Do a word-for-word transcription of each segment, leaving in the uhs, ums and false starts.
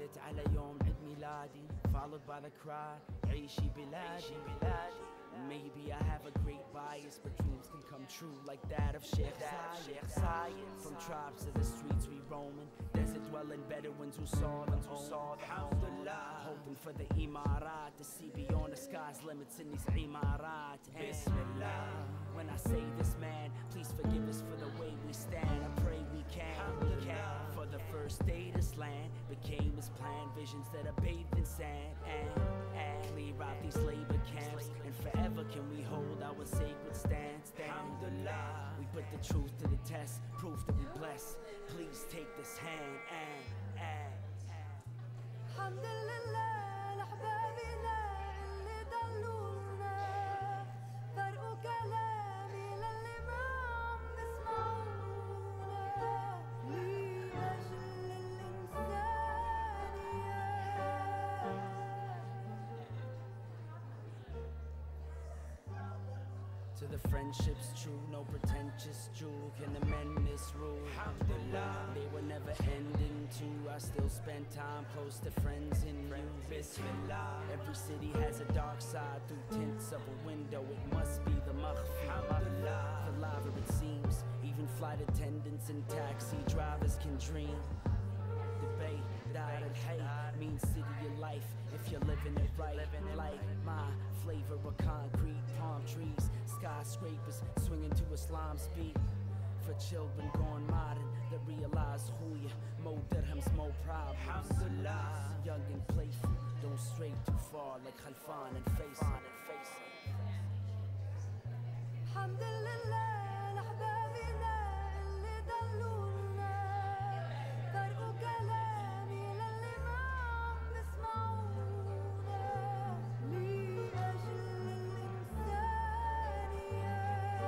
نادت على يوم عيد ميلادي, followed by the cry, عيشي بلادي. Maybe I have a great bias, but dreams can come true like that of Sheikh Zayed. From tribes to the streets we roaming, desert dwelling Bedouins who saw them home. Alhamdulillah, hoping for the Imarat, to see beyond the sky's limits in these Imarat. Bismillah, when I say this, man, please forgive us for the way we stand. I pray we can, we can. For the first day this land became his plan, visions that are bathed in sand. And, and clear out these labor camps, and forever can we hold our sacred stance. Alhamdulillah, we put the truth to the test, proof that we bless. Please take this hand and, and. Alhamdulillah, لأحبابنا اللي ضلونا, فرقوا كلامي للي ما عم بسمعونا, لأجل الإنسانية. To the friendships true, no pretentious jewel can amend this rule. Alhamdulillah, they were never ending too. I still spend time close to friends in you. Bismillah, every city has a dark side. Through tints of a window, it must be the makhfi. Alhamdulillah, the lava it seems. Even flight attendants and taxi drivers can dream. Debate, Dar al-Hayy means city of life if you're living it right. Like my flavor of concrete, palm trees, skyscrapers swinging to Islam's beat. For children gone modern that realize who you, more dirhams, more problems. Alhamdulillah, young and playful, don't stray too far like Khalfan and Faisal. Alhamdulillah, لأحبابنا اللي ضلونا, فرقوا كلامي للي ما عم بسمعونا, لأجل الإنسانية.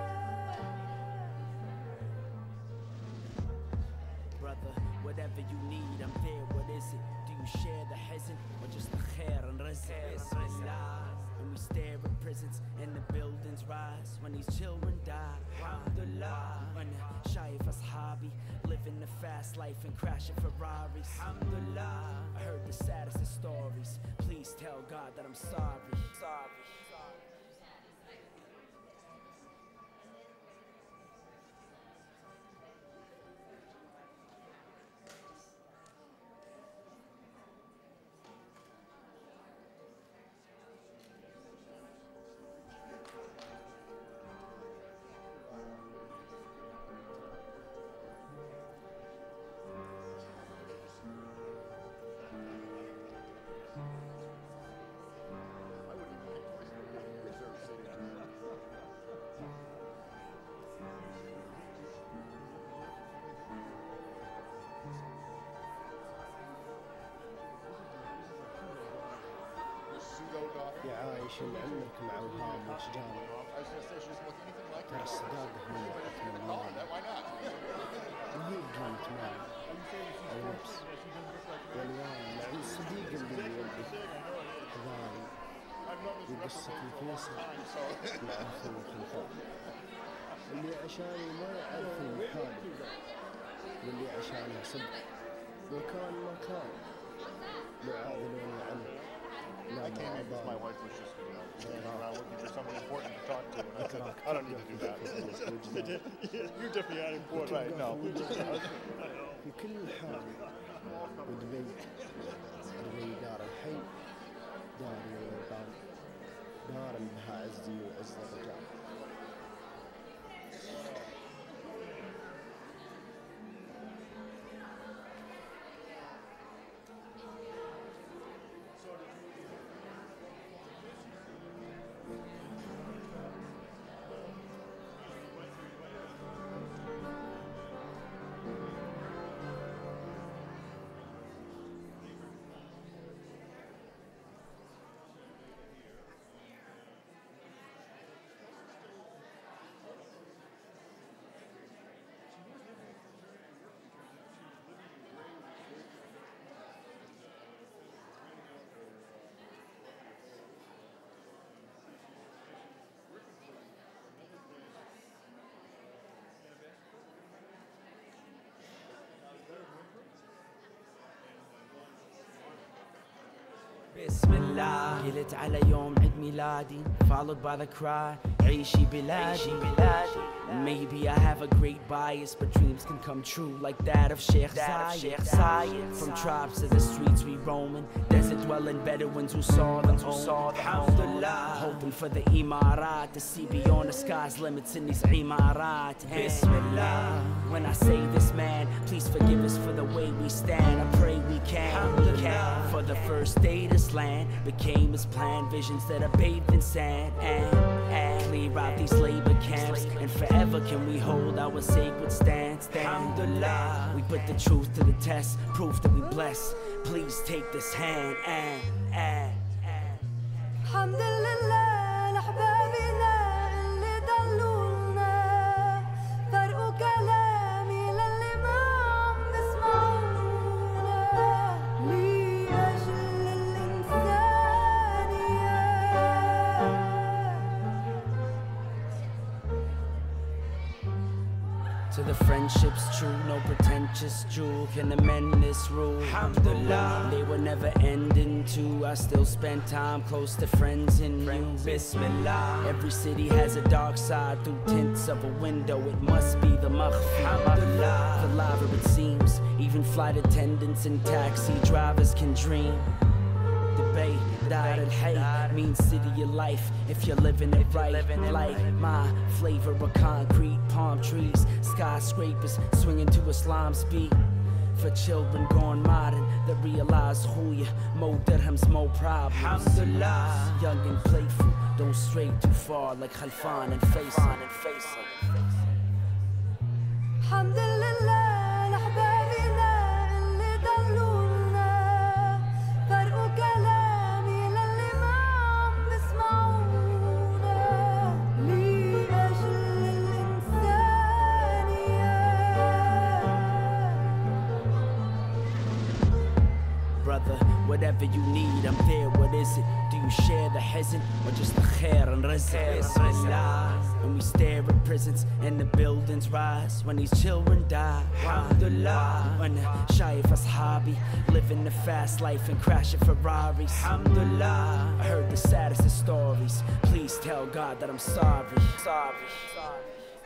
Brother, whatever you need, I'm there. What is it? Do you share the hezn or just the khair and rizq? And we stare at prisons and the buildings rise when these children die. Alhamdulillah, when Shaif Ashabi living the fast life and crashing Ferraris. Alhamdulillah, I heard the saddest of stories. Please tell God that I'm sorry. Sorry. يعايش العمرك مع وهام وشجان, ترى الصداقة هي وقت من المال, وهي قيمة مال أو نفس والوان مع الصديق اللي يودي حضاري, وقصة الفيصل مع أخوه الخلفاء, اللي عشاني ما يعرف المحابي, واللي عشانه صدق لو كان ما كان يعادلوني عنه. I came in because my wife was just, you know, sitting around looking for someone important to talk to, and I said, I don't need to do that. You're definitely not important. Right, no. في كل حال ودبي دبي دار الحي, داري والبال, دار بها عزي وعز الرجال. Alhamdulillah. قلت على يوم عيد ميلادي, followed by the cry, عيشي بلادي. Maybe I have a great bias, but dreams can come true like that of Sheikh Zainah. From tribes to the streets we roaming, desert dwelling Bedouins who saw them home. Alhamdulillah, hoping for the Imarat to see beyond the sky's limits in these Imarat. Bismillah. When I say this, man, please forgive us for the way we stand. I pray we can, we can. For the first day this land became his plan, visions that are bathed in sand and, and clear out these labor camps. And forever can we hold our sacred stance. Alhamdulillah, we put the truth to the test, proof that we bless. Please take this hand and, and, and. Alhamdulillah, لأحبابنا اللي دلونا فرقوا كلامي للي ما عم بسمعونا لأجل الإنسانية. To the friendships true, no pretentious jewel can amend this rule. Alhamdulillah, they were never ending too. I still spend time close to friends in you. Bismillah. Every city has a dark side through tints of a window. It must be the makhfi. Alhamdulillah, the lava it seems. Even flight attendants and taxi drivers can dream. Debate, Dar al-Hay means city of life if you're living it right. Like my flavor of concrete, palm trees, skyscrapers swinging to Islam's beat. For children gone modern that realize who you, more dirhams, more problems. Alhamdulillah, young and playful, don't stray too far like Khalfan and Faisal and Faisal. Alhamdulillah, لأحبابنا اللي دلونا فرقوا كلامي للي ما عم بسمعونا لأجل الإنسانية. Brother, whatever you need, I'm there. What is it? Do you share the hezin or just the khair and rizq? When we stare at prisons and the buildings rise, when these children die, alhamdulillah. When the shaykh ashabi living the fast life and crashing Ferraris, alhamdulillah. I heard the saddest of stories. Please tell God that I'm sorry. Sorry. Sorry.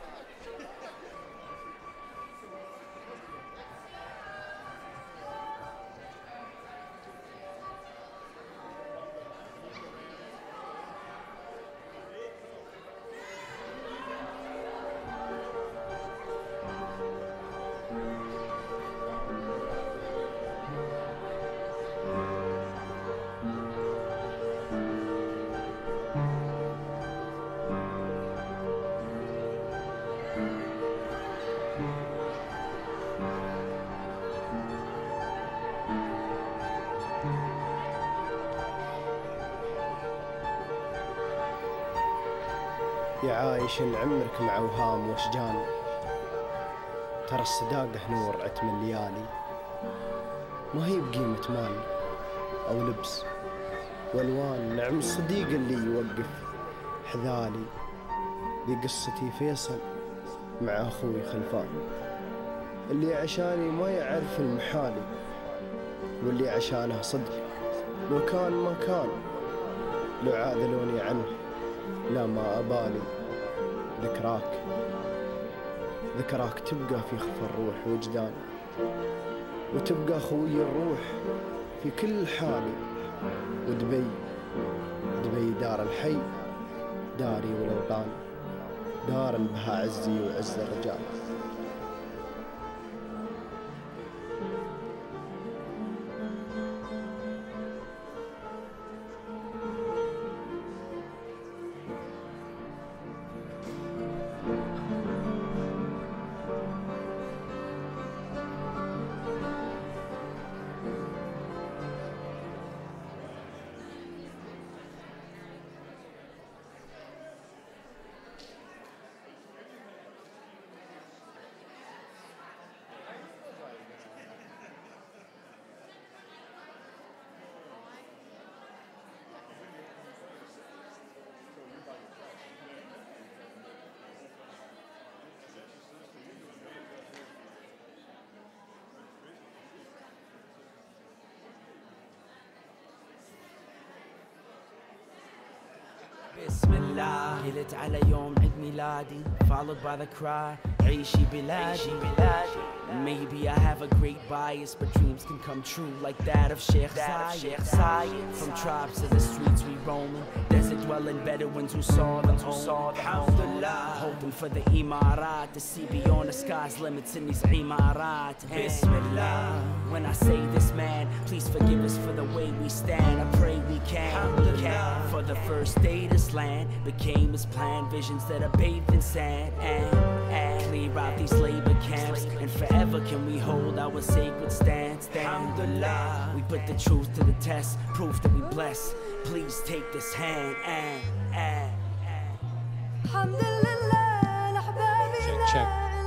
يا عايش عمرك مع اوهام واشجان، ترى الصداقة نور عتم الليالي، ما هي بقيمة مال او لبس والوان. نعم الصديق اللي يوقف حذالي، ذي قصتي فيصل مع اخوي خلفان، اللي عشاني ما يعرف المحالي، واللي عشانه صدق لو كان ما كان، لو عاذلوني عنه لا ما أبالي. ذكراك ذكراك تبقى في خف الروح وجدان، وتبقى خوي الروح في كل حالي. ودبي دبي دار الحي، داري والأوطان، دار بها عزي وعز الرجال. Bismillah. قلت على يوم عيد ميلادي, followed by the cry, عيشي بلادي. Maybe I have a great bias, but dreams can come true like that of Sheikh Zayed. From tribes to the streets we roaming, desert dwelling Bedouins who saw them home. Alhamdulillah, hoping for the Imarat to see beyond the sky's limits in these Imarat. Bismillah. When I say this, man, please forgive us for the way we stand. I pray we can, we can. For the first day this land became his plan, visions that are bathed in sand and, and clear out these labor camps, and forever can we hold our sacred stance. Alhamdulillah, we put the truth to the test, proof that we bless. Please take this hand and, and, and. Alhamdulillah, check, check.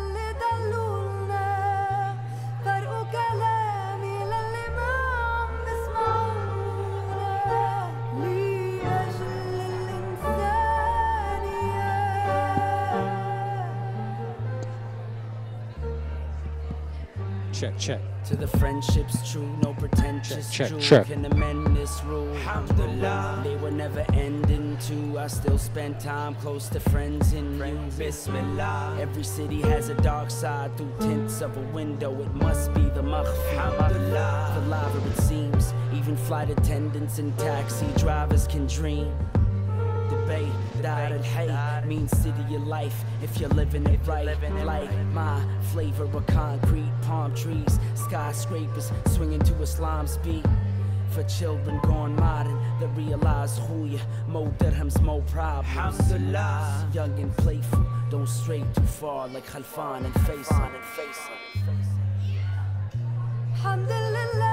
Check, check. To the friendships true, no pretentious Check, true. check. Can amend this rule. Alhamdulillah, they were never ending too. I still spend time close to friends in you. Bismillah. Every city has a dark side through tints of a window. It must be the makhfi. Alhamdulillah. The lava it seems. Even flight attendants and taxi drivers can dream. Debate, Dar al-Hay means city of life if you're living it right. Like my flavor of concrete, palm trees, skyscrapers swinging to Islam's beat. For children gone modern that realize who you, more dirhams, more problems. Alhamdulillah, young and playful, don't stray too far like Khalfan and Faisal. Alhamdulillah.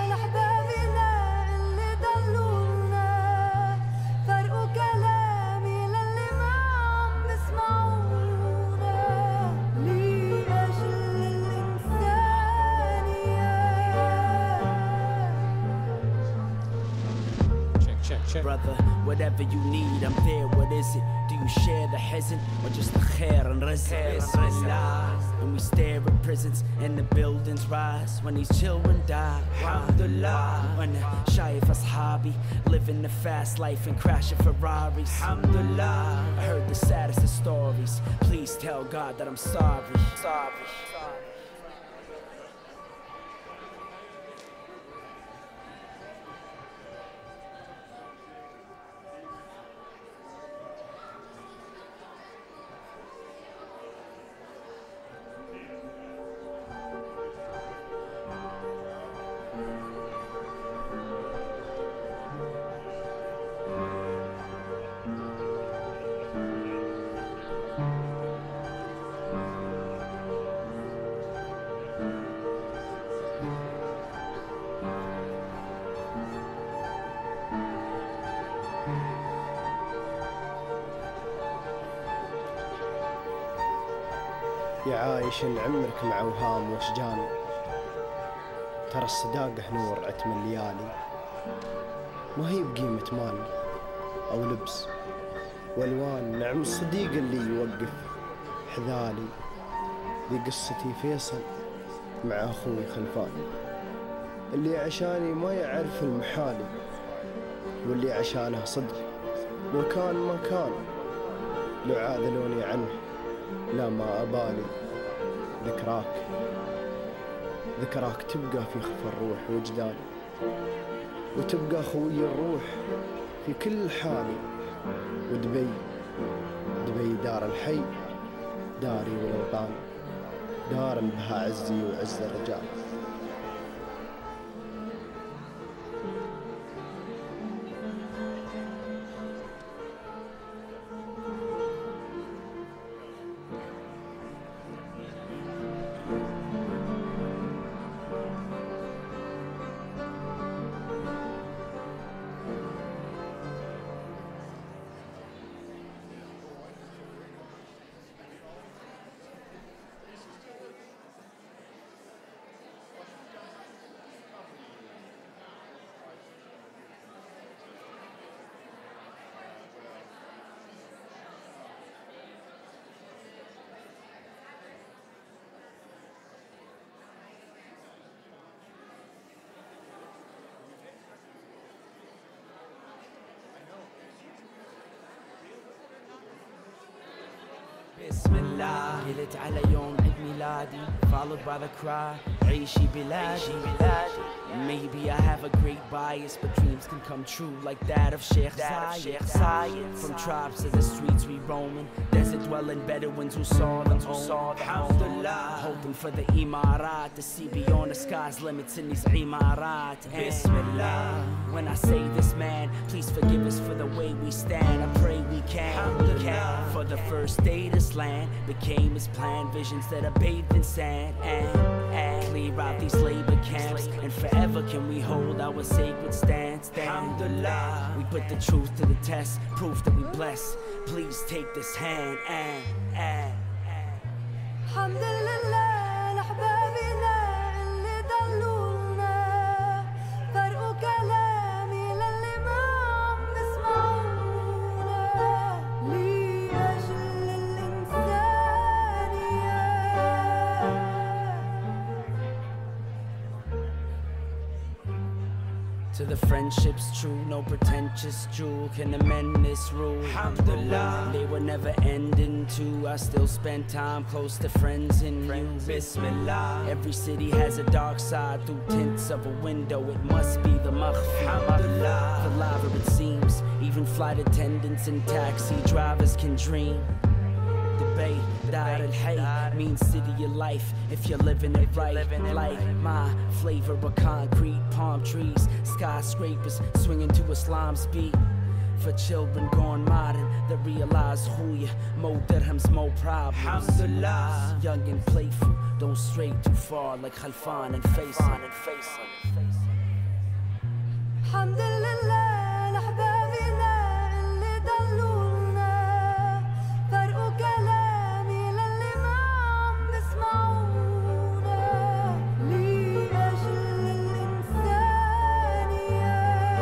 Brother, whatever you need, I'm there. What is it? Do you share the hezn or just the khair and rizq? When we stare at prisons and the buildings rise, when these children die, alhamdulillah. When the shaykh ashabi living the fast life and crashing Ferraris, alhamdulillah. I heard the saddest of stories. Please tell God that I'm sorry. Sorry. يا عايش عمرك مع وهام واشجان، ترى الصداقة نور عتم الليالي، ما هي بقيمة مال أو لبس والوان. نعم الصديق اللي يوقف حذالي، ذي قصتي فيصل مع أخوي خلفان، اللي عشاني ما يعرف المحالي، واللي عشانه صدق لو كان ما كان، لو عاذلوني عنه لا ما أبالي. ذكراك ذكراك تبقى في خف الروح وجداني، وتبقى خوي الروح في كل حالي. ودبي دبي دار الحي، داري والوطان، دار بها عزي وعز الرجال. Bismillah. قلت على يوم عيد ميلادي, followed by the cry, عيشي بلادي. Maybe I have a great bias, but dreams can come true like that of Sheikh Zainah. From tribes to the streets we roaming, desert dwelling Bedouins who saw them own. Alhamdulillah, hoping for the Imarat to see beyond the sky's limits in these Imarat. Bismillah. When I say this, man, please forgive us for the way we stand. I pray we can, we can. For the first day this land became his plan, visions that are bathed in sand. And, and clear out these labor camps, and forever can we hold our sacred stance. Alhamdulillah, we put the truth to the test, proof that we bless. Please take this hand and, and, and. Alhamdulillah, لأحبابنا اللي دلونا, فرقوا كلامي للي ما عم بسمعونا, لأجل الإنسانية. To the friendships true, no pretentious jewel can amend this rule. Alhamdulillah, they were never ending too. I still spend time close to friends in you. Bismillah. Every city has a dark side through tints of a window. It must be the makhfi. Alhamdulillah, the lava it seems. Even flight attendants and taxi drivers can dream. Debate, Dar al-Hay means city of life if you're living it right. Like my flavor of concrete, palm trees, skyscrapers swinging to Islam's beat. For children gone modern that realize who you, more dirhams, more problems. Alhamdulillah, young and playful, don't stray too far like Khalfan and Faisal. Alhamdulillah, لأحبابنا اللي دلونا, فرقوا كلامي للي ما عم بسمعونا, لأجل الإنسانية.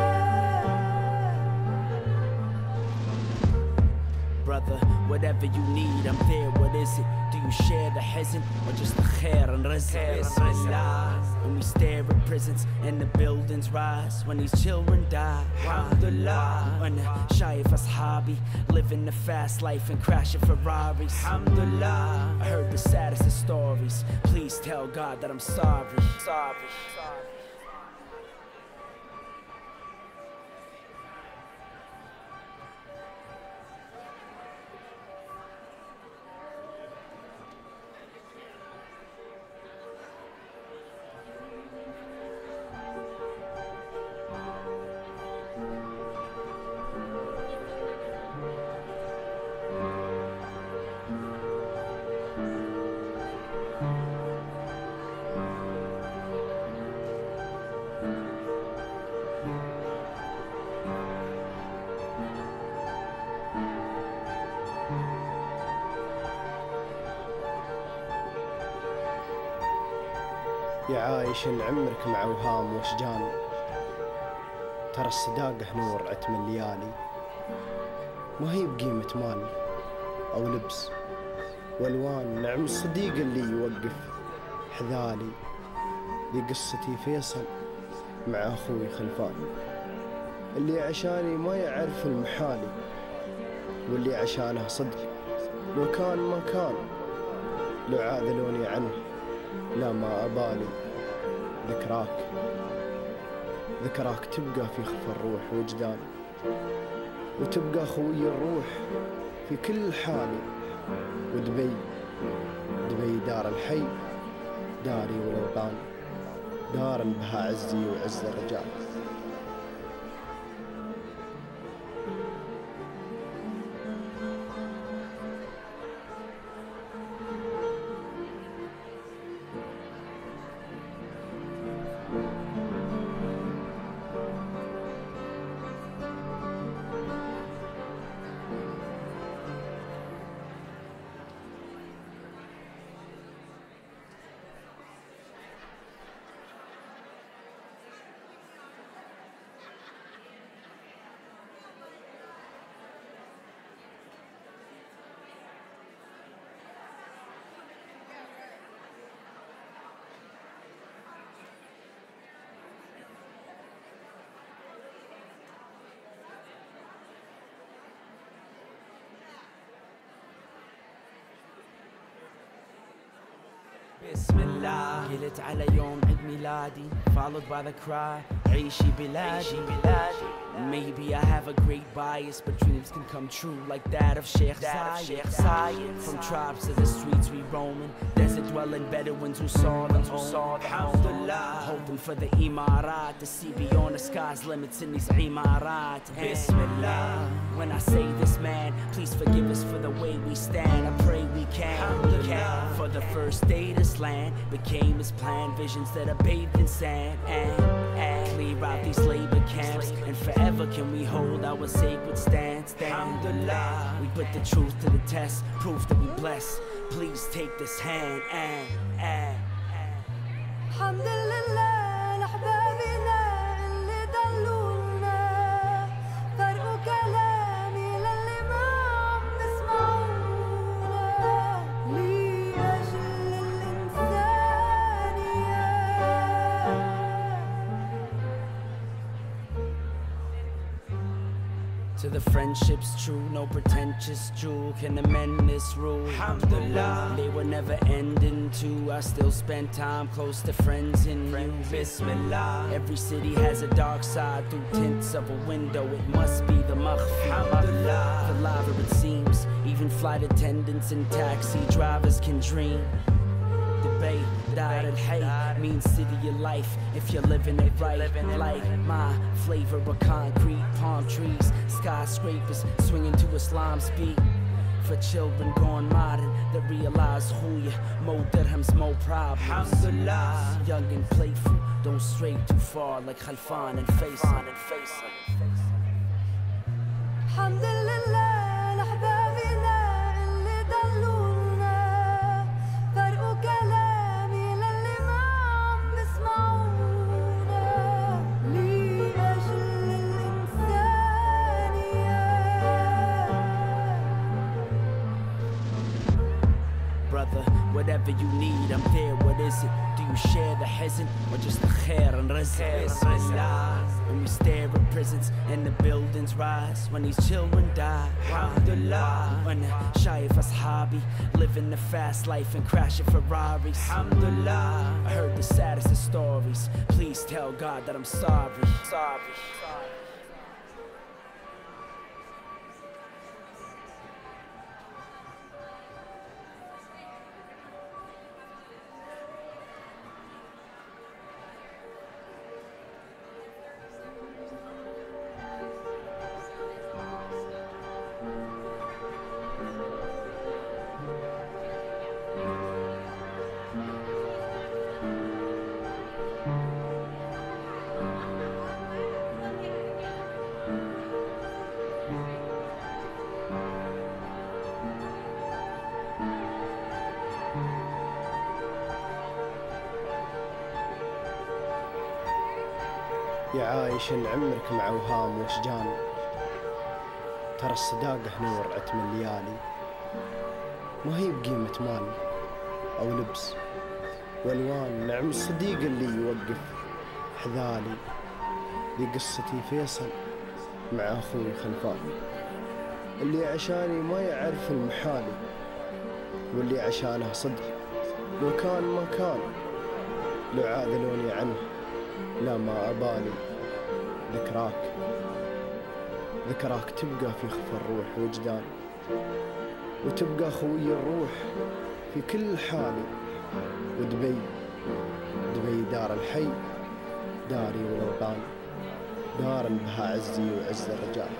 Brother, whatever you need, I'm there. What is it? Do you share the hezn or just the khair and rizq? When we stare at prisons and the buildings rise, when these children die, alhamdulillah. When the shaykh ashabi living the fast life and crashing Ferraris, alhamdulillah. I heard the saddest of stories. Please tell God that I'm sorry. Sorry. يا عايش عمرك مع وهام واشجان, ترى الصداقة نور عتم الليالي, ما هي بقيمة مال أو لبس والوان. نعم الصديق اللي يوقف حذالي, دي قصتي فيصل مع أخوي خلفان, اللي عشاني ما يعرف المحالي, واللي عشانه صدق لو كان ما كان, لو عاذلوني عنه لا ما أبالي. ذكراك ذكراك تبقى في خف الروح وجدان, وتبقى خوي الروح في كل حال. ودبي دبي دار الحي, داري والأوطان, دار بها عزي وعز الرجال. Bismillah. قلت على يوم عيد ميلادي, followed by the cry, عيشي بلادي. Maybe I have a great bias, but dreams can come true like that of Sheikh Zainah. From tribes to the streets we roaming, desert dwelling Bedouins who saw the home. Alhamdulillah, hoping for the Imarat to see beyond the sky's limits in these Imarat. Bismillah. When I say this, man, please forgive us for the way we stand. I pray we can. For the first day this land became his plan, visions that are bathed in sand and, and clear out these labor camps, and forever can we hold our sacred stance. Alhamdulillah, we put the truth to the test, proof that we bless. Please take this hand and, and, and. Alhamdulillah, لأحبابنا اللي دلونا فرقوا كلامي للي ما عم بسمعونا لأجل الإنسانية. To the friendships true, no pretentious jewel can amend this rule. Alhamdulillah, they were never ending too. I still spend time close to friends in you. Bismillah. Every city has a dark side through tints of a window. It must be the makhfi. Alhamdulillah, the lava it seems. Even flight attendants and taxi drivers can dream. Debate, Dar al-Hay means city of life if you're living it right. Like my flavor of concrete, palm trees, skyscrapers swinging to Islam's beat. For children gone modern that realize who you, more dirhams, more problems. Alhamdulillah, young and playful, don't stray too far like Khalfan and Faisal and Faisal. Alhamdulillah, لأحبابنا اللي دلونا فرقوا كلامي للي ما عم بسمعونا لأجل الإنسانية. Brother, whatever you need, I'm there. What is it? Do you share the hezn or just the khair and rizq? When we stare at prisons and the buildings rise, when these children die, alhamdulillah. When Shaif Ashabi living the fast life and crashing Ferraris, alhamdulillah. I heard the saddest of stories. Please tell God that I'm sorry. Sorry. يا عايش إن عمرك مع وهام وشجان، ترى الصداقة نور عتم الليالي، ما هي بقيمة مال أو لبس والوان. نعم الصديق اللي يوقف حذالي، دي قصتي فيصل مع أخوي خلفان، اللي عشاني ما يعرف المحالي، واللي عشانه صدق لو كان ما كان، لو عادلوني عنه لا ما أبالي. ذكراك ذكراك تبقى في خفى الروح وجدان، وتبقى خوي الروح في كل حالي. ودبي دبي دار الحي، داري والأوطان، دار بها عزي وعز الرجال.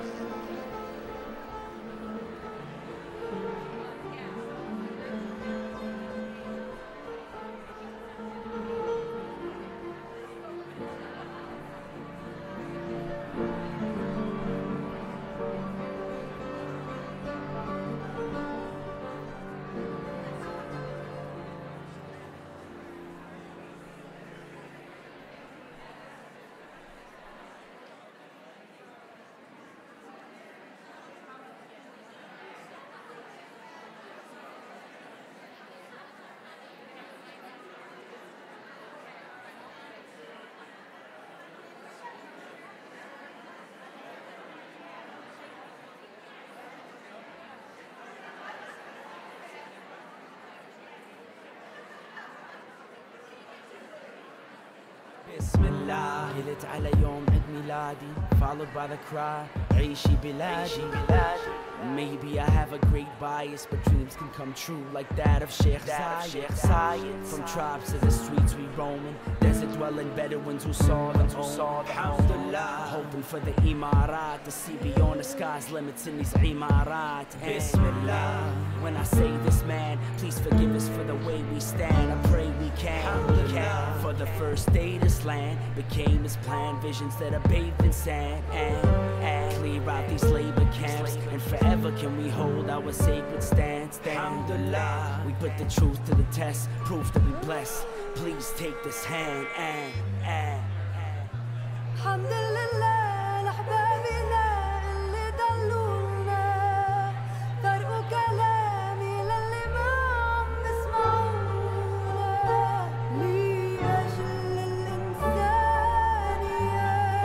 Alhamdulillah. قلت على يوم عيد ميلادي followed by the cry عيشي بلادي. Maybe I have a great bias, but dreams can come true like that of Sheikh Zayed. From tribes to the streets we roaming, desert dwelling Bedouins who saw them home. Alhamdulillah, hoping for the Imarat to see beyond the sky's limits in these Imarat. Bismillah, when I say this, man, please forgive us for the way we stand. I pray we can, we can. For the first day this land became his plan, visions that are bathed in sand and, and clear out these labor camps and forever. Ever can we hold our sacred stance? Alhamdulillah, we put the truth to the test, proof that we bless. Please take this hand and, and, and. Alhamdulillah, لأحبابنا اللي ضلونا فرقوا كلامي للي ما عم بسمعونا لأجل الإنسانية.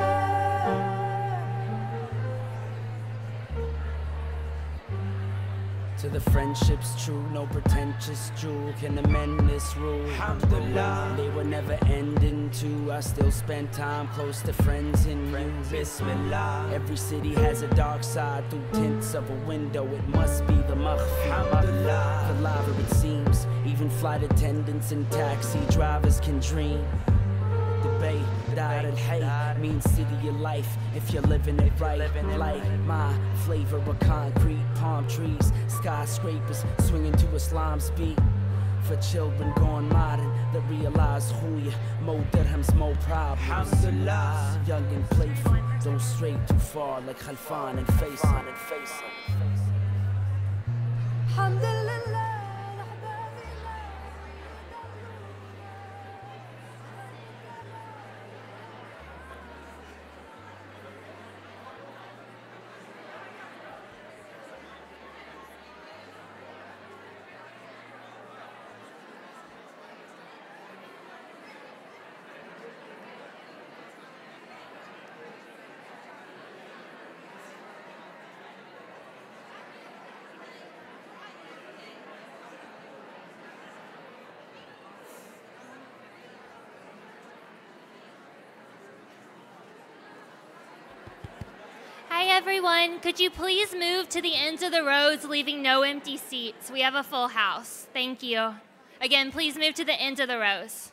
To the friendships true, no pretentious jewel can amend this rule. Alhamdulillah, they were never ending too. I still spend time close to friends in you. Bismillah, every city has a dark side through tints of a window. It must be the maghfi. Alhamdulillah, Caliber it seems. Even flight attendants and taxi drivers can dream. Debate, Dar al-Hay means city of life if you're living it right. Like my flavor of concrete, palm trees, skyscrapers swinging to Islam's beat. For children gone modern that realize who you more dirhams, more problems. Alhamdulillah, young and playful, don't stray too far like Khalfan and Faisal and Faisal. Alhamdulillah. Hi everyone, could you please move to the ends of the rows, leaving no empty seats? We have a full house. Thank you. Again, please move to the ends of the rows.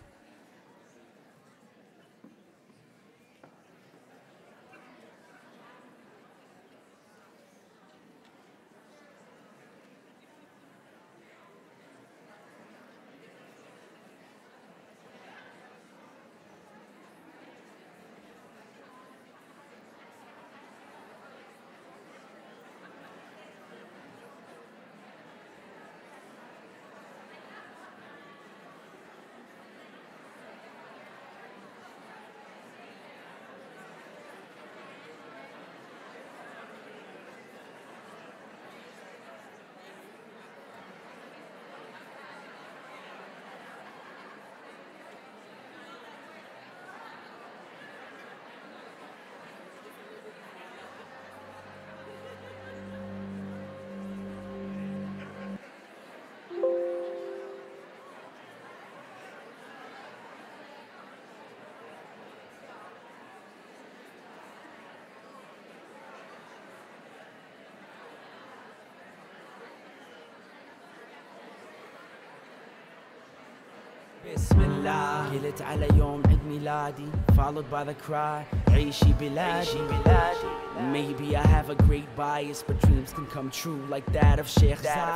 Bismillah, قلت على يوم عيد ميلادي followed by the cry عيشي بلادي. Maybe I have a great bias, but dreams can come true like that of Sheikh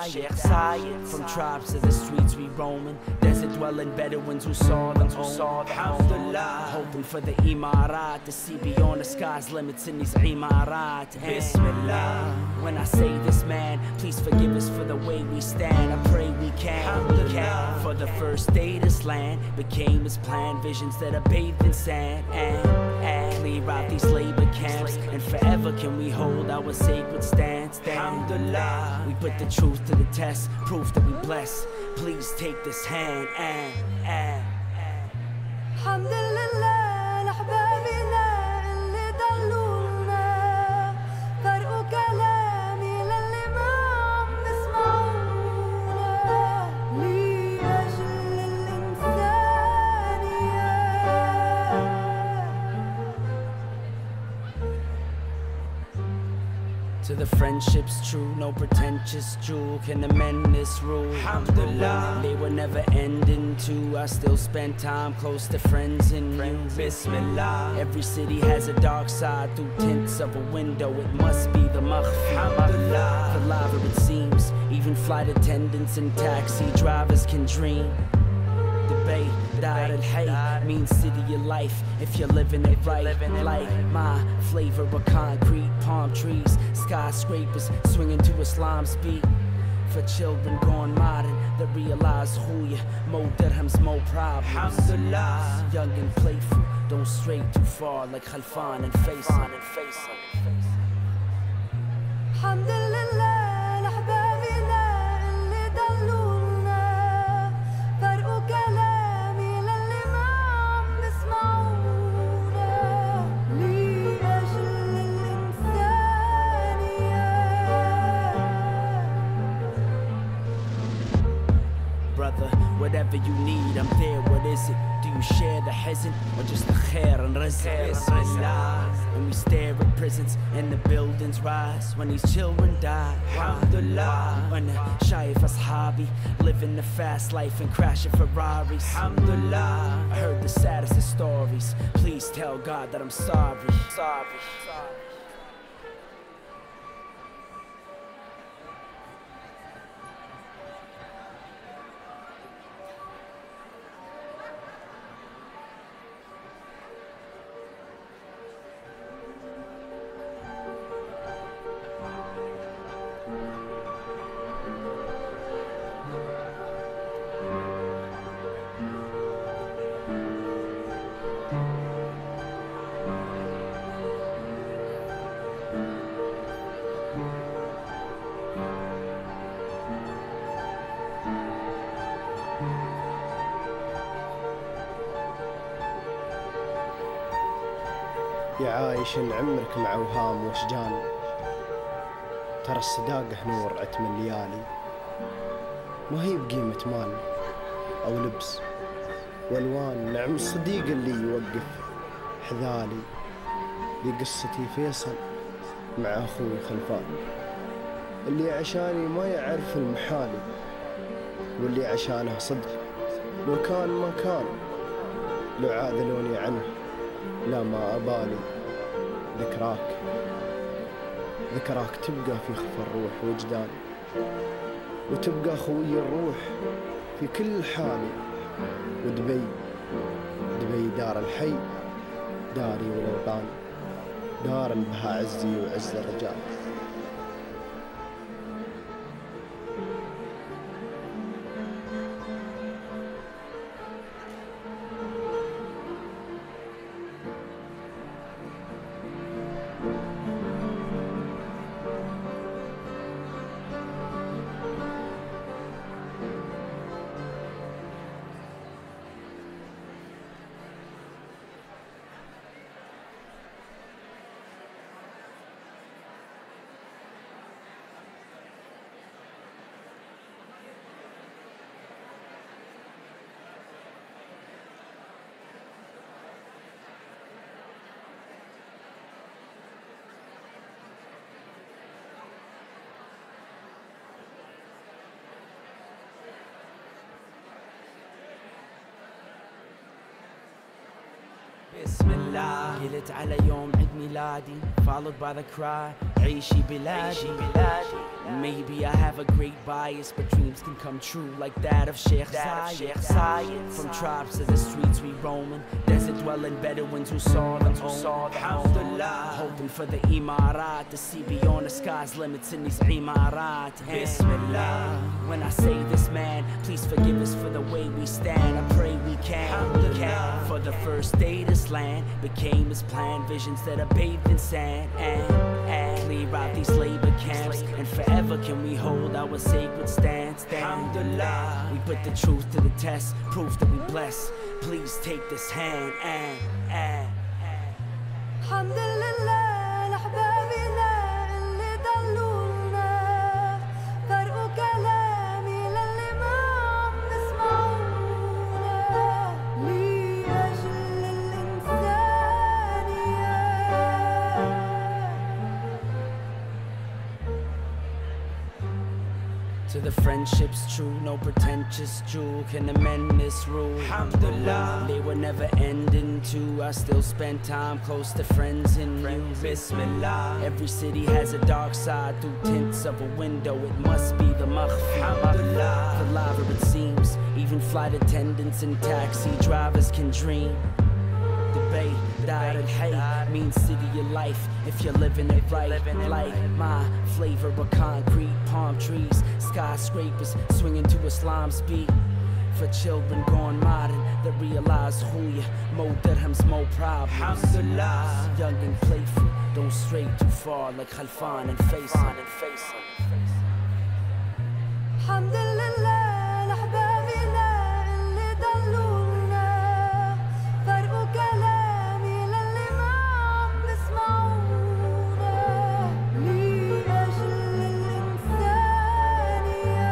Zayed. From tribes to the streets we roaming, desert dwelling Bedouins who saw them home. Alhamdulillah, hoping for the Imarat to see beyond the sky's limits in these Imarat. Bismillah, when I say this, man, please forgive us for the way we stand. I pray we can, we can. For the first day this land became his plan, visions that are bathed in sand and, and clear out these labor camps and forever can we hold our sacred stance. Alhamdulillah, we put the truth to the test, proof that we bless. Please take this hand and, and, and. Alhamdulillah, لأحبابنا اللي ضلونا فرقوا كلامي للي ما عم بسمعونا لأجل الإنسانية. To the friendships true, no pretentious jewel can amend this rule. Alhamdulillah, they were never ending too. I still spend time close to friends and you. Bismillah, every city has a dark side through tints of a window. It must be the maghfi. Alhamdulillah, the lava it seems. Even flight attendants and taxi drivers can dream. Debate, Dar al-Hay means city of life if you're living it right. Like my flavor of concrete, palm trees, skyscrapers swinging to Islam's beat. For children gone modern that realize who you, more dirhams, more problems. Alhamdulillah, young and playful, don't stray too far like Khalfan and Faisal and Faisal. Alhamdulillah, لأحبابنا اللي دلونا فرقوا كلامي للي ما عم بسمعونا لأجل الإنسانية. Brother, whatever you need, I'm there. What is it? Do you share the hezn or just the khair and rizq? When we stare at prisons and the buildings rise, when these children die, alhamdulillah. When the shaif ashabi living the fast life and crashing Ferraris, alhamdulillah. I heard the saddest of stories. Please tell God that I'm sorry. Sorry. Sorry. يا عايش إن عمرك مع وهام واشجان، ترى الصداقة نور عتم الليالي، ما هي بقيمة مال أو لبس والوان. نعم الصديق اللي يوقف حذالي، دي قصتي فيصل مع أخوي خلفان، اللي عشاني ما يعرف المحالي، واللي عشانه صدق لو كان ما كان، لو عادلوني عنه لا ما أبالي. ذكراك ذكراك تبقى في خفى الروح وجدان، وتبقى خوي الروح في كل حالي. ودبي دبي دار الحي، داري والأوطان، دار بها عزي وعز الرجال. Bismillah. قلت على يوم عيد ميلادي, followed by the cry, عيشي بلادي. Maybe I have a great bias, but dreams can come true like that of Sheikh Zayed. From tribes to the streets we roaming, desert dwelling Bedouins who saw them own. Alhamdulillah, hoping for the Imarat to see beyond the sky's limits in these Imarat. Bismillah. When I say this, man, please forgive us for the way we stand. I pray we can, we can. For the first day this land became his plan, visions that are bathed in sand and, and clear out these labor camps. And forever can we hold our sacred stance. Alhamdulillah, we put the truth to the test, proof that we bless. Please take this hand and, and, and. Alhamdulillah, لأحبابنا اللي دلونا فرقوا كلامي للي ما عم بسمعونا لأجل الإنسانية. To the friendships true, no pretentious jewel can amend this rule. Alhamdulillah, they were never ending too. I still spend time close to friends in you. Bismillah, every city has a dark side through tints of a window. It must be the maghfi. Alhamdulillah, the lava it seems. Even flight attendants and taxi drivers can dream. Debate, Dar al-Hay means city of life if you're living it right. Like my flavor of concrete, palm trees, skyscrapers swinging to Islam's beat. For children gone modern that realize who you, more dirhams, more problems. Alhamdulillah, young and playful, don't stray too far like Khalfan and Faisal and Faisal. Alhamdulillah, لأحبابنا اللي ضلونا فرقوا كلامي للي ما عم بسمعونا لأجل الإنسانية.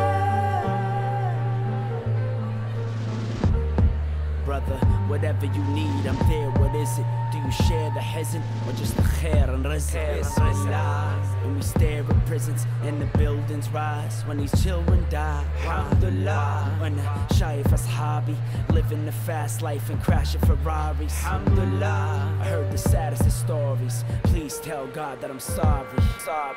Brother, whatever you need, I'm there. What is it? Do you share the hezin or just the khair and rizq? And we stare at prisons and the buildings rise when these children die. Alhamdulillah, when I shaif ashabi living the fast life and crashing Ferraris. Alhamdulillah, I heard the saddest of stories. Please tell God that I'm sorry. Sorry.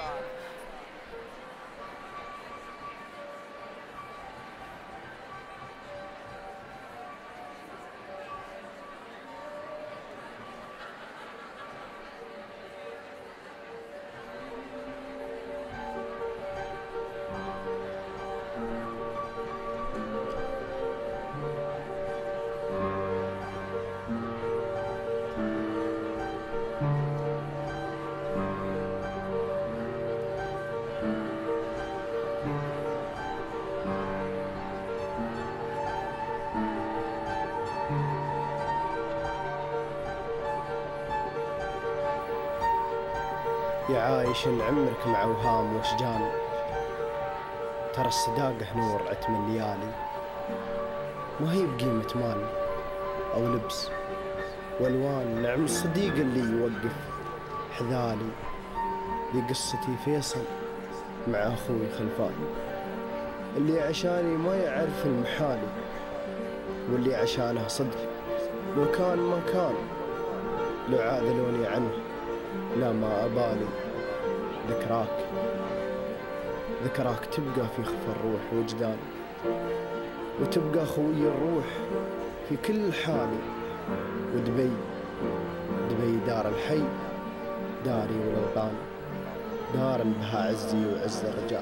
يا عايش عمرك مع وهام واشجان، ترى الصداقة نور عتم الليالي، ما هي بقيمة مال أو لبس والوان. نعم الصديق اللي يوقف حذالي، دي قصتي فيصل مع أخوي خلفان، اللي عشاني ما يعرف المحالي، واللي عشانه صدق لو كان ما كان، لو عاذلوني عنه لا ما أبالي. ذكراك ذكراك تبقى في خفى الروح وجدان، وتبقى خوي الروح في كل حالي. ودبي دبي دار الحي، داري والأوطان، دار بها عزي وعز الرجال.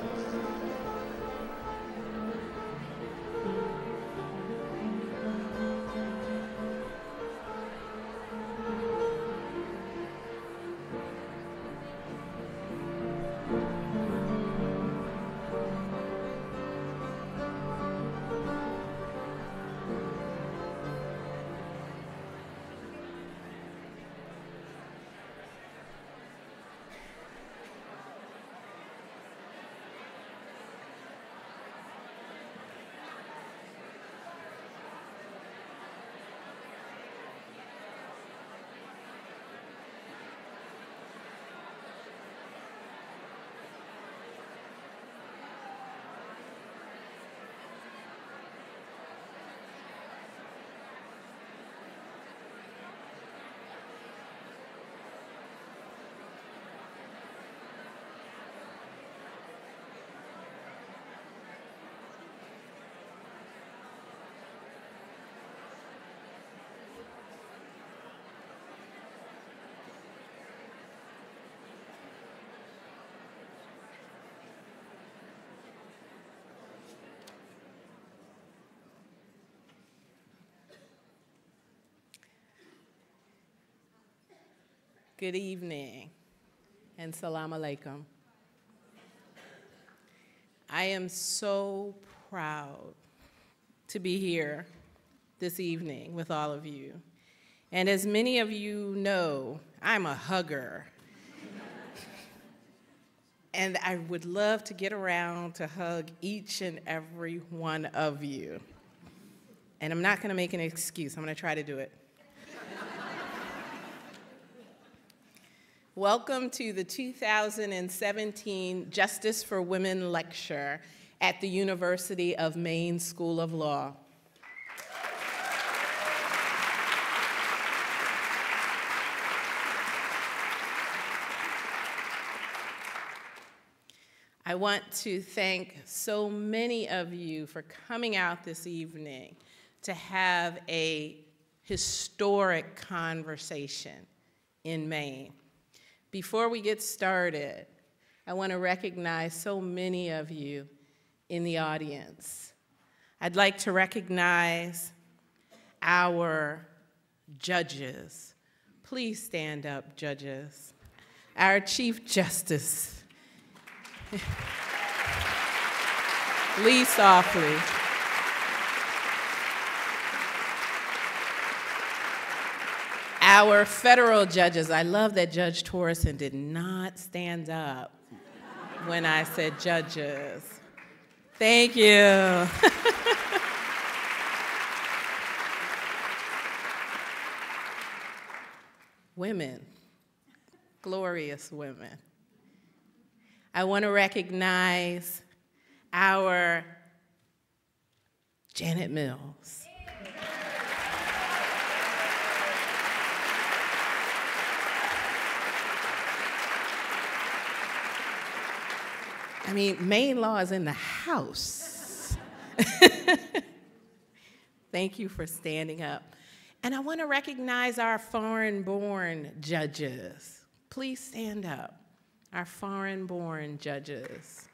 Good evening and salam alaikum. I am so proud to be here this evening with all of you. And as many of you know, I'm a hugger. And I would love to get around to hug each and every one of you. And I'm not gonna make an excuse, I'm gonna try to do it. Welcome to the two thousand seventeen Justice for Women Lecture at the University of Maine School of Law. I want to thank so many of you for coming out this evening to have a historic conversation in Maine. Before we get started, I want to recognize so many of you in the audience. I'd like to recognize our judges. Please stand up, judges. Our Chief Justice. Lead softly. Our federal judges. I love that Judge Torreson did not stand up when I said judges. Thank you. Women, glorious women. I want to recognize our Janet Mills. I mean, Maine law is in the house. Thank you for standing up. And I want to recognize our foreign-born judges. Please stand up. Our foreign-born judges.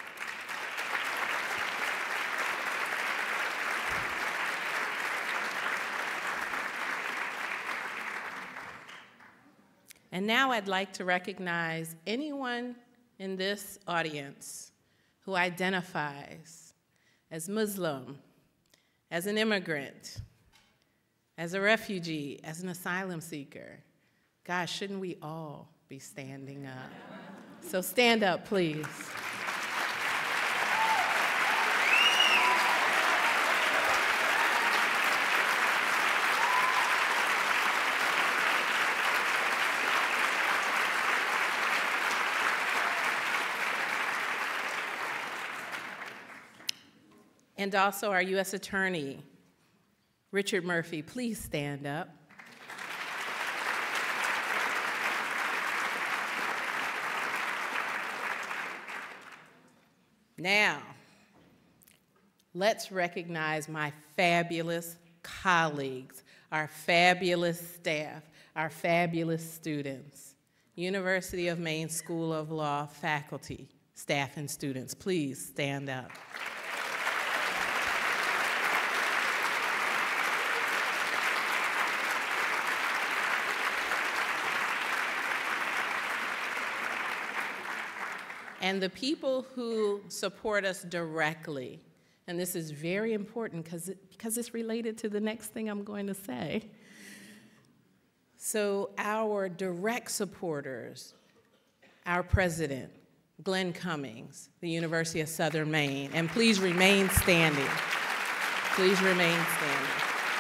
And now I'd like to recognize anyone in this audience who identifies as Muslim, as an immigrant, as a refugee, as an asylum seeker. Gosh, shouldn't we all be standing up? So stand up, please. And also our U S Attorney, Richard Murphy, please stand up. Now, let's recognize my fabulous colleagues, our fabulous staff, our fabulous students. University of Maine School of Law faculty, staff, and students, please stand up. And the people who support us directly, and this is very important because it, because it's related to the next thing I'm going to say. So our direct supporters, our president, Glenn Cummings, the University of Southern Maine, and please remain standing. Please remain standing.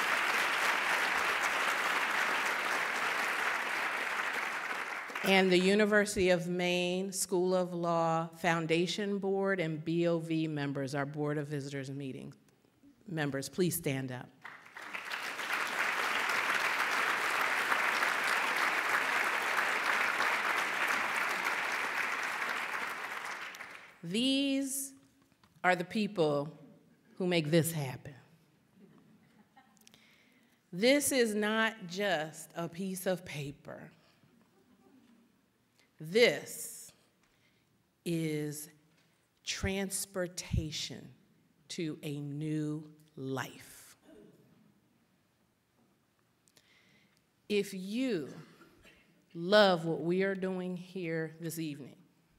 And the University of Maine School of Law Foundation Board and B O V members, our Board of Visitors meeting members, please stand up. These are the people who make this happen. This is not just a piece of paper. This is transportation to a new life. If you love what we are doing here this evening,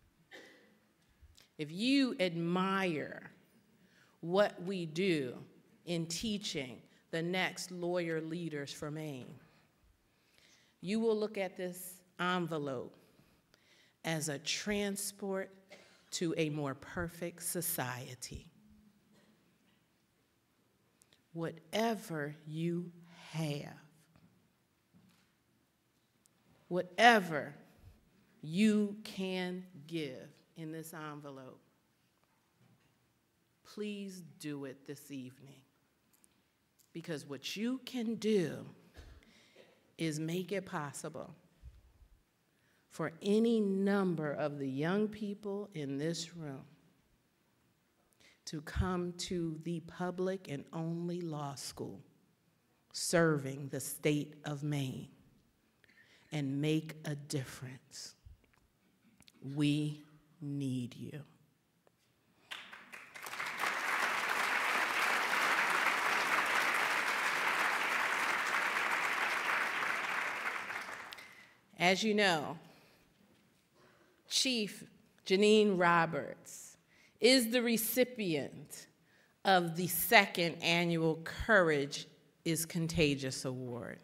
if you admire what we do in teaching the next lawyer leaders for Maine, you will look at this envelope as a transport to a more perfect society. Whatever you have, whatever you can give in this envelope. Please do it this evening, because what you can do is make it possible for any number of the young people in this room to come to the public and only law school serving the state of Maine and make a difference. We need you. As you know, Chief Janine Roberts is the recipient of the second annual Courage is Contagious Award.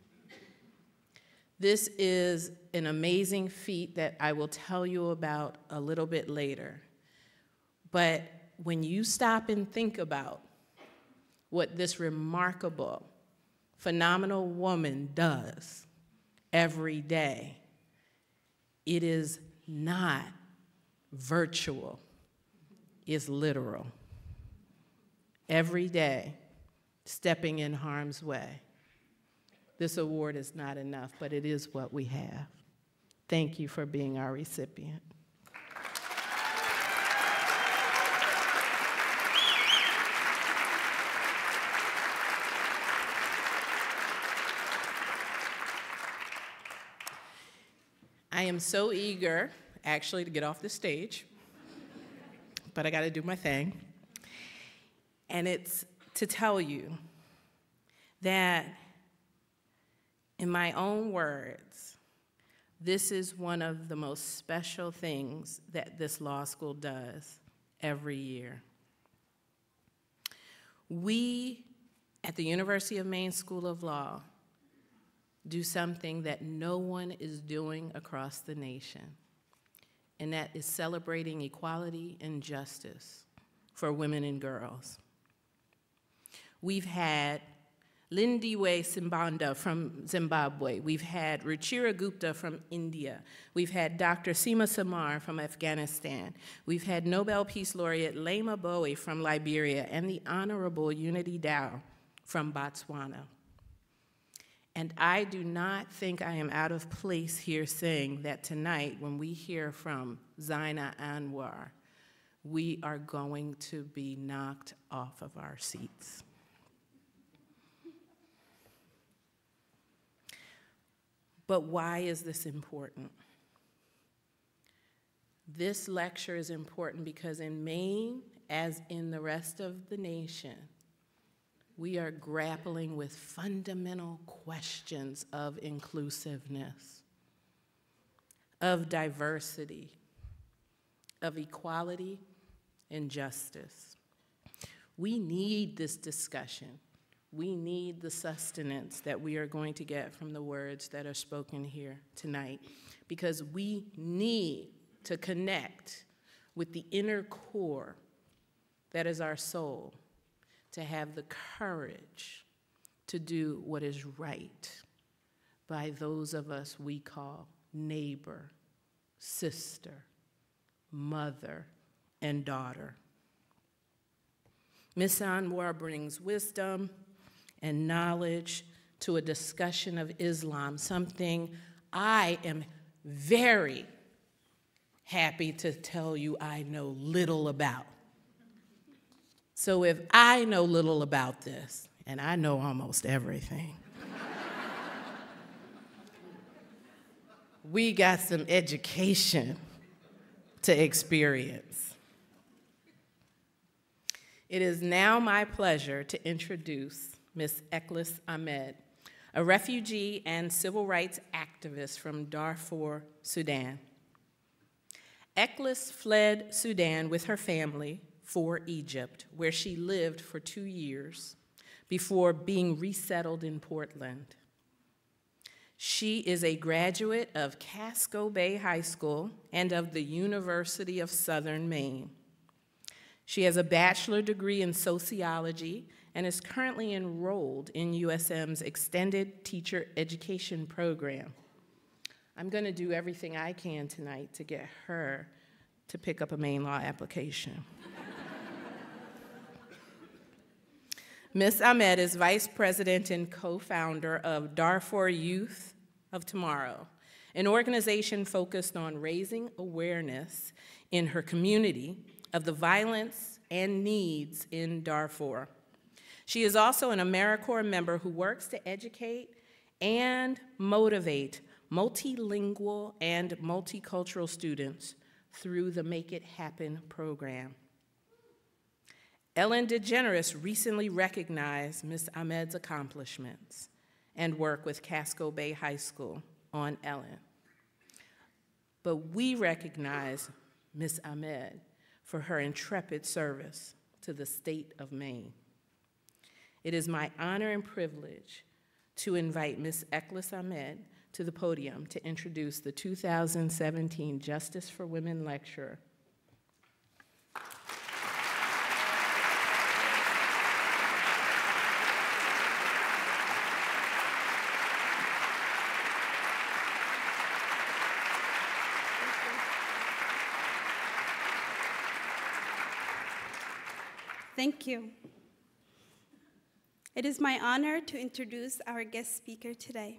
This is an amazing feat that I will tell you about a little bit later. But when you stop and think about what this remarkable, phenomenal woman does every day, it is not virtual, it's literal. Every day, stepping in harm's way. This award is not enough, but it is what we have. Thank you for being our recipient. I am so eager, actually, to get off the stage, but I gotta do my thing. And it's to tell you that, in my own words, this is one of the most special things that this law school does every year. We, at the University of Maine School of Law, do something that no one is doing across the nation, and that is celebrating equality and justice for women and girls. We've had Lindiwe Simbanda from Zimbabwe. We've had Ruchira Gupta from India. We've had Doctor Seema Samar from Afghanistan. We've had Nobel Peace Laureate Lema Bowie from Liberia and the Honorable Unity Dow from Botswana. And I do not think I am out of place here saying that tonight, when we hear from Zainah Anwar, we are going to be knocked off of our seats. But why is this important? This lecture is important because in Maine, as in the rest of the nation, we are grappling with fundamental questions of inclusiveness, of diversity, of equality and justice. We need this discussion. We need the sustenance that we are going to get from the words that are spoken here tonight, because we need to connect with the inner core that is our soul, to have the courage to do what is right by those of us we call neighbor, sister, mother, and daughter. Miz Anwar brings wisdom and knowledge to a discussion of Islam, something I am very happy to tell you I know little about. So if I know little about this, and I know almost everything, we got some education to experience. It is now my pleasure to introduce Miz Eklis Ahmed, a refugee and civil rights activist from Darfur, Sudan. Eklis fled Sudan with her family for Egypt, where she lived for two years before being resettled in Portland. She is a graduate of Casco Bay High School and of the University of Southern Maine. She has a bachelor degree in sociology and is currently enrolled in U S M's Extended Teacher Education Program. I'm going to do everything I can tonight to get her to pick up a Maine law application. Miz Ahmed is vice president and co-founder of Darfur Youth of Tomorrow, an organization focused on raising awareness in her community of the violence and needs in Darfur. She is also an AmeriCorps member who works to educate and motivate multilingual and multicultural students through the Make It Happen program. Ellen DeGeneres recently recognized Miz Ahmed's accomplishments and work with Casco Bay High School on Ellen. But we recognize Miz Ahmed for her intrepid service to the state of Maine. It is my honor and privilege to invite Miz Eklis Ahmed to the podium to introduce the two thousand seventeen Justice for Women Lecturer. Thank you. It is my honor to introduce our guest speaker today.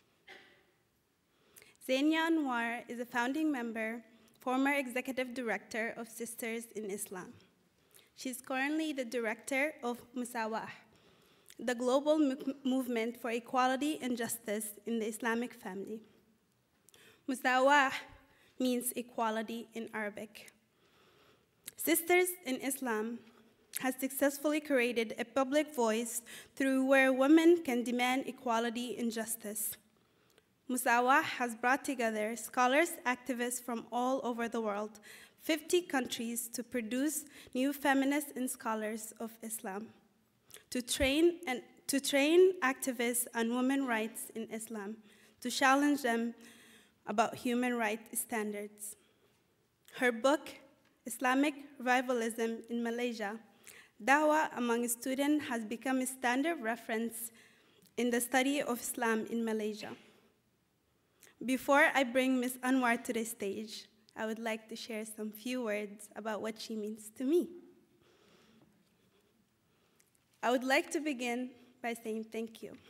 Zainah Anwar is a founding member, former executive director of Sisters in Islam. She's currently the director of Musawah, the global mo movement for equality and justice in the Islamic family. Musawah means equality in Arabic. Sisters in Islam has successfully created a public voice through where women can demand equality and justice. Musawah has brought together scholars, activists from all over the world, fifty countries, to produce new feminists and scholars of Islam, to train, and, to train activists on women's rights in Islam, to challenge them about human rights standards. Her book, Islamic Revivalism in Malaysia, Dawah among students, has become a standard reference in the study of Islam in Malaysia. Before I bring Miz Anwar to the stage, I would like to share some few words about what she means to me. I would like to begin by saying thank you.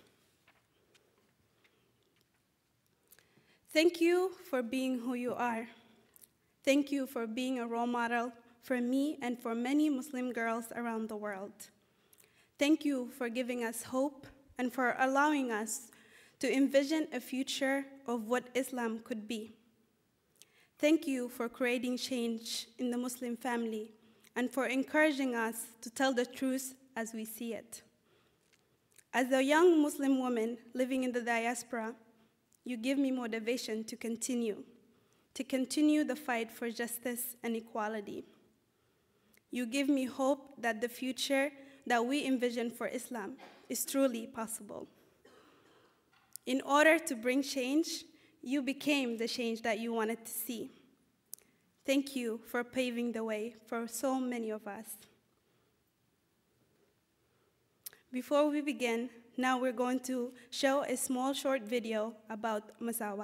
Thank you for being who you are. Thank you for being a role model for me and for many Muslim girls around the world. Thank you for giving us hope and for allowing us to envision a future of what Islam could be. Thank you for creating change in the Muslim family and for encouraging us to tell the truth as we see it. As a young Muslim woman living in the diaspora, you give me motivation to continue, to continue the fight for justice and equality. You give me hope that the future that we envision for Islam is truly possible. In order to bring change, you became the change that you wanted to see. Thank you for paving the way for so many of us. Before we begin, now we're going to show a small short video about Musawah.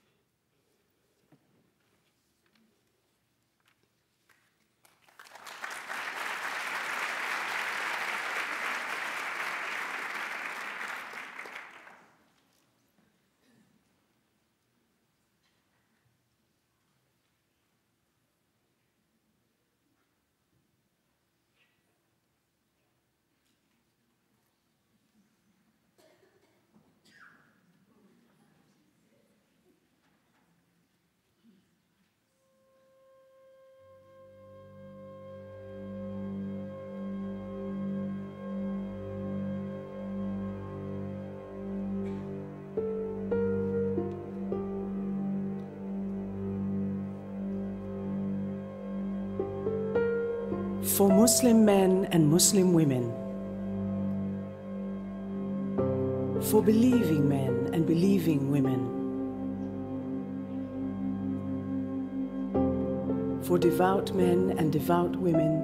For Muslim men and Muslim women, for believing men and believing women, for devout men and devout women,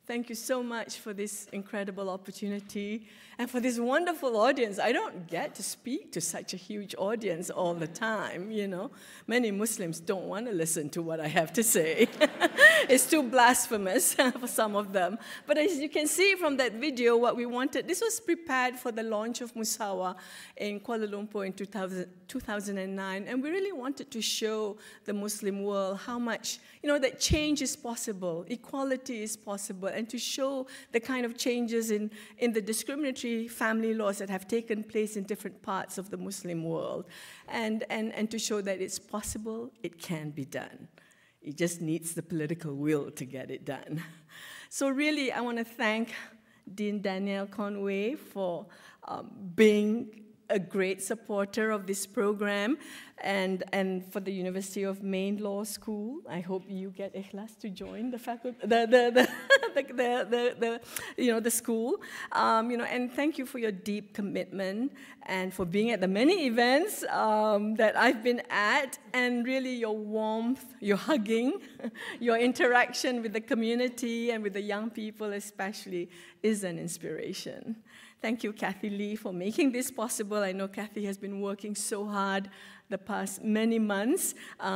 Thank you so much for this incredible opportunity and for this wonderful audience. I don't get to speak to such a huge audience all the time, you know. Many Muslims don't want to listen to what I have to say. It's too blasphemous for some of them. But as you can see from that video, what we wanted, this was prepared for the launch of Musawah in Kuala Lumpur in two thousand nine, and we really wanted to show the Muslim world how much, you know, that change is possible, equality is possible, and to show the kind of changes in, in the discriminatory family laws that have taken place in different parts of the Muslim world, and, and, and to show that it's possible, it can be done. It just needs the political will to get it done. So really, I want to thank Dean Danielle Conway for um, being a great supporter of this program, and, and for the University of Maine Law School. I hope you get ikhlas to join the faculty, the, the, the, the, the, the, the, you know, the school. Um, you know, and thank you for your deep commitment and for being at the many events um, that I've been at, and really your warmth, your hugging, your interaction with the community and with the young people especially is an inspiration. Thank you, Kathy Lee, for making this possible. I know Kathy has been working so hard the past many months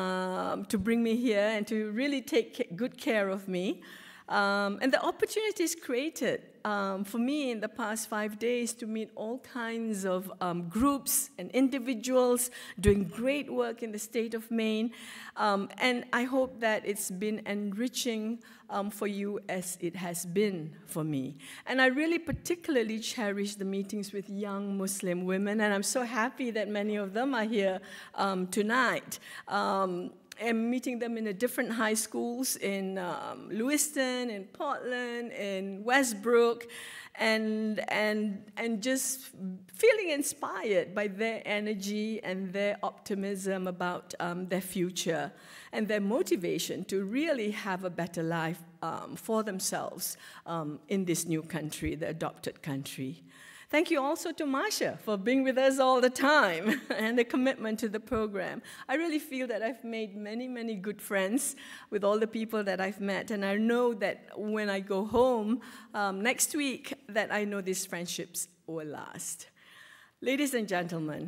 um, to bring me here and to really take good care of me. Um, and the opportunities created um, for me in the past five days to meet all kinds of um, groups and individuals doing great work in the state of Maine. Um, and I hope that it's been enriching um, for you as it has been for me. And I really particularly cherish the meetings with young Muslim women, and I'm so happy that many of them are here um, tonight. Um, I'm meeting them in the different high schools in um, Lewiston, in Portland, in Westbrook, and, and, and just feeling inspired by their energy and their optimism about um, their future and their motivation to really have a better life um, for themselves um, in this new country, the adopted country. Thank you also to Masha for being with us all the time and the commitment to the program. I really feel that I've made many, many good friends with all the people that I've met, and I know that when I go home um, next week, that I know these friendships will last. Ladies and gentlemen,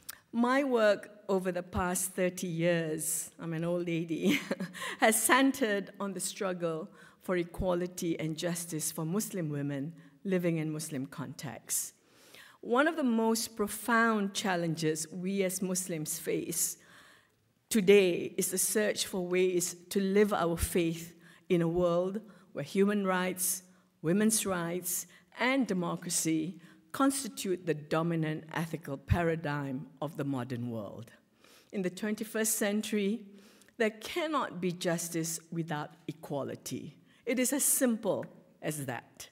my work over the past thirty years, I'm an old lady, has centered on the struggle for equality and justice for Muslim women living in Muslim contexts. One of the most profound challenges we as Muslims face today is the search for ways to live our faith in a world where human rights, women's rights, and democracy constitute the dominant ethical paradigm of the modern world. In the twenty-first century, there cannot be justice without equality. It is as simple as that.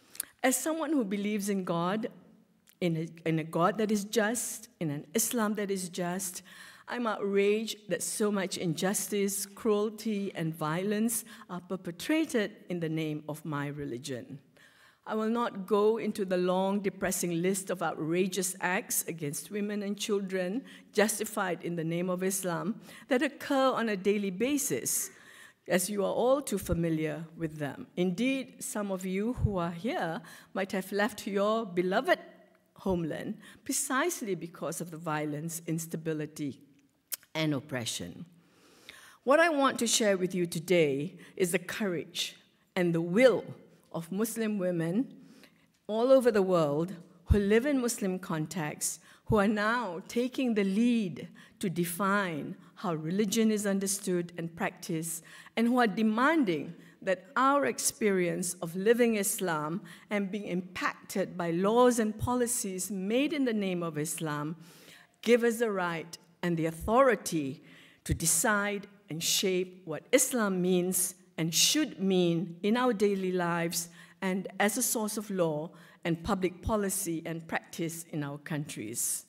As someone who believes in God, in a, in a God that is just, in an Islam that is just, I'm outraged that so much injustice, cruelty, and violence are perpetrated in the name of my religion. I will not go into the long, depressing list of outrageous acts against women and children justified in the name of Islam that occur on a daily basis, as you are all too familiar with them. Indeed, some of you who are here might have left your beloved homeland precisely because of the violence, instability, and oppression. What I want to share with you today is the courage and the will of Muslim women all over the world who live in Muslim contexts, who are now taking the lead to define how religion is understood and practiced, and who are demanding that our experience of living Islam and being impacted by laws and policies made in the name of Islam give us the right and the authority to decide and shape what Islam means and should mean in our daily lives and as a source of law and public policy and practice in our countries.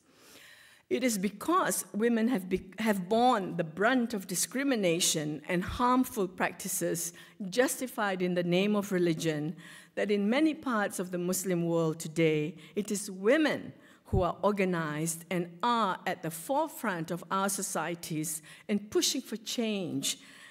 It is because women have, be, have borne the brunt of discrimination and harmful practices justified in the name of religion that in many parts of the Muslim world today, it is women who are organized and are at the forefront of our societies in pushing for change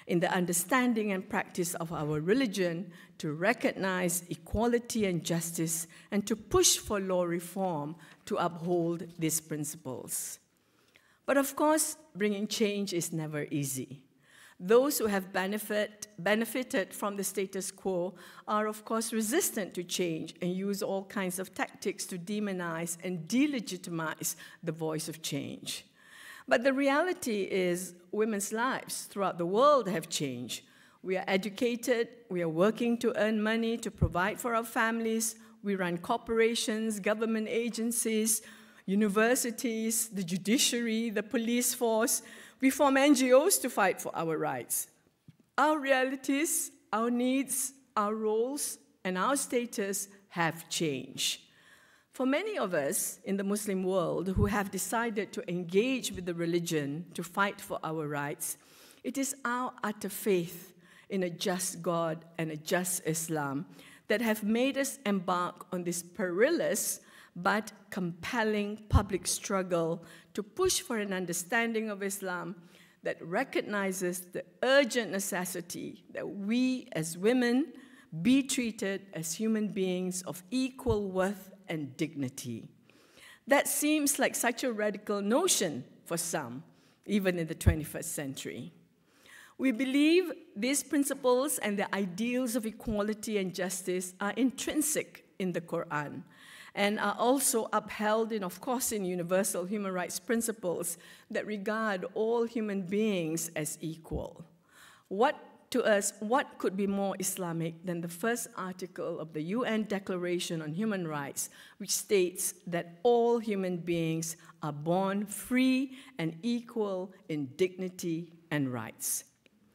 in the understanding and practice of our religion to recognize equality and justice and to push for law reform to uphold these principles. But of course, bringing change is never easy. Those who have benefit, benefited from the status quo are, of course, resistant to change and use all kinds of tactics to demonize and delegitimize the voice of change. But the reality is women's lives throughout the world have changed. We are educated, we are working to earn money to provide for our families, we run corporations, government agencies, universities, the judiciary, the police force. We form N G Os to fight for our rights. Our realities, our needs, our roles, and our status have changed. For many of us in the Muslim world who have decided to engage with the religion to fight for our rights, it is our utter faith in a just God and a just Islam that have made us embark on this perilous but compelling public struggle to push for an understanding of Islam that recognizes the urgent necessity that we as women be treated as human beings of equal worth and dignity. That seems like such a radical notion for some, even in the twenty-first century. We believe these principles and the ideals of equality and justice are intrinsic in the Quran and are also upheld in, of course, in universal human rights principles that regard all human beings as equal. What To us, what could be more Islamic than the first article of the U N Declaration on Human Rights, which states that all human beings are born free and equal in dignity and rights.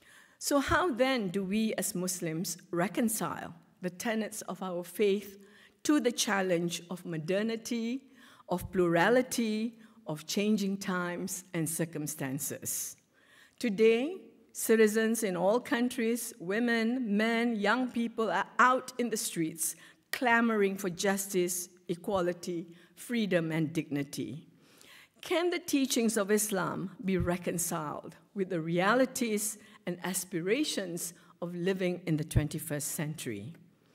So how then do we as Muslims reconcile the tenets of our faith to the challenge of modernity, of plurality, of changing times and circumstances? Today, citizens in all countries, women, men, young people are out in the streets clamoring for justice, equality, freedom, and dignity. Can the teachings of Islam be reconciled with the realities and aspirations of living in the twenty-first century?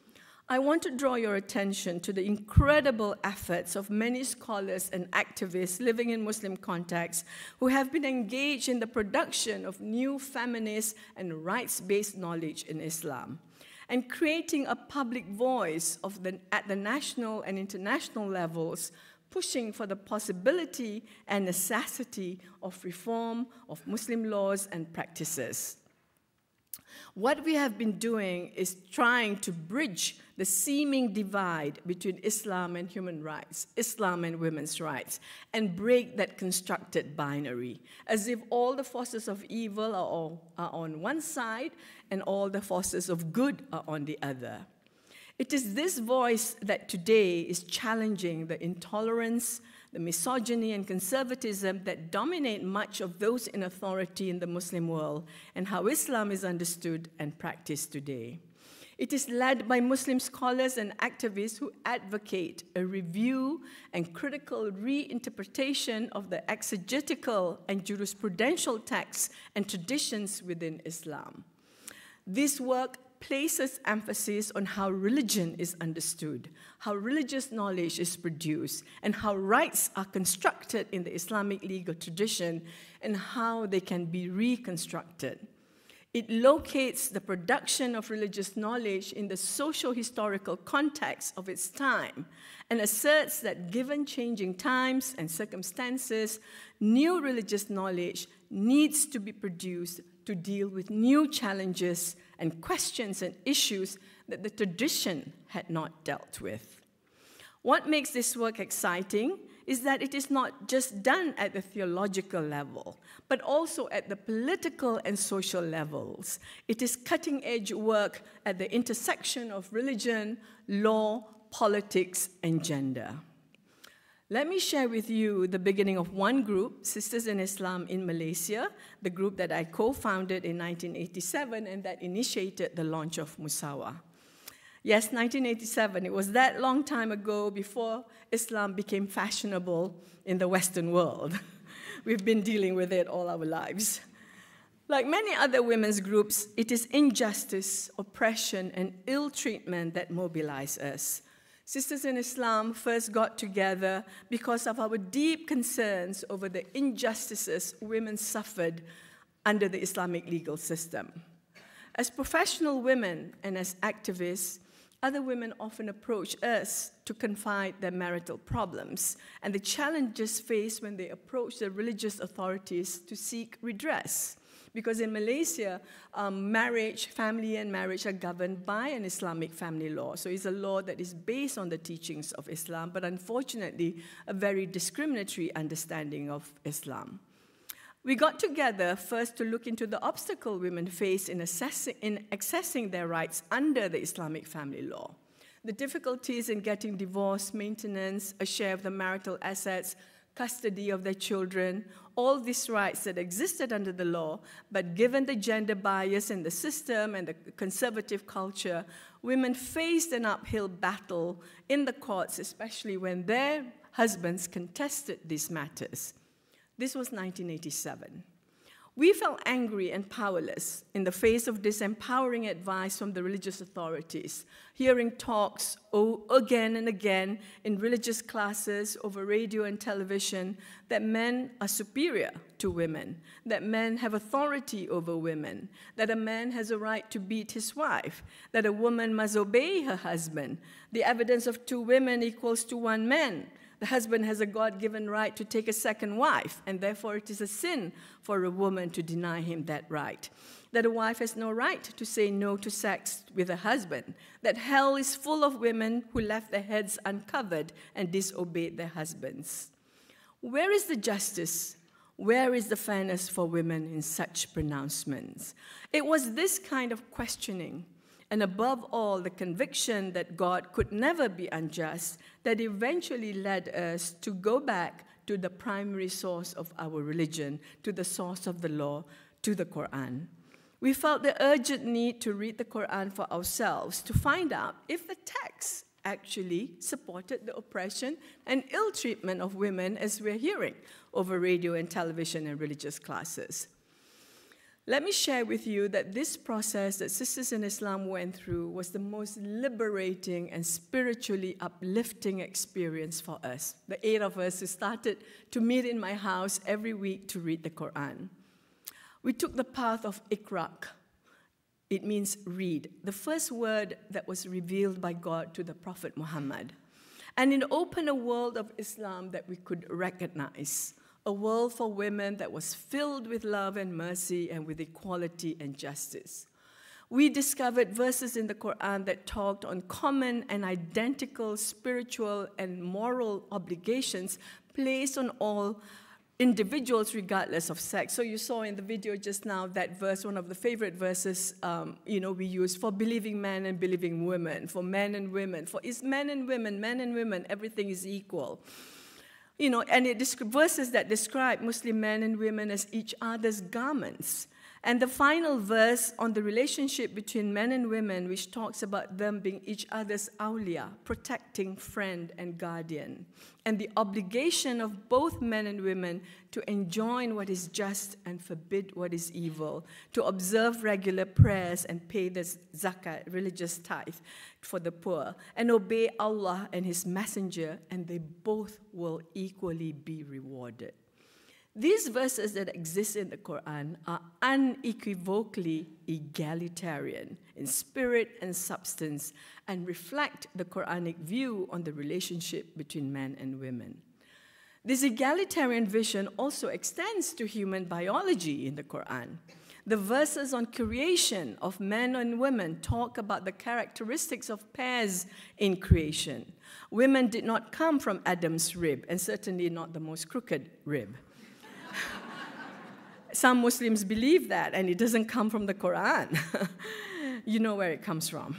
I want to draw your attention to the incredible efforts of many scholars and activists living in Muslim contexts who have been engaged in the production of new feminist and rights-based knowledge in Islam and creating a public voice of the, at the national and international levels, pushing for the possibility and necessity of reform of Muslim laws and practices. What we have been doing is trying to bridge the seeming divide between Islam and human rights, Islam and women's rights, and break that constructed binary, as if all the forces of evil are, all, are on one side and all the forces of good are on the other. It is this voice that today is challenging the intolerance, the misogyny and conservatism that dominate much of those in authority in the Muslim world and how Islam is understood and practiced today. It is led by Muslim scholars and activists who advocate a review and critical reinterpretation of the exegetical and jurisprudential texts and traditions within Islam. This work places emphasis on how religion is understood, how religious knowledge is produced, and how rights are constructed in the Islamic legal tradition, and how they can be reconstructed. It locates the production of religious knowledge in the socio-historical context of its time and asserts that given changing times and circumstances, new religious knowledge needs to be produced to deal with new challenges and questions and issues that the tradition had not dealt with. What makes this work exciting is that it is not just done at the theological level, but also at the political and social levels. It is cutting-edge work at the intersection of religion, law, politics, and gender. Let me share with you the beginning of one group, Sisters in Islam in Malaysia, the group that I co-founded in nineteen eighty-seven and that initiated the launch of Musawah. Yes, nineteen eighty-seven, it was that long time ago before Islam became fashionable in the Western world. We've been dealing with it all our lives. Like many other women's groups, it is injustice, oppression, and ill treatment that mobilize us. Sisters in Islam first got together because of our deep concerns over the injustices women suffered under the Islamic legal system. As professional women and as activists, other women often approach us to confide their marital problems and the challenges faced when they approach the religious authorities to seek redress. Because in Malaysia, um, marriage, family and marriage are governed by an Islamic family law. So it's a law that is based on the teachings of Islam, but unfortunately, a very discriminatory understanding of Islam. We got together first to look into the obstacle women face in, assessing, in accessing their rights under the Islamic family law. The difficulties in getting divorce, maintenance, a share of the marital assets, custody of their children, all these rights that existed under the law, but given the gender bias in the system and the conservative culture, women faced an uphill battle in the courts, especially when their husbands contested these matters. This was nineteen eighty-seven. We felt angry and powerless in the face of disempowering advice from the religious authorities, hearing talks again and again in religious classes over radio and television that men are superior to women, that men have authority over women, that a man has a right to beat his wife, that a woman must obey her husband, the evidence of two women equals to one man. The husband has a God-given right to take a second wife, and therefore it is a sin for a woman to deny him that right. That a wife has no right to say no to sex with a husband. That hell is full of women who left their heads uncovered and disobeyed their husbands. Where is the justice? Where is the fairness for women in such pronouncements? It was this kind of questioning, and above all, the conviction that God could never be unjust, that eventually led us to go back to the primary source of our religion, to the source of the law, to the Quran. We felt the urgent need to read the Quran for ourselves, to find out if the text actually supported the oppression and ill treatment of women as we're hearing over radio and television and religious classes. Let me share with you that this process that Sisters in Islam went through was the most liberating and spiritually uplifting experience for us, the eight of us who started to meet in my house every week to read the Quran. We took the path of Iqra. It means read, the first word that was revealed by God to the Prophet Muhammad. And it opened a world of Islam that we could recognize, a world for women that was filled with love and mercy and with equality and justice. We discovered verses in the Quran that talked on common and identical spiritual and moral obligations placed on all individuals regardless of sex. So you saw in the video just now that verse, one of the favorite verses um, you know, we use for believing men and believing women, for men and women, for it's men and women, men and women, everything is equal. You know, and it verses that describe Muslim men and women as each other's garments. And the final verse on the relationship between men and women, which talks about them being each other's awliya, protecting friend and guardian, and the obligation of both men and women to enjoin what is just and forbid what is evil, to observe regular prayers and pay the zakat, religious tithe, for the poor, and obey Allah and His Messenger, and they both will equally be rewarded. These verses that exist in the Quran are unequivocally egalitarian in spirit and substance and reflect the Quranic view on the relationship between men and women. This egalitarian vision also extends to human biology in the Quran. The verses on creation of men and women talk about the characteristics of pairs in creation. Women did not come from Adam's rib, and certainly not the most crooked rib. Some Muslims believe that, and it doesn't come from the Quran. You know where it comes from.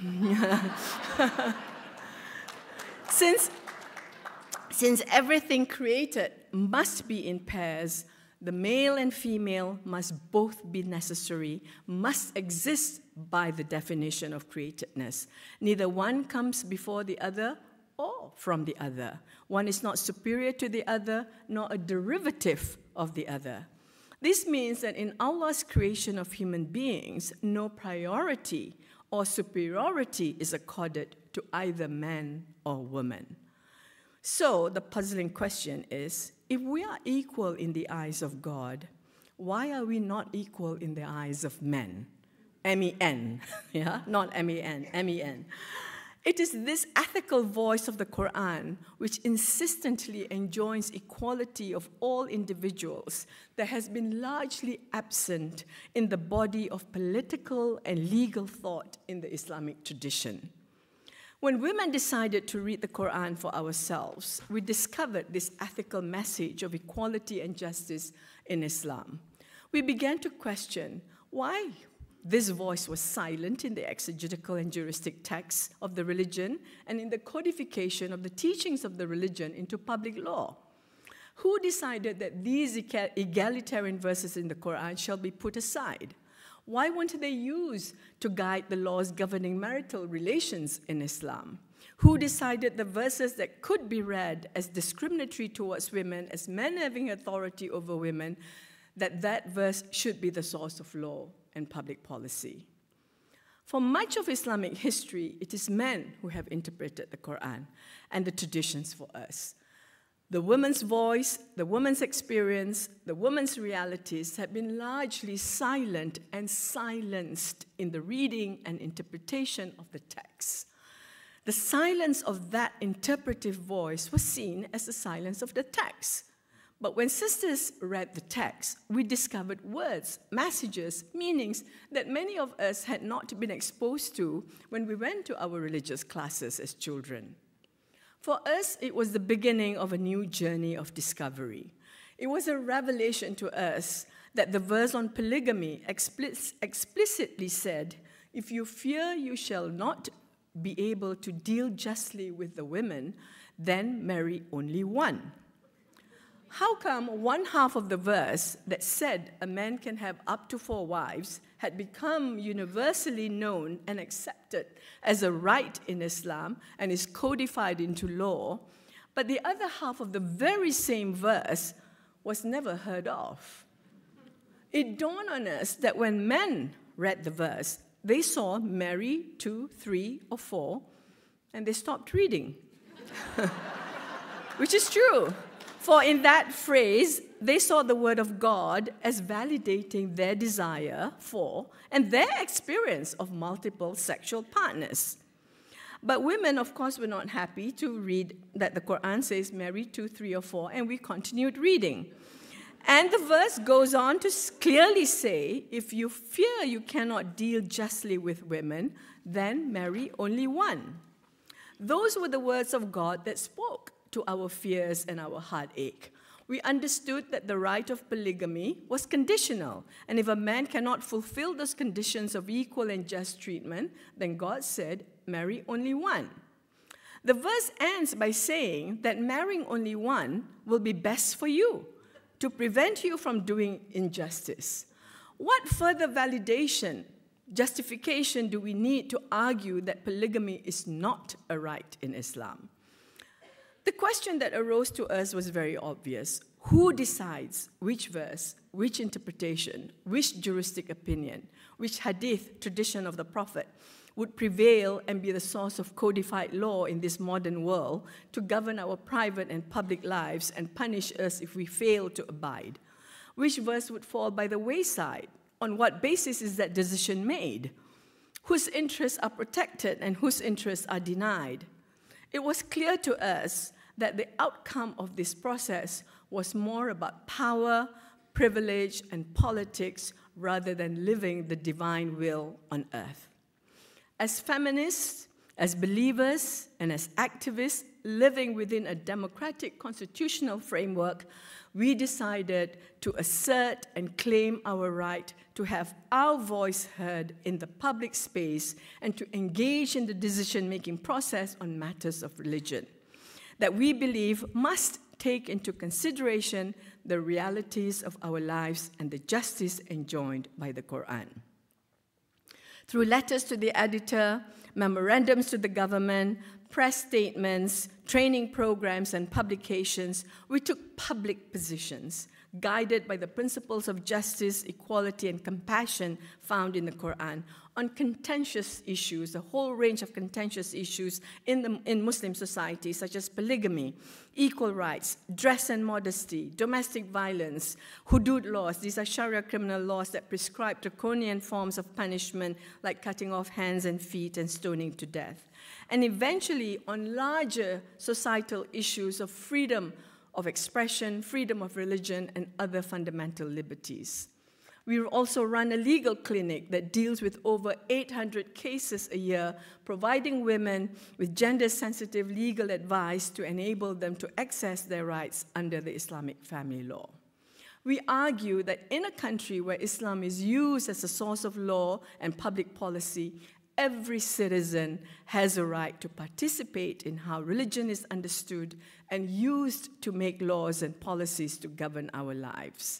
since, since everything created must be in pairs, the male and female must both be necessary, must exist by the definition of createdness. Neither one comes before the other or from the other. One is not superior to the other, nor a derivative of the other. This means that in Allah's creation of human beings, no priority or superiority is accorded to either man or woman. So the puzzling question is, if we are equal in the eyes of God, why are we not equal in the eyes of men? M E N, yeah, not M E N, M E N. It is this ethical voice of the Quran which insistently enjoins equality of all individuals that has been largely absent in the body of political and legal thought in the Islamic tradition. When women decided to read the Quran for ourselves, we discovered this ethical message of equality and justice in Islam. We began to question why this voice was silent in the exegetical and juristic texts of the religion and in the codification of the teachings of the religion into public law. Who decided that these egalitarian verses in the Quran shall be put aside? Why weren't they used to guide the laws governing marital relations in Islam? Who decided the verses that could be read as discriminatory towards women, as men having authority over women, that that verse should be the source of law and public policy? For much of Islamic history, it is men who have interpreted the Quran and the traditions for us. The woman's voice, the woman's experience, the woman's realities have been largely silent and silenced in the reading and interpretation of the text. The silence of that interpretive voice was seen as the silence of the text. But when sisters read the text, we discovered words, messages, meanings that many of us had not been exposed to when we went to our religious classes as children. For us, it was the beginning of a new journey of discovery. It was a revelation to us that the verse on polygamy explic- explicitly said, if you fear you shall not be able to deal justly with the women, then marry only one. How come one half of the verse that said a man can have up to four wives had become universally known and accepted as a right in Islam and is codified into law, but the other half of the very same verse was never heard of? It dawned on us that when men read the verse, they saw marry two, three, or four, and they stopped reading. Which is true. For in that phrase, they saw the word of God as validating their desire for and their experience of multiple sexual partners. But women, of course, were not happy to read that the Quran says marry two, three, or four, and we continued reading. And the verse goes on to clearly say, if you fear you cannot deal justly with women, then marry only one. Those were the words of God that spoke to our fears and our heartache. We understood that the right of polygamy was conditional, and if a man cannot fulfill those conditions of equal and just treatment, then God said, marry only one. The verse ends by saying that marrying only one will be best for you, to prevent you from doing injustice. What further validation, justification do we need to argue that polygamy is not a right in Islam? The question that arose to us was very obvious. Who decides which verse, which interpretation, which juristic opinion, which hadith, tradition of the Prophet, would prevail and be the source of codified law in this modern world to govern our private and public lives and punish us if we fail to abide? Which verse would fall by the wayside? On what basis is that decision made? Whose interests are protected and whose interests are denied? It was clear to us that the outcome of this process was more about power, privilege, and politics rather than living the divine will on earth. As feminists, as believers, and as activists living within a democratic constitutional framework, we decided to assert and claim our right to have our voice heard in the public space and to engage in the decision-making process on matters of religion that we believe must take into consideration the realities of our lives and the justice enjoined by the Quran. Through letters to the editor, memorandums to the government, press statements, training programs, and publications, we took public positions guided by the principles of justice, equality, and compassion found in the Quran on contentious issues, a whole range of contentious issues in, the, in Muslim society, such as polygamy, equal rights, dress and modesty, domestic violence, hudud laws. These are Sharia criminal laws that prescribe draconian forms of punishment like cutting off hands and feet and stoning to death. And eventually on larger societal issues of freedom of expression, freedom of religion, and other fundamental liberties. We also run a legal clinic that deals with over eight hundred cases a year, providing women with gender-sensitive legal advice to enable them to access their rights under the Islamic family law. We argue that in a country where Islam is used as a source of law and public policy, every citizen has a right to participate in how religion is understood and used to make laws and policies to govern our lives.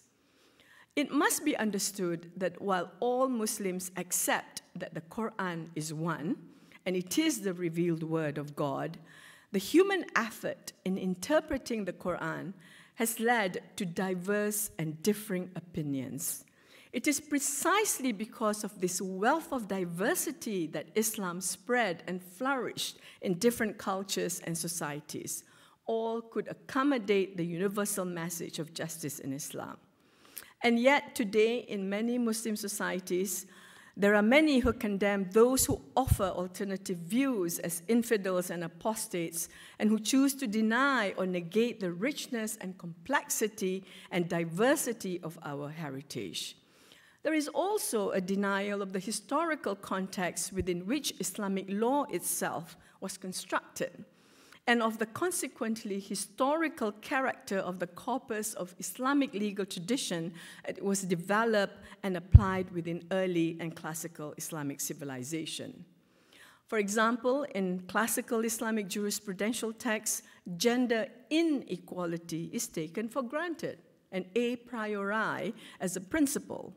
It must be understood that while all Muslims accept that the Quran is one, and it is the revealed word of God, the human effort in interpreting the Quran has led to diverse and differing opinions. It is precisely because of this wealth of diversity that Islam spread and flourished in different cultures and societies. All could accommodate the universal message of justice in Islam. And yet today, in many Muslim societies, there are many who condemn those who offer alternative views as infidels and apostates, and who choose to deny or negate the richness and complexity and diversity of our heritage. There is also a denial of the historical context within which Islamic law itself was constructed, and of the consequently historical character of the corpus of Islamic legal tradition that was developed and applied within early and classical Islamic civilization. For example, in classical Islamic jurisprudential texts, gender inequality is taken for granted, and a priori as a principle.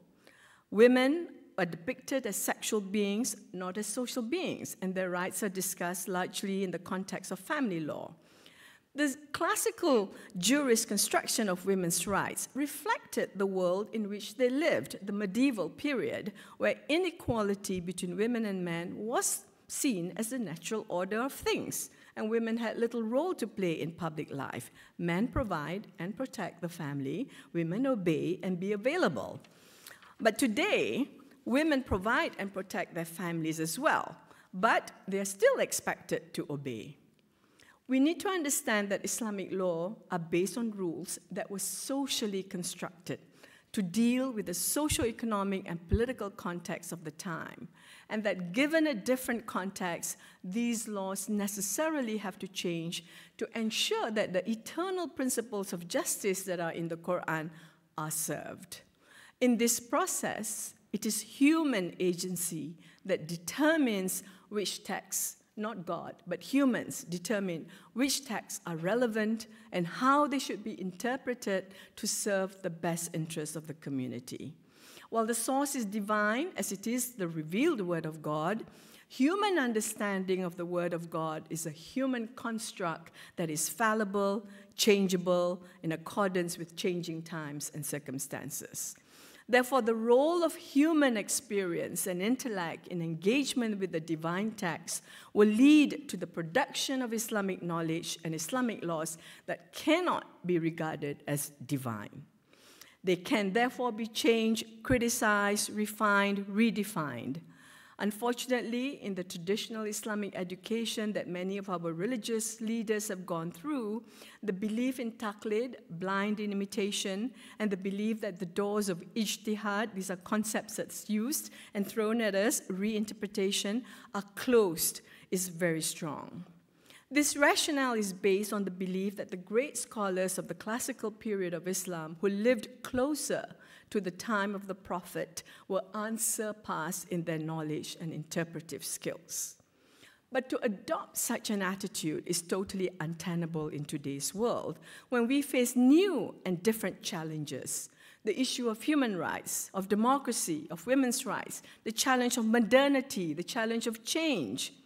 Women are depicted as sexual beings, not as social beings, and their rights are discussed largely in the context of family law. The classical jurist construction of women's rights reflected the world in which they lived, the medieval period, where inequality between women and men was seen as the natural order of things, and women had little role to play in public life. Men provide and protect the family, women obey and be available. But today, women provide and protect their families as well, but they are still expected to obey. We need to understand that Islamic law are based on rules that were socially constructed to deal with the socio-economic and political context of the time, and that given a different context, these laws necessarily have to change to ensure that the eternal principles of justice that are in the Quran are served. In this process, it is human agency that determines which texts, not God, but humans determine which texts are relevant and how they should be interpreted to serve the best interests of the community. While the source is divine, as it is the revealed word of God, human understanding of the word of God is a human construct that is fallible, changeable, in accordance with changing times and circumstances. Therefore, the role of human experience and intellect in engagement with the divine text will lead to the production of Islamic knowledge and Islamic laws that cannot be regarded as divine. They can therefore be changed, criticized, refined, redefined. Unfortunately, in the traditional Islamic education that many of our religious leaders have gone through, the belief in taqlid, blind in imitation, and the belief that the doors of ijtihad, these are concepts that's used and thrown at us, reinterpretation, are closed, is very strong. This rationale is based on the belief that the great scholars of the classical period of Islam who lived closer to the time of the Prophet were unsurpassed in their knowledge and interpretive skills. But to adopt such an attitude is totally untenable in today's world, when we face new and different challenges. The issue of human rights, of democracy, of women's rights, the challenge of modernity, the challenge of change.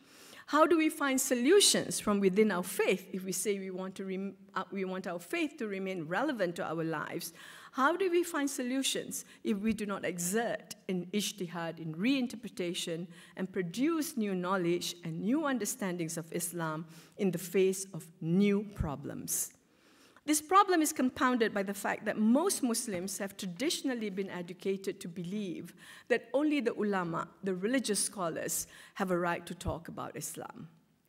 How do we find solutions from within our faith if we say we want, to rem uh, we want our faith to remain relevant to our lives? How do we find solutions if we do not exert in ijtihad, in reinterpretation, and produce new knowledge and new understandings of Islam in the face of new problems? This problem is compounded by the fact that most Muslims have traditionally been educated to believe that only the ulama, the religious scholars, have a right to talk about Islam.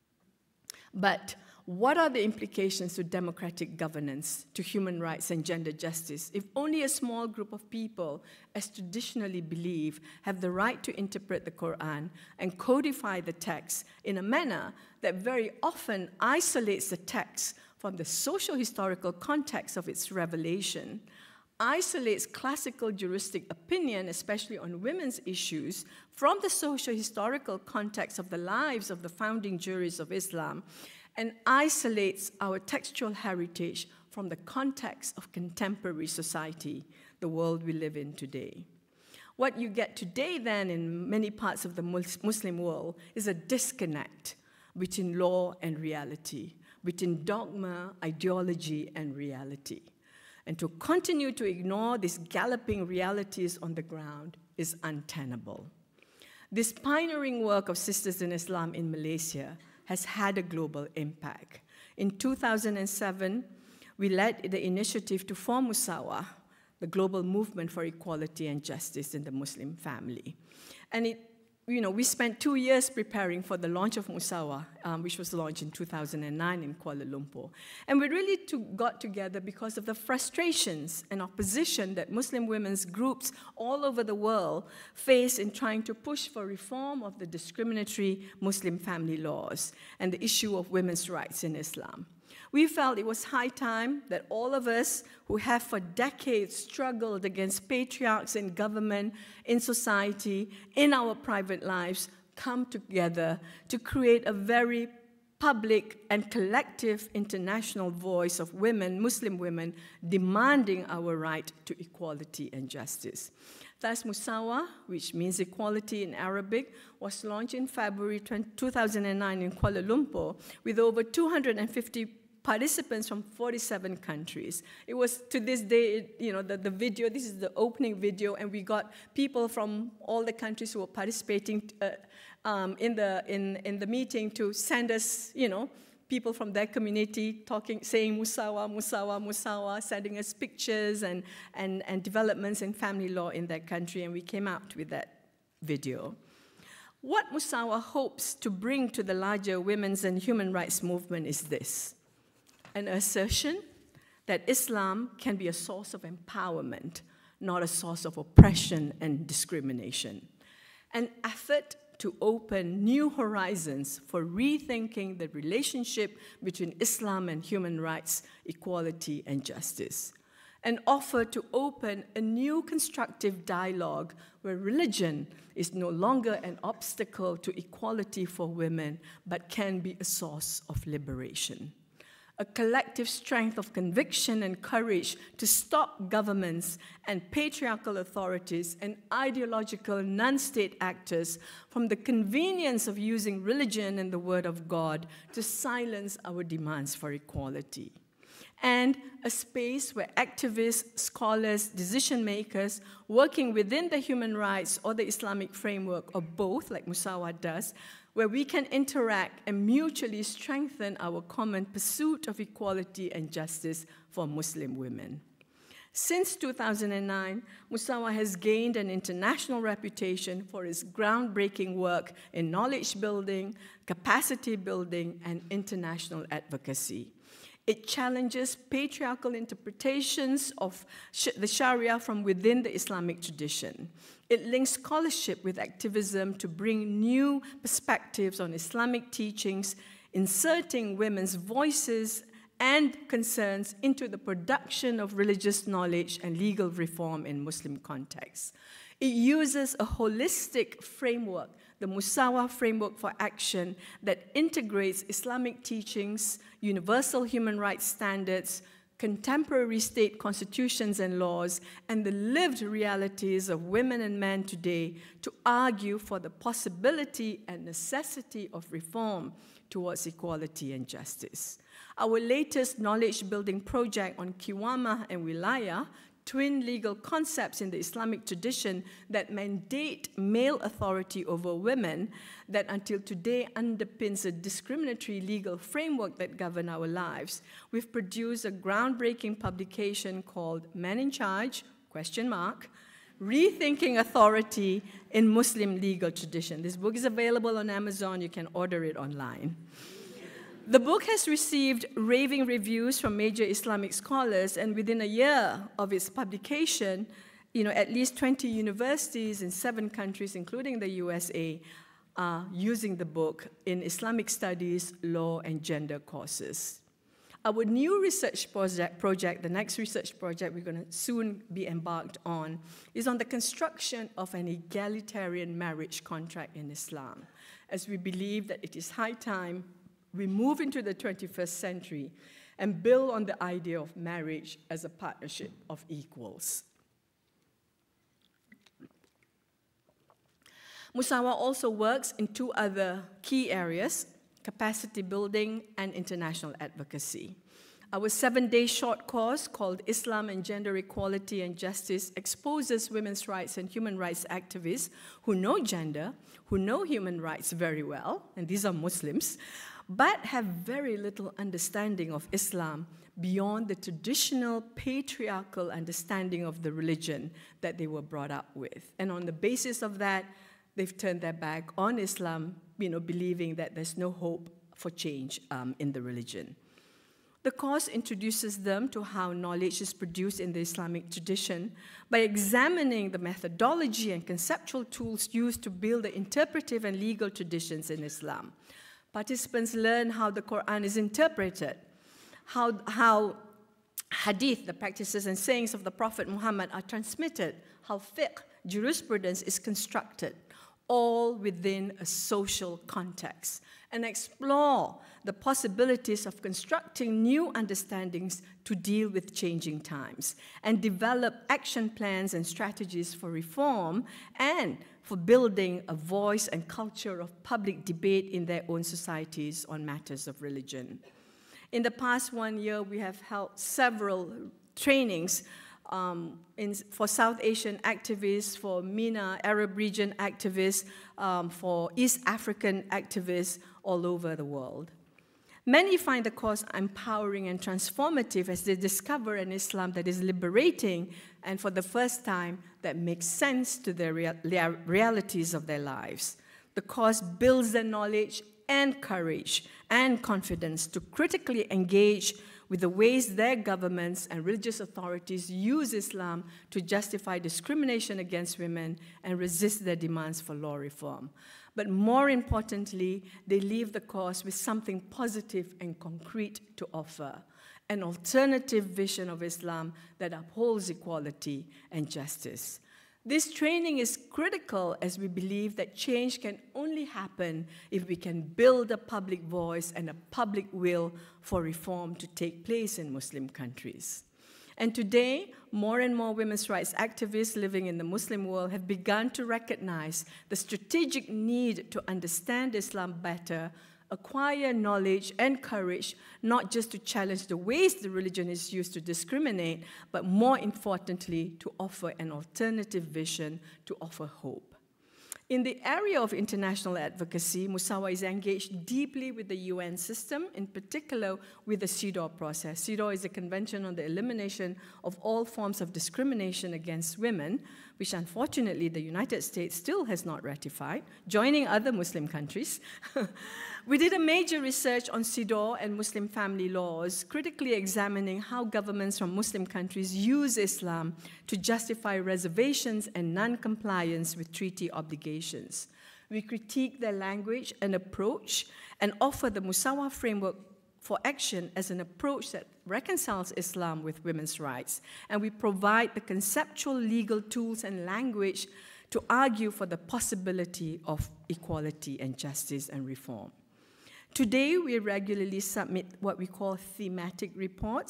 But what are the implications to democratic governance, to human rights and gender justice, if only a small group of people, as traditionally believe, have the right to interpret the Quran and codify the text in a manner that very often isolates the text from the socio-historical context of its revelation, isolates classical juristic opinion, especially on women's issues, from the socio-historical context of the lives of the founding jurists of Islam, and isolates our textual heritage from the context of contemporary society, the world we live in today. What you get today, then, in many parts of the Muslim world is a disconnect between law and reality, between dogma, ideology, and reality. And to continue to ignore these galloping realities on the ground is untenable. This pioneering work of Sisters in Islam in Malaysia has had a global impact. In two thousand seven, we led the initiative to form Musawah, the global movement for equality and justice in the Muslim family. And it, you know, we spent two years preparing for the launch of Musawah, um, which was launched in two thousand nine in Kuala Lumpur. And we really to, got together because of the frustrations and opposition that Muslim women's groups all over the world face in trying to push for reform of the discriminatory Muslim family laws and the issue of women's rights in Islam. We felt it was high time that all of us who have for decades struggled against patriarchs in government, in society, in our private lives, come together to create a very public and collective international voice of women, Muslim women, demanding our right to equality and justice. Thus, Musawah, which means equality in Arabic, was launched in February two thousand nine in Kuala Lumpur with over two hundred fifty participants from forty-seven countries. It was, to this day, it, you know, the, the video, this is the opening video, and we got people from all the countries who were participating uh, um, in, the, in, in the meeting to send us, you know, people from their community talking, saying Musawah, Musawah, Musawah, sending us pictures and, and, and developments in family law in their country, and we came out with that video. What Musawah hopes to bring to the larger women's and human rights movement is this: an assertion that Islam can be a source of empowerment, not a source of oppression and discrimination. An effort to open new horizons for rethinking the relationship between Islam and human rights, equality, and justice. An offer to open a new constructive dialogue where religion is no longer an obstacle to equality for women, but can be a source of liberation. A collective strength of conviction and courage to stop governments and patriarchal authorities and ideological non-state actors from the convenience of using religion and the word of God to silence our demands for equality. And a space where activists, scholars, decision makers working within the human rights or the Islamic framework, or both, like Musawah does, where we can interact and mutually strengthen our common pursuit of equality and justice for Muslim women. Since two thousand nine, Musawah has gained an international reputation for its groundbreaking work in knowledge building, capacity building, and international advocacy. It challenges patriarchal interpretations of the Sharia from within the Islamic tradition. It links scholarship with activism to bring new perspectives on Islamic teachings, inserting women's voices and concerns into the production of religious knowledge and legal reform in Muslim contexts. It uses a holistic framework, the Musawah framework for action, that integrates Islamic teachings, universal human rights standards, contemporary state constitutions and laws, and the lived realities of women and men today to argue for the possibility and necessity of reform towards equality and justice. Our latest knowledge-building project on Qiwamah and Wilayah, twin legal concepts in the Islamic tradition that mandate male authority over women, that until today underpins a discriminatory legal framework that govern our lives. We've produced a groundbreaking publication called Men in Charge, question mark, Rethinking Authority in Muslim Legal Tradition. This book is available on Amazon. You can order it online. The book has received raving reviews from major Islamic scholars, and within a year of its publication, you know, at least twenty universities in seven countries, including the U S A, are using the book in Islamic studies, law, and gender courses. Our new research project, project, the next research project we're going to soon be embarked on, is on the construction of an egalitarian marriage contract in Islam, as we believe that it is high time we move into the twenty-first century and build on the idea of marriage as a partnership of equals. Musawah also works in two other key areas, capacity building and international advocacy. Our seven-day short course called Islam and Gender Equality and Justice exposes women's rights and human rights activists who know gender, who know human rights very well, and these are Muslims, but have very little understanding of Islam beyond the traditional patriarchal understanding of the religion that they were brought up with. And on the basis of that, they've turned their back on Islam, you know, believing that there's no hope for change um, in the religion. The course introduces them to how knowledge is produced in the Islamic tradition by examining the methodology and conceptual tools used to build the interpretive and legal traditions in Islam. Participants learn how the Quran is interpreted, how, how hadith, the practices and sayings of the Prophet Muhammad, are transmitted, how fiqh, jurisprudence, is constructed, all within a social context, and explore the possibilities of constructing new understandings to deal with changing times, and develop action plans and strategies for reform and for building a voice and culture of public debate in their own societies on matters of religion. In the past one year, we have held several trainings um, in, for South Asian activists, for MENA, Arab region activists, um, for East African activists all over the world. Many find the course empowering and transformative as they discover an Islam that is liberating and for the first time that makes sense to the real realities of their lives. The course builds their knowledge and courage and confidence to critically engage with the ways their governments and religious authorities use Islam to justify discrimination against women and resist their demands for law reform. But more importantly, they leave the course with something positive and concrete to offer, an alternative vision of Islam that upholds equality and justice. This training is critical as we believe that change can only happen if we can build a public voice and a public will for reform to take place in Muslim countries. And today, more and more women's rights activists living in the Muslim world have begun to recognize the strategic need to understand Islam better, acquire knowledge and courage, not just to challenge the ways the religion is used to discriminate, but more importantly, to offer an alternative vision, to offer hope. In the area of international advocacy, Musawah is engaged deeply with the U N system, in particular with the C E D A W process. C E D A W is a convention on the elimination of all forms of discrimination against women, which unfortunately the United States still has not ratified, joining other Muslim countries. We did a major research on C E D A W and Muslim family laws, critically examining how governments from Muslim countries use Islam to justify reservations and non-compliance with treaty obligations. We critique their language and approach and offer the Musawah framework for action as an approach that reconciles Islam with women's rights. And we provide the conceptual legal tools and language to argue for the possibility of equality and justice and reform. Today, we regularly submit what we call thematic reports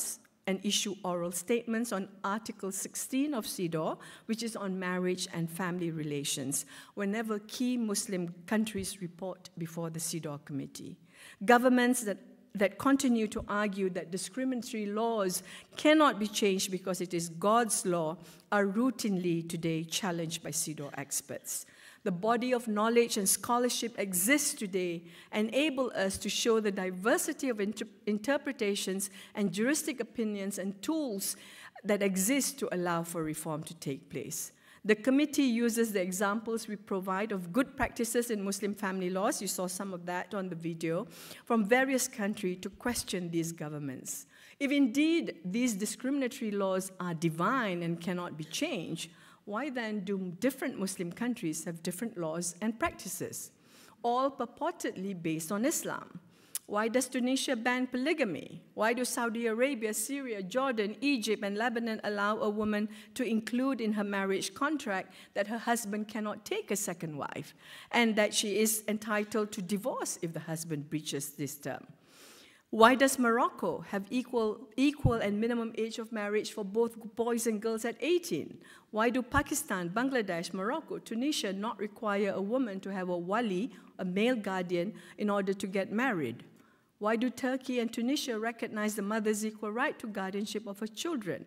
and issue oral statements on Article sixteen of C E D A W, which is on marriage and family relations, whenever key Muslim countries report before the C E D A W committee. Governments that, that continue to argue that discriminatory laws cannot be changed because it is God's law are routinely today challenged by C E D A W experts. The body of knowledge and scholarship exists today, enable us to show the diversity of inter interpretations and juristic opinions and tools that exist to allow for reform to take place. The committee uses the examples we provide of good practices in Muslim family laws, you saw some of that on the video, from various countries to question these governments. If indeed these discriminatory laws are divine and cannot be changed, why then do different Muslim countries have different laws and practices, all purportedly based on Islam? Why does Tunisia ban polygamy? Why do Saudi Arabia, Syria, Jordan, Egypt, and Lebanon allow a woman to include in her marriage contract that her husband cannot take a second wife and that she is entitled to divorce if the husband breaches this term? Why does Morocco have equal, equal and minimum age of marriage for both boys and girls at eighteen? Why do Pakistan, Bangladesh, Morocco, Tunisia not require a woman to have a wali, a male guardian, in order to get married? Why do Turkey and Tunisia recognize the mother's equal right to guardianship of her children?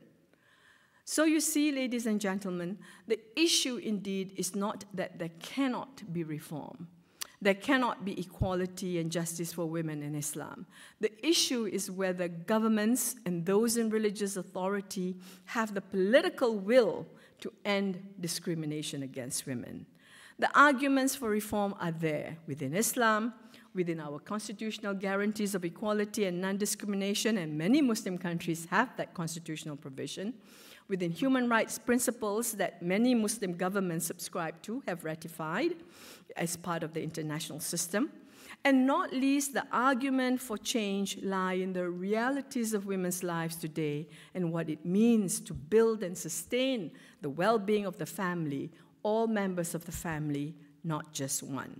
So you see, ladies and gentlemen, the issue indeed is not that there cannot be reform. There cannot be equality and justice for women in Islam. The issue is whether governments and those in religious authority have the political will to end discrimination against women. The arguments for reform are there within Islam, within our constitutional guarantees of equality and non-discrimination, and many Muslim countries have that constitutional provision, within human rights principles that many Muslim governments subscribe to, have ratified as part of the international system, and not least the argument for change lie in the realities of women's lives today and what it means to build and sustain the well-being of the family, all members of the family, not just one.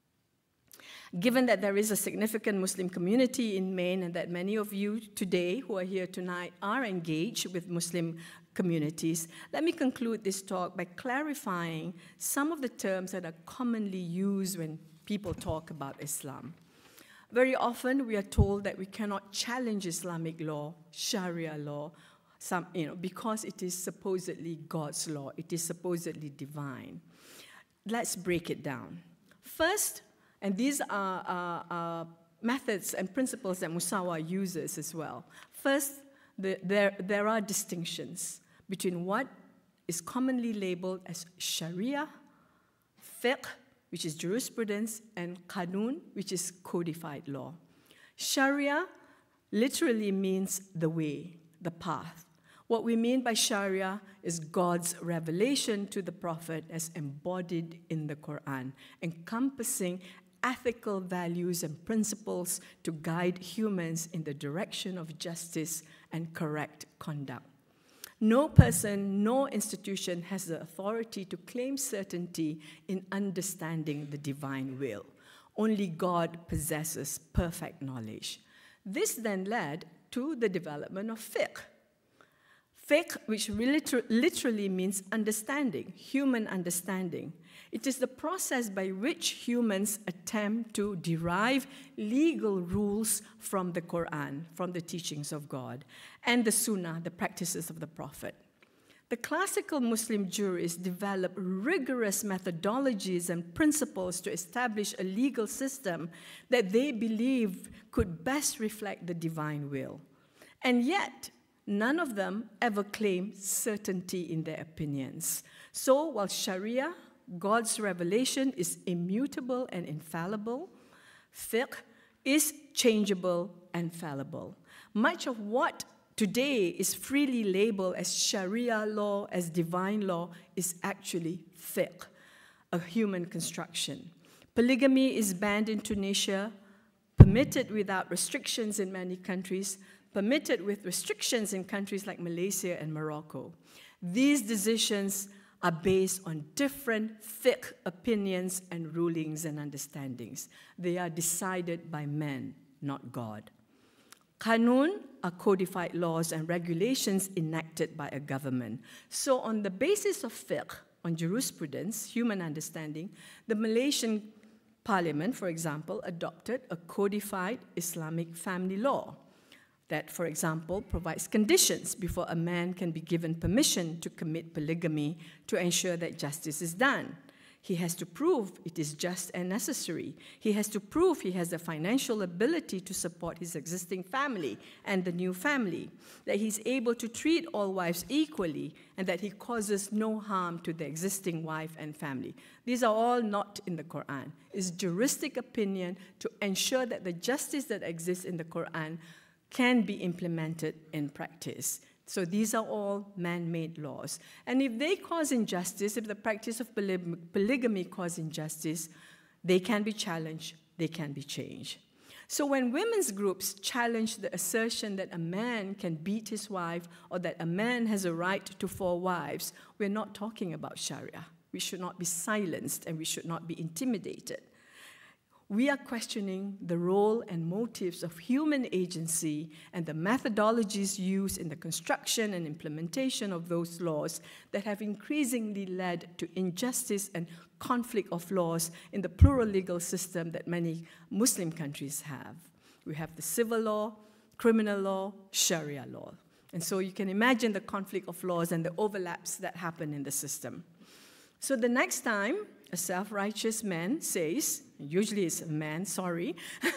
Given that there is a significant Muslim community in Maine and that many of you today who are here tonight are engaged with Muslim communities, let me conclude this talk by clarifying some of the terms that are commonly used when people talk about Islam. Very often we are told that we cannot challenge Islamic law, Sharia law, some, you know, because it is supposedly God's law, it is supposedly divine. Let's break it down. First, and these are, are, are methods and principles that Musawah uses as well. First, the, there, there are distinctions between what is commonly labeled as Sharia, fiqh, which is jurisprudence, and qanun, which is codified law. Sharia literally means the way, the path. What we mean by Sharia is God's revelation to the Prophet as embodied in the Quran, encompassing ethical values and principles to guide humans in the direction of justice and correct conduct. No person, no institution has the authority to claim certainty in understanding the divine will. Only God possesses perfect knowledge. This then led to the development of fiqh. Fiqh, which literally means understanding, human understanding. It is the process by which humans attempt to derive legal rules from the Quran, from the teachings of God, and the Sunnah, the practices of the Prophet. The classical Muslim jurists developed rigorous methodologies and principles to establish a legal system that they believed could best reflect the divine will. And yet, none of them ever claimed certainty in their opinions. So while Sharia, God's revelation, is immutable and infallible, fiqh is changeable and fallible. Much of what today is freely labeled as Sharia law, as divine law, is actually fiqh, a human construction. Polygamy is banned in Tunisia, permitted without restrictions in many countries, permitted with restrictions in countries like Malaysia and Morocco. These decisions are based on different fiqh opinions and rulings and understandings. They are decided by men, not God. Qanun are codified laws and regulations enacted by a government. So on the basis of fiqh, on jurisprudence, human understanding, the Malaysian Parliament, for example, adopted a codified Islamic family law that, for example, provides conditions before a man can be given permission to commit polygamy to ensure that justice is done. He has to prove it is just and necessary. He has to prove he has the financial ability to support his existing family and the new family, that he's able to treat all wives equally, and that he causes no harm to the existing wife and family. These are all not in the Quran. It's juristic opinion to ensure that the justice that exists in the Quran can be implemented in practice. So these are all man-made laws. And if they cause injustice, if the practice of polygamy causes injustice, they can be challenged, they can be changed. So when women's groups challenge the assertion that a man can beat his wife or that a man has a right to four wives, we're not talking about Sharia. We should not be silenced and we should not be intimidated. We are questioning the role and motives of human agency and the methodologies used in the construction and implementation of those laws that have increasingly led to injustice and conflict of laws in the plural legal system that many Muslim countries have. We have the civil law, criminal law, Sharia law. And so you can imagine the conflict of laws and the overlaps that happen in the system. So the next time a self-righteous man says, usually it's a man, sorry,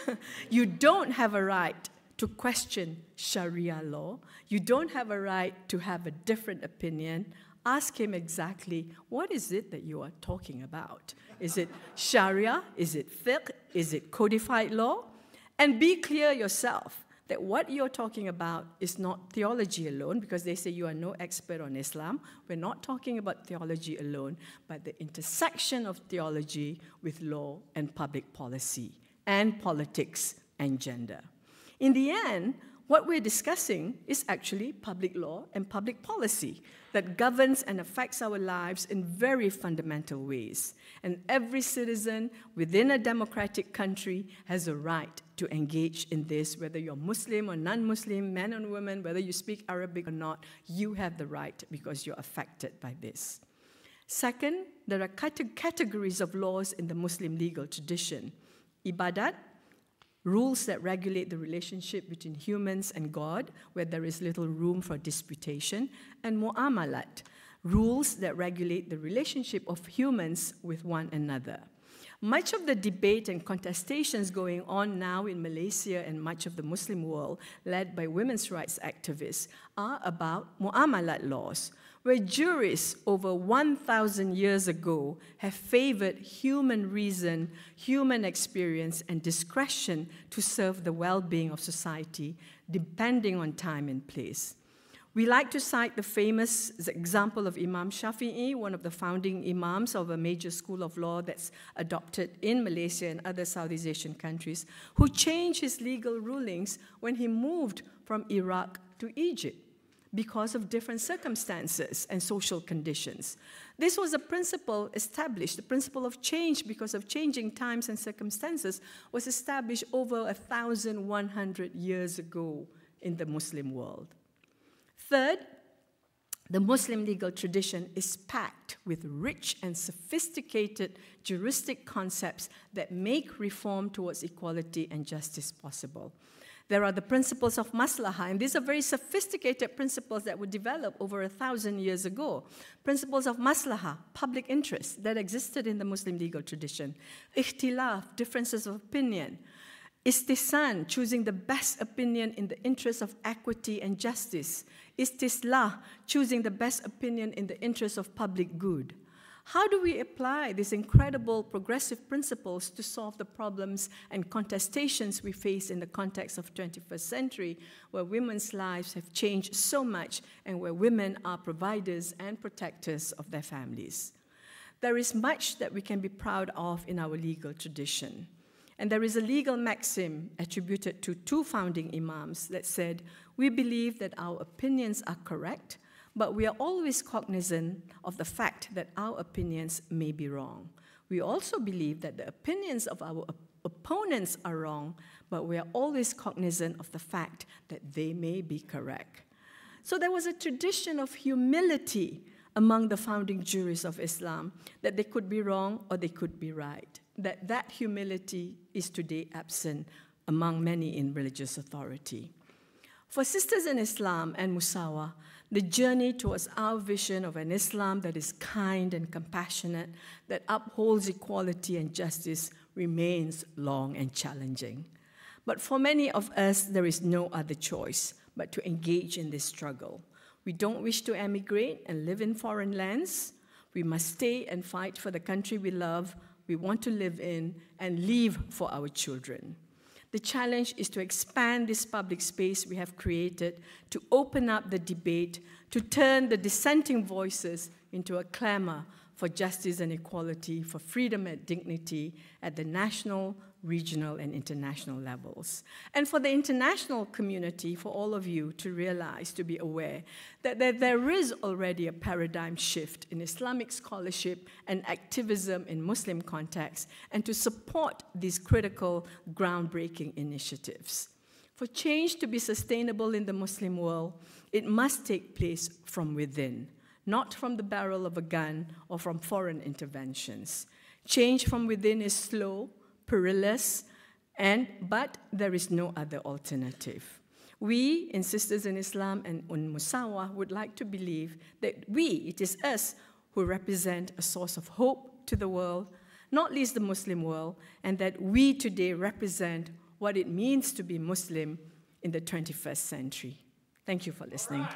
you don't have a right to question Sharia law, you don't have a right to have a different opinion, ask him exactly, what is it that you are talking about? Is it Sharia? Is it fiqh? Is it codified law? And be clear yourself that what you're talking about is not theology alone, because they say you are no expert on Islam. We're not talking about theology alone, but the intersection of theology with law and public policy, and politics and gender. In the end, what we're discussing is actually public law and public policy that governs and affects our lives in very fundamental ways. And every citizen within a democratic country has a right to engage in this, whether you're Muslim or non-Muslim, men and women, whether you speak Arabic or not, you have the right because you're affected by this. Second, there are categories of laws in the Muslim legal tradition. Ibadat, rules that regulate the relationship between humans and God, where there is little room for disputation, and mu'amalat, rules that regulate the relationship of humans with one another. Much of the debate and contestations going on now in Malaysia and much of the Muslim world, led by women's rights activists, are about mu'amalat laws, where jurists over one thousand years ago have favored human reason, human experience, and discretion to serve the well-being of society, depending on time and place. We like to cite the famous example of Imam Shafi'i, one of the founding imams of a major school of law that's adopted in Malaysia and other Southeast Asian countries, who changed his legal rulings when he moved from Iraq to Egypt because of different circumstances and social conditions. This was a principle established, the principle of change because of changing times and circumstances was established over one thousand one hundred years ago in the Muslim world. Third, the Muslim legal tradition is packed with rich and sophisticated juristic concepts that make reform towards equality and justice possible. There are the principles of maslahah, and these are very sophisticated principles that were developed over a thousand years ago. Principles of maslahah, public interest, that existed in the Muslim legal tradition. Ikhtilaf, differences of opinion. Istihsan, choosing the best opinion in the interest of equity and justice. Istislah, choosing the best opinion in the interest of public good. How do we apply these incredible progressive principles to solve the problems and contestations we face in the context of twenty-first century, where women's lives have changed so much and where women are providers and protectors of their families? There is much that we can be proud of in our legal tradition. And there is a legal maxim attributed to two founding imams that said, we believe that our opinions are correct, but we are always cognizant of the fact that our opinions may be wrong. We also believe that the opinions of our opponents are wrong, but we are always cognizant of the fact that they may be correct. So there was a tradition of humility among the founding jurists of Islam, that they could be wrong or they could be right. That that humility is today absent among many in religious authority. For Sisters in Islam and Musawah, the journey towards our vision of an Islam that is kind and compassionate, that upholds equality and justice, remains long and challenging. But for many of us, there is no other choice but to engage in this struggle. We don't wish to emigrate and live in foreign lands. We must stay and fight for the country we love, we want to live in, and leave for our children. The challenge is to expand this public space we have created, to open up the debate, to turn the dissenting voices into a clamor for justice and equality, for freedom and dignity at the national, regional, and international levels. And for the international community, for all of you to realize, to be aware, that, that there is already a paradigm shift in Islamic scholarship and activism in Muslim contexts, and to support these critical, groundbreaking initiatives. For change to be sustainable in the Muslim world, it must take place from within, not from the barrel of a gun or from foreign interventions. Change from within is slow, perilous, and, but there is no other alternative. We, in Sisters in Islam and in Musawah, would like to believe that we, it is us, who represent a source of hope to the world, not least the Muslim world, and that we today represent what it means to be Muslim in the twenty-first century. Thank you for listening.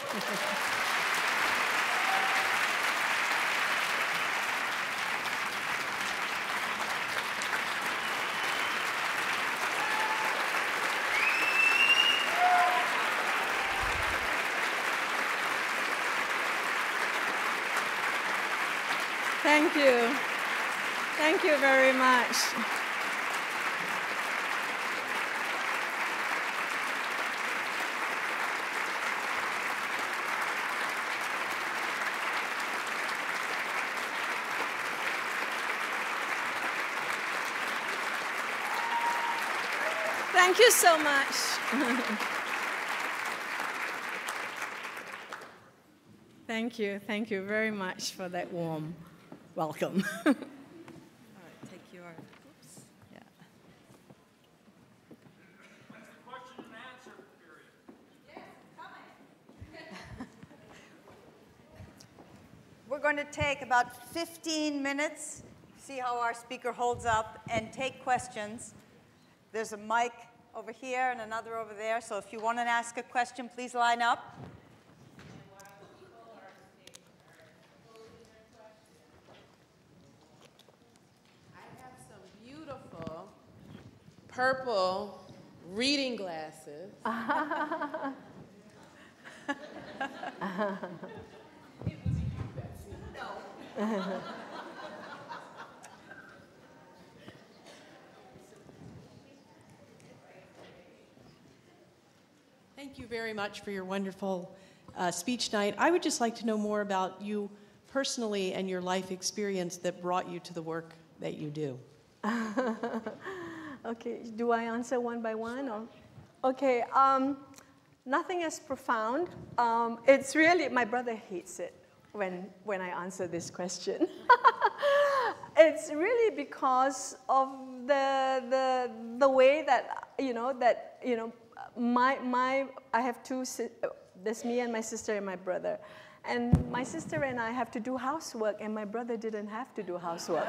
Thank you. Thank you very much. Thank you so much. Thank you. Thank you very much for that warm welcome. All right, take your, oops, yeah. Question and answer period. Yes, coming. We're going to take about fifteen minutes, see how our speaker holds up, and take questions. There's a mic over here and another over there, so if you want to ask a question, please line up. Purple reading glasses. Thank you very much for your wonderful uh, speech night. I would just like to know more about you personally and your life experience that brought you to the work that you do. Okay, do I answer one by one? Or? Okay, um, nothing as profound. Um, it's really, my brother hates it when, when I answer this question. It's really because of the, the, the way that, you know, that, you know, my, my, I have two, there's me and my sister and my brother. And my sister and I have to do housework, and my brother didn't have to do housework.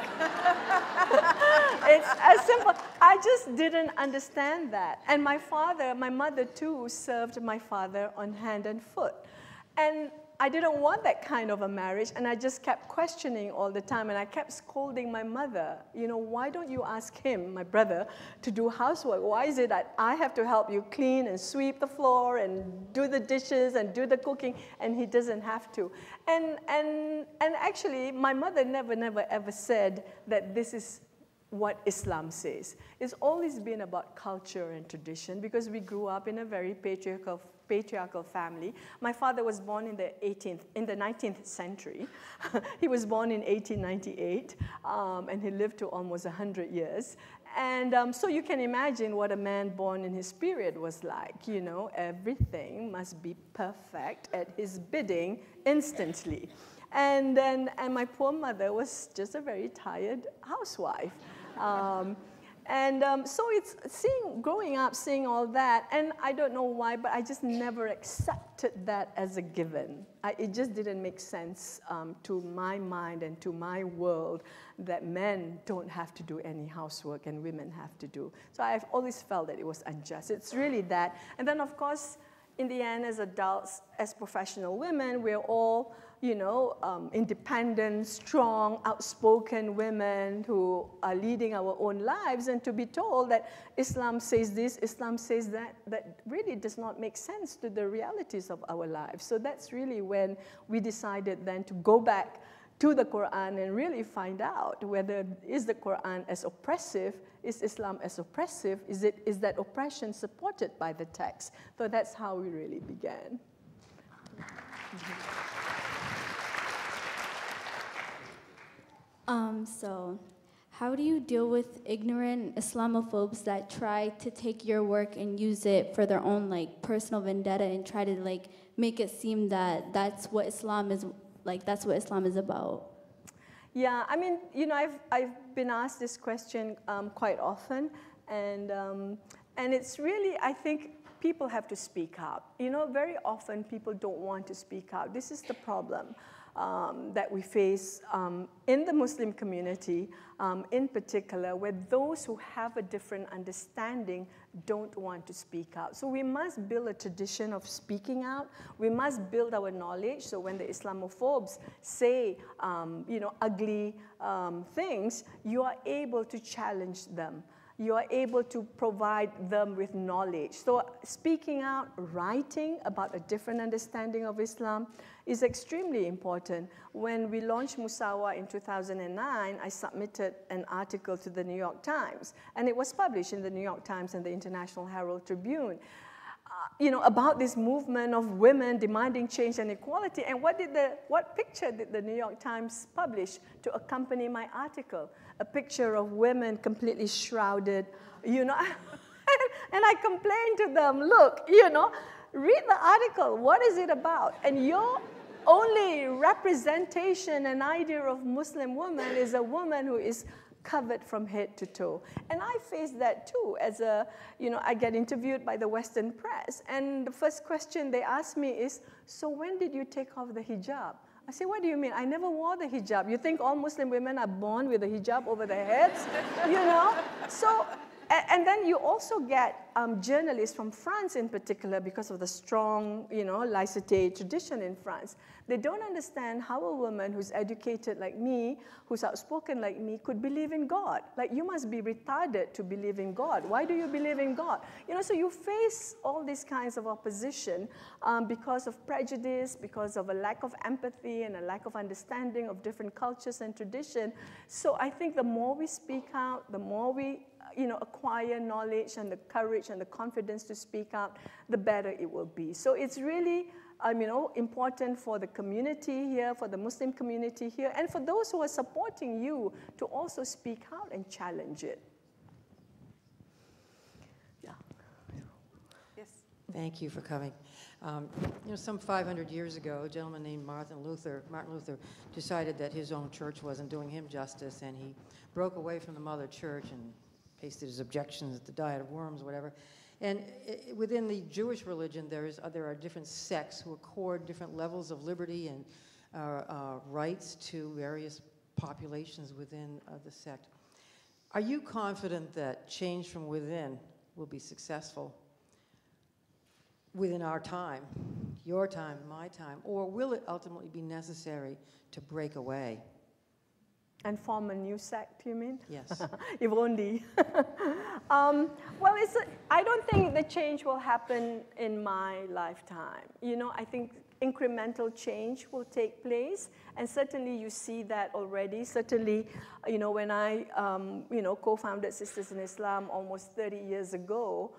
It's as simple. I just didn't understand that. And my father, my mother too, served my father on hand and foot. And I didn't want that kind of a marriage, and I just kept questioning all the time, and I kept scolding my mother. You know, why don't you ask him, my brother, to do housework? Why is it that I have to help you clean and sweep the floor and do the dishes and do the cooking, and he doesn't have to? And, and, and actually, my mother never, never, ever said that this is what Islam says. It's always been about culture and tradition, because we grew up in a very patriarchal patriarchal family. My father was born in the eighteenth, in the nineteenth century. He was born in eighteen ninety-eight, um, and he lived to almost one hundred years. And um, so you can imagine what a man born in his period was like. You know, everything must be perfect at his bidding instantly. And then, and my poor mother was just a very tired housewife. Um, and um, so it's seeing, growing up, seeing all that, and I don't know why, but I just never accepted that as a given. I, it just didn't make sense um, to my mind and to my world that men don't have to do any housework and women have to do. So I've always felt that it was unjust. It's really that. And then, of course, in the end, as adults, as professional women, we're all, you know, um, independent, strong, outspoken women who are leading our own lives, and to be told that Islam says this, Islam says that, that really does not make sense to the realities of our lives. So that's really when we decided then to go back to the Quran and really find out whether is the Quran as oppressive, is Islam as oppressive, is, it, is that oppression supported by the text? So that's how we really began. Um, so, how do you deal with ignorant Islamophobes that try to take your work and use it for their own like personal vendetta and try to like make it seem that that's what Islam is like? That's what Islam is about. Yeah, I mean, you know, I've I've been asked this question um, quite often, and um, and it's really, I think, people have to speak out. You know, very often people don't want to speak out. This is the problem. Um, that we face um, in the Muslim community, um, in particular, where those who have a different understanding don't want to speak out. So we must build a tradition of speaking out. We must build our knowledge, so when the Islamophobes say, um, you know, ugly um, things, you are able to challenge them. You are able to provide them with knowledge. So speaking out, writing about a different understanding of Islam is extremely important. When we launched Musawah in two thousand nine, I submitted an article to the New York Times, and it was published in the New York Times and the International Herald Tribune. Uh, you know, about this movement of women demanding change and equality. And what did the, what picture did the New York Times publish to accompany my article? A picture of women completely shrouded, you know. And I complained to them, look, you know, read the article. What is it about? And your only representation and idea of Muslim woman is a woman who is covered from head to toe. And I face that too as a, you know, I get interviewed by the Western press, and the first question they ask me is, so when did you take off the hijab? I say, what do you mean? I never wore the hijab. You think all Muslim women are born with a hijab over their heads? You know? So, and, and then you also get um, journalists from France in particular, because of the strong, you know, laïcité tradition in France. They don't understand how a woman who's educated like me, who's outspoken like me, could believe in God. Like, you must be retarded to believe in God. Why do you believe in God? You know, so you face all these kinds of opposition um, because of prejudice, because of a lack of empathy and a lack of understanding of different cultures and tradition. So I think the more we speak out, the more we you know, acquire knowledge and the courage and the confidence to speak out, the better it will be. So it's really, um, you know, important for the community here, for the Muslim community here, and for those who are supporting you to also speak out and challenge it. Yeah. Yes. Thank you for coming. Um, you know, some five hundred years ago, a gentleman named Martin Luther, Martin Luther decided that his own church wasn't doing him justice, and he broke away from the mother church and pasted his objections at the Diet of Worms, whatever. And it, within the Jewish religion, there, is, uh, there are different sects who accord different levels of liberty and uh, uh, rights to various populations within uh, the sect. Are you confident that change from within will be successful within our time, your time, my time, or will it ultimately be necessary to break away? And form a new sect, you mean? Yes. If only. um, well, it's a, I don't think the change will happen in my lifetime. You know, I think incremental change will take place, and certainly you see that already. Certainly, you know, when I, um, you know, co-founded Sisters in Islam almost thirty years ago,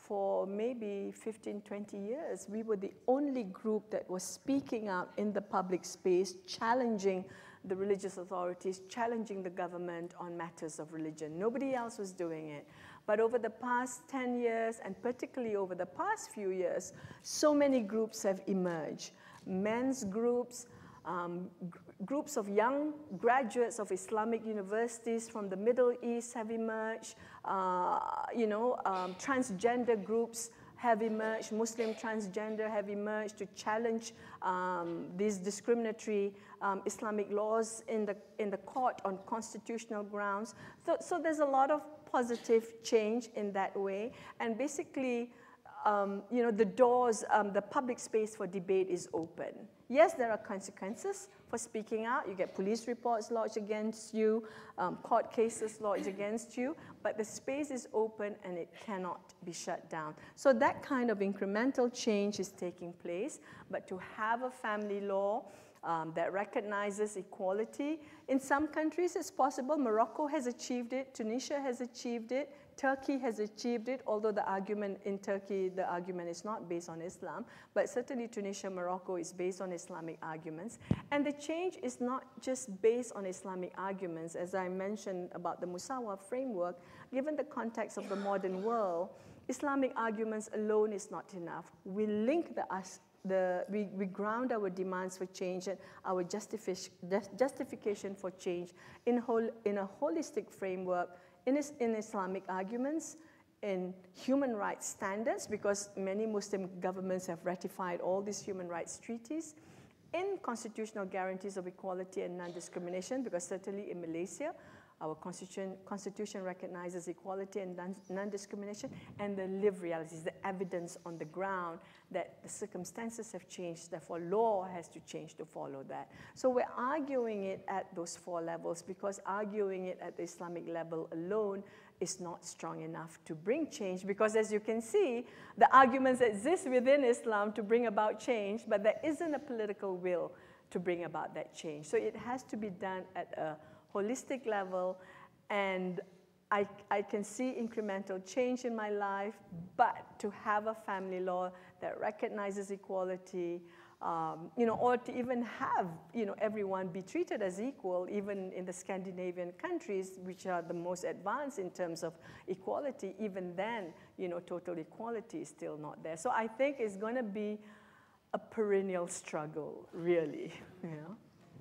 for maybe fifteen, twenty years, we were the only group that was speaking out in the public space, challenging the religious authorities, challenging the government on matters of religion. Nobody else was doing it. But over the past ten years, and particularly over the past few years, so many groups have emerged. Men's groups, um, gr groups of young graduates of Islamic universities from the Middle East have emerged. Uh, you know, um, transgender groups have emerged, Muslim transgender have emerged to challenge um, these discriminatory um, Islamic laws in the, in the court on constitutional grounds. So, so there's a lot of positive change in that way. And basically, um, you know, the doors, um, the public space for debate is open. Yes, there are consequences for speaking out. You get police reports lodged against you, um, court cases lodged against you, but the space is open and it cannot be shut down. So that kind of incremental change is taking place, but to have a family law um, that recognizes equality, in some countries it's possible. Morocco has achieved it, Tunisia has achieved it, Turkey has achieved it, although the argument in Turkey, the argument is not based on Islam, but certainly Tunisia, Morocco is based on Islamic arguments. And the change is not just based on Islamic arguments. As I mentioned about the Musawah framework, given the context of the modern world, Islamic arguments alone is not enough. We link the, the we, we ground our demands for change and our justifi justification for change in, whole, in a holistic framework, In, in Islamic arguments, in human rights standards, because many Muslim governments have ratified all these human rights treaties, in constitutional guarantees of equality and non-discrimination, because certainly in Malaysia, our constitution, constitution recognizes equality and non-discrimination, and the lived realities, the evidence on the ground that the circumstances have changed, therefore law has to change to follow that. So we're arguing it at those four levels, because arguing it at the Islamic level alone is not strong enough to bring change, because as you can see, the arguments exist within Islam to bring about change, but there isn't a political will to bring about that change. So it has to be done at a holistic level, and I, I can see incremental change in my life, but to have a family law that recognizes equality, um, you know, or to even have, you know, everyone be treated as equal, even in the Scandinavian countries, which are the most advanced in terms of equality, even then, you know, total equality is still not there. So I think it's going to be a perennial struggle, really, you know.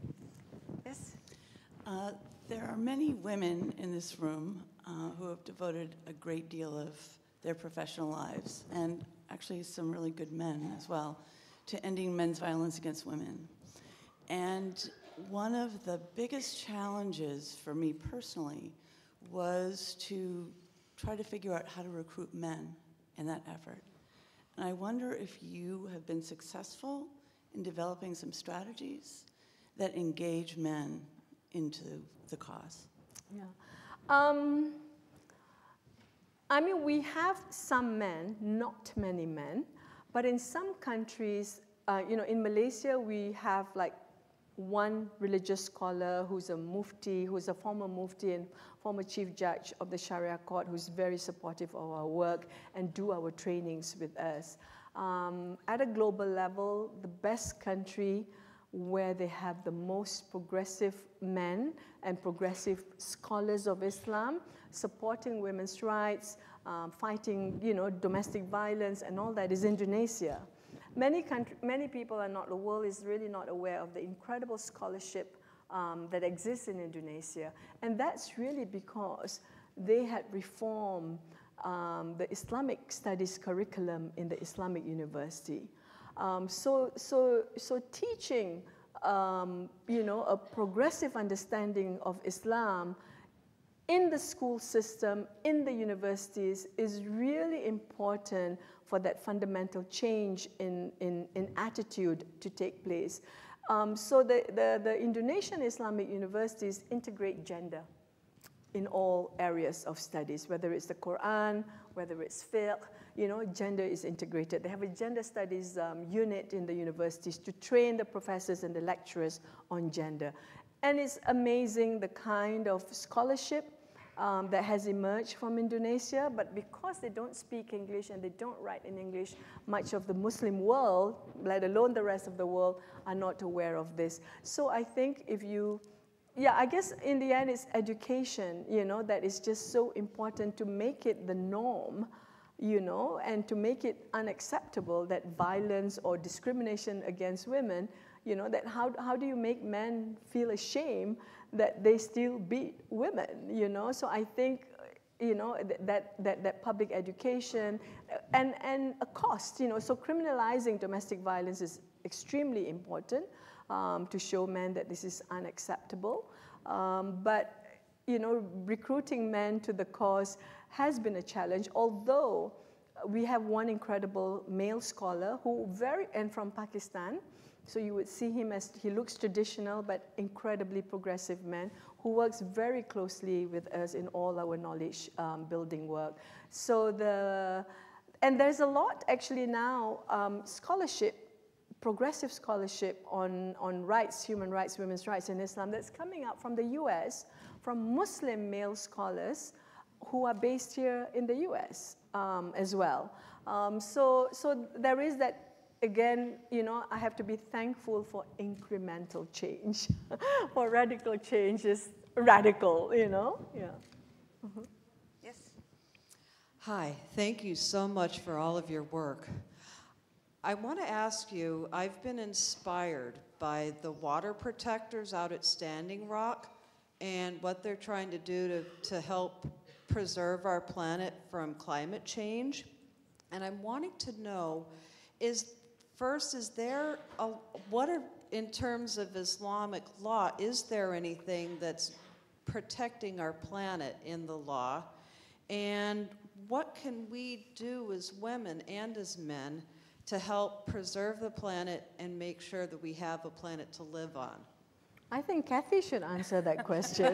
Yes? Uh, there are many women in this room uh, who have devoted a great deal of their professional lives, and actually some really good men as well, to ending men's violence against women. And one of the biggest challenges for me personally was to try to figure out how to recruit men in that effort. And I wonder if you have been successful in developing some strategies that engage men into the cause. Yeah. Um, I mean, we have some men, not many men, but in some countries, uh, you know, in Malaysia, we have like one religious scholar who's a mufti, who's a former mufti and former chief judge of the Sharia court, who's very supportive of our work and do our trainings with us. Um, at a global level, the best country where they have the most progressive men and progressive scholars of Islam supporting women's rights, um, fighting, you know, domestic violence and all that is Indonesia. Many, country, many people are not, the world is really not aware of the incredible scholarship um, that exists in Indonesia. And that's really because they had reformed um, the Islamic studies curriculum in the Islamic university. Um, so, so, so teaching, um, you know, a progressive understanding of Islam in the school system, in the universities, is really important for that fundamental change in, in, in attitude to take place. Um, so the, the, the Indonesian Islamic universities integrate gender in all areas of studies, whether it's the Quran, whether it's fiqh, you know, gender is integrated. They have a gender studies um, unit in the universities to train the professors and the lecturers on gender. And it's amazing the kind of scholarship um, that has emerged from Indonesia, but because they don't speak English and they don't write in English, much of the Muslim world, let alone the rest of the world, are not aware of this. So I think if you, yeah, I guess in the end it's education, you know, that is just so important to make it the norm, you know, and to make it unacceptable that violence or discrimination against women, you know, that how, how do you make men feel ashamed that they still beat women, you know? So I think, you know, that, that, that public education and, and a cost, you know, so criminalizing domestic violence is extremely important um, to show men that this is unacceptable. Um, but, you know, recruiting men to the cause has been a challenge, although we have one incredible male scholar who very, and from Pakistan, so you would see him as, he looks traditional, but incredibly progressive man who works very closely with us in all our knowledge um, building work. So the, and there's a lot actually now, um, scholarship, progressive scholarship on, on rights, human rights, women's rights in Islam that's coming out from the U S, from Muslim male scholars who are based here in the U S um, as well. Um, so, so there is that, again, you know, I have to be thankful for incremental change. For radical change is radical, you know? Yeah. Mm-hmm. Yes. Hi, thank you so much for all of your work. I want to ask you, I've been inspired by the water protectors out at Standing Rock and what they're trying to do to, to help preserve our planet from climate change. And I'm wanting to know, is first, is there, a, what are, in terms of Islamic law, is there anything that's protecting our planet in the law? And what can we do as women and as men to help preserve the planet and make sure that we have a planet to live on? I think Kathy should answer that question.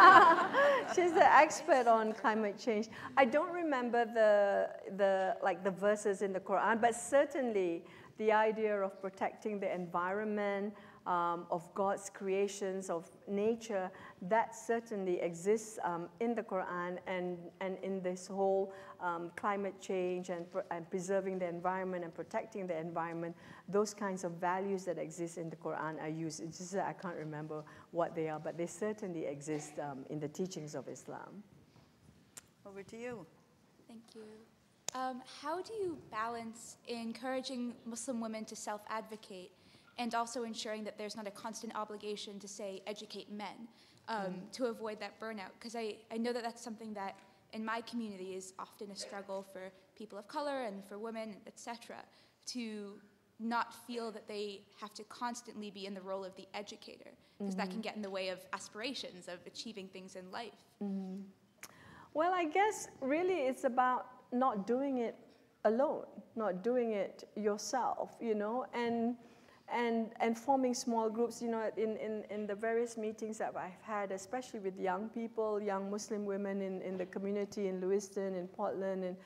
She's the expert on climate change. I don't remember the, the, like the verses in the Quran, but certainly the idea of protecting the environment, um, of God's creations, of nature, that certainly exists um, in the Quran and, and in this whole um, climate change and, and preserving the environment and protecting the environment. Those kinds of values that exist in the Quran are used. It's just that I can't remember what they are, but they certainly exist um, in the teachings of Islam. Over to you. Thank you. Um, how do you balance encouraging Muslim women to self-advocate and also ensuring that there's not a constant obligation to, say, educate men um, mm. to avoid that burnout? Because I, I know that that's something that in my community is often a struggle for people of color and for women, et cetera, to not feel that they have to constantly be in the role of the educator, because mm-hmm. that can get in the way of aspirations, of achieving things in life. Mm-hmm. Well, I guess really it's about not doing it alone, not doing it yourself, you know, and and and forming small groups, you know, in, in, in the various meetings that I've had, especially with young people, young Muslim women in, in the community in Lewiston, in Portland, and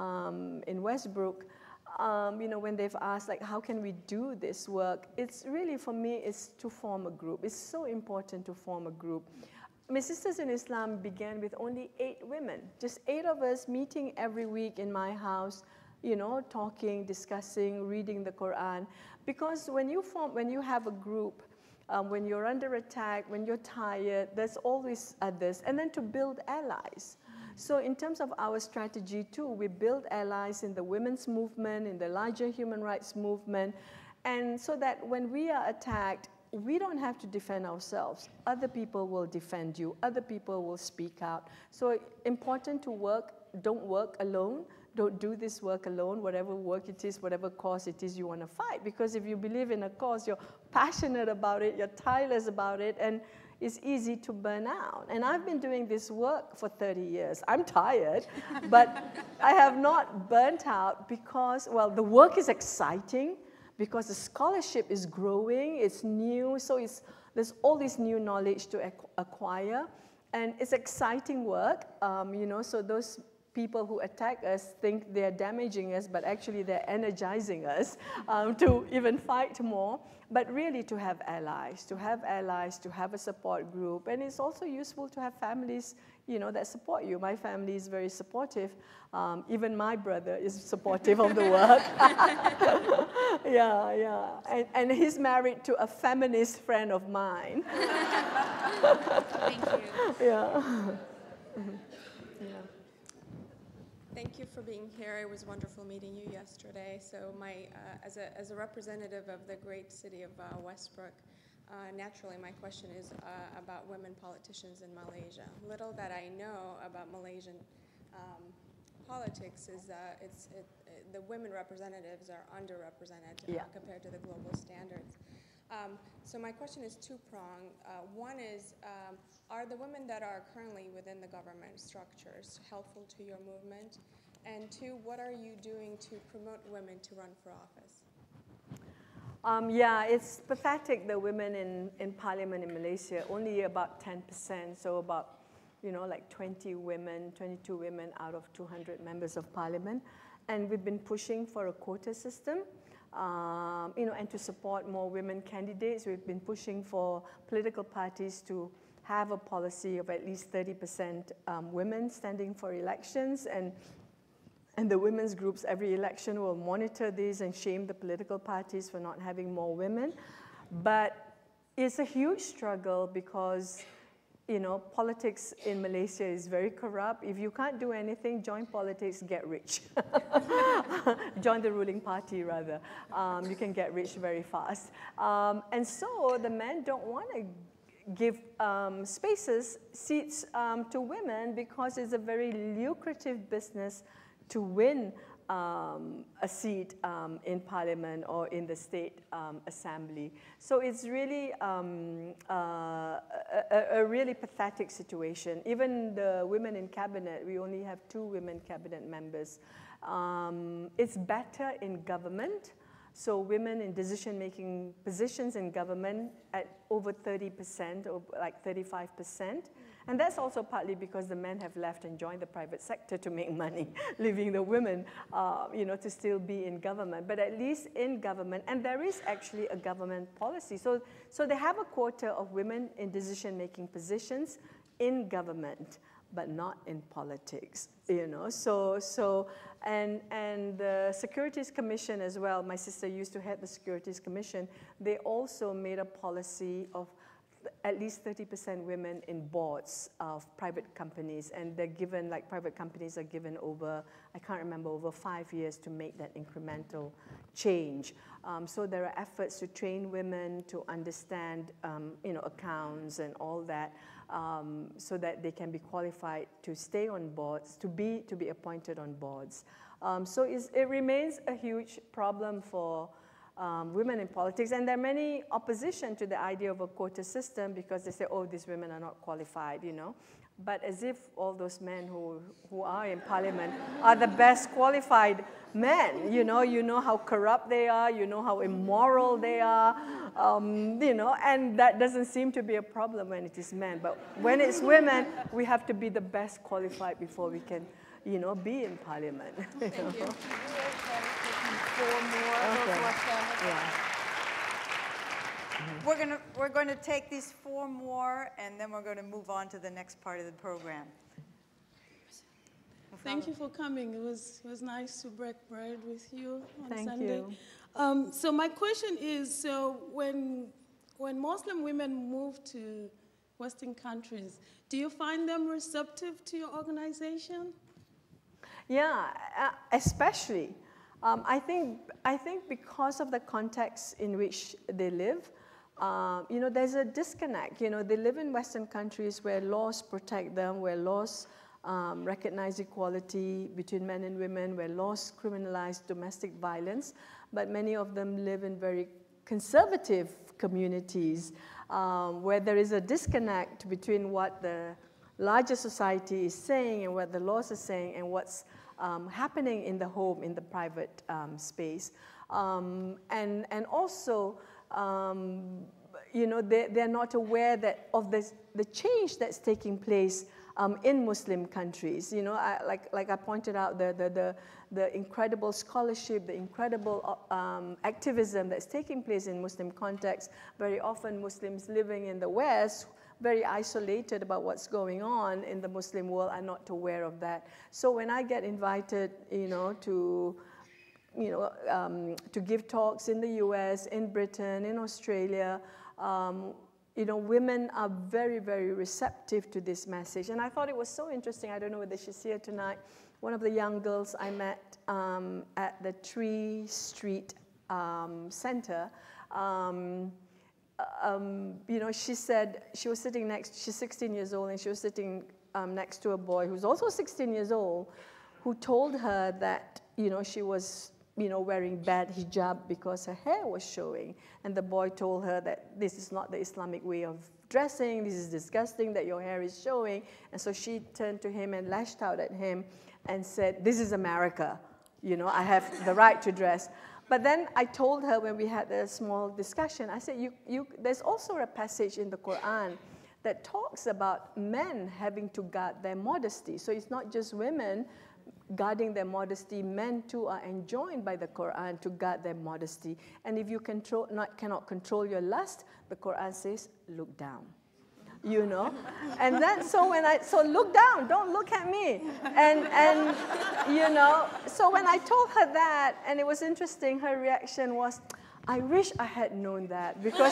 um, in Westbrook, um, you know, when they've asked, like, how can we do this work? It's really, for me, it's to form a group. It's so important to form a group. My Sisters in Islam began with only eight women, just eight of us meeting every week in my house, you know, talking, discussing, reading the Quran. Because when you form, when you have a group, um, when you're under attack, when you're tired, there's always others. And then to build allies. So in terms of our strategy too, we build allies in the women's movement, in the larger human rights movement, and so that when we are attacked, we don't have to defend ourselves. Other people will defend you. Other people will speak out. So important to work, don't work alone. Don't do this work alone, whatever work it is, whatever cause it is you want to fight. Because if you believe in a cause, you're passionate about it, you're tireless about it, and it's easy to burn out. And I've been doing this work for thirty years. I'm tired, but I have not burnt out because, well, the work is exciting, because the scholarship is growing, it's new, so it's, there's all this new knowledge to acquire, and it's exciting work, um, you know, so those people who attack us think they're damaging us, but actually they're energizing us um, to even fight more. But really to have allies, to have allies, to have a support group. And it's also useful to have families, you know, that support you. My family is very supportive. Um, even my brother is supportive of the work. yeah, yeah. And, and he's married to a feminist friend of mine. Thank you. Yeah. Yeah. Thank you for being here. It was wonderful meeting you yesterday. So my, uh, as, a, as a representative of the great city of uh, Westbrook, uh, naturally my question is uh, about women politicians in Malaysia. Little that I know about Malaysian um, politics is uh, it's, it, it, the women representatives are underrepresented uh, Yeah. compared to the global standards. Um, so my question is two-pronged. Uh, one is, um, are the women that are currently within the government structures helpful to your movement? And two, what are you doing to promote women to run for office? Um, yeah, it's pathetic that women in, in parliament in Malaysia, only about ten percent, so about, you know, like twenty women, twenty-two women out of two hundred members of parliament. And we've been pushing for a quota system. Um, you know, and to support more women candidates. We've been pushing for political parties to have a policy of at least thirty percent um, women standing for elections, and, and the women's groups every election will monitor these and shame the political parties for not having more women. But it's a huge struggle because, you know, politics in Malaysia is very corrupt. If you can't do anything, join politics, get rich. Join the ruling party, rather. Um, you can get rich very fast. Um, and so the men don't want to give um, spaces, seats um, to women because it's a very lucrative business to win Um, a seat um, in parliament or in the state um, assembly. So it's really um, uh, a, a really pathetic situation. Even the women in cabinet, we only have two women cabinet members. Um, it's better in government. So women in decision-making positions in government at over thirty percent, or like thirty-five percent. And that's also partly because the men have left and joined the private sector to make money, leaving the women, uh, you know, to still be in government. But at least in government, and there is actually a government policy. So, so they have a quota of women in decision-making positions in government, but not in politics, you know. So, so and, and the Securities Commission as well, my sister used to head the Securities Commission, they also made a policy of at least thirty percent women in boards of private companies, and they're given, like private companies are given over, I can't remember, over five years to make that incremental change. Um, so there are efforts to train women to understand, um, you know, accounts and all that, um, so that they can be qualified to stay on boards, to be, to be appointed on boards. Um, so it's, it remains a huge problem for Um, women in politics, and there are many opposition to the idea of a quota system because they say, oh, these women are not qualified, you know. But as if all those men who, who are in parliament are the best qualified men, you know. You know how corrupt they are, you know how immoral they are, um, you know, and that doesn't seem to be a problem when it is men. But when it's women, we have to be the best qualified before we can, you know, be in parliament. You Thank know? you. Four more. Okay. Yeah. We're going to we're going to take these four more, and then we're going to move on to the next part of the program. Thank you for coming. It was it was nice to break bread with you on Thank Sunday. you. Um, so my question is: so when when Muslim women move to Western countries, do you find them receptive to your organization? Yeah, uh, especially. Um, I think I think because of the context in which they live, uh, you know, there's a disconnect. You know, they live in Western countries where laws protect them, where laws um, recognize equality between men and women, where laws criminalize domestic violence, but many of them live in very conservative communities um, where there is a disconnect between what the larger society is saying and what the laws are saying and what's Um, happening in the home, in the private um, space. Um, and, and also, um, you know, they, they're not aware that of this, the change that's taking place um, in Muslim countries. You know, I, like, like I pointed out, the, the, the, the incredible scholarship, the incredible um, activism that's taking place in Muslim context. Very often Muslims living in the West, very isolated about what's going on in the Muslim world, are not aware of that. So when I get invited, you know, to you know, um, to give talks in the U S, in Britain, in Australia, um, you know, women are very, very receptive to this message. And I thought it was so interesting. I don't know whether she's here tonight. One of the young girls I met um, at the Tree Street um, Center, um, um, you know, she said she was sitting next, she's sixteen years old, and she was sitting um, next to a boy who's also sixteen years old, who told her that, you know, she was you know, wearing bad hijab because her hair was showing. And the boy told her that this is not the Islamic way of dressing, this is disgusting that your hair is showing. And so she turned to him and lashed out at him and said, this is America, you know, I have the right to dress. But then I told her when we had a small discussion, I said, you, you, there's also a passage in the Quran that talks about men having to guard their modesty. So it's not just women guarding their modesty, men too are enjoined by the Quran to guard their modesty. And if you control, not, cannot control your lust, the Quran says, look down. You know, and then so when I so look down, don't look at me, and and you know, so when I told her that, and it was interesting, her reaction was, I wish I had known that, because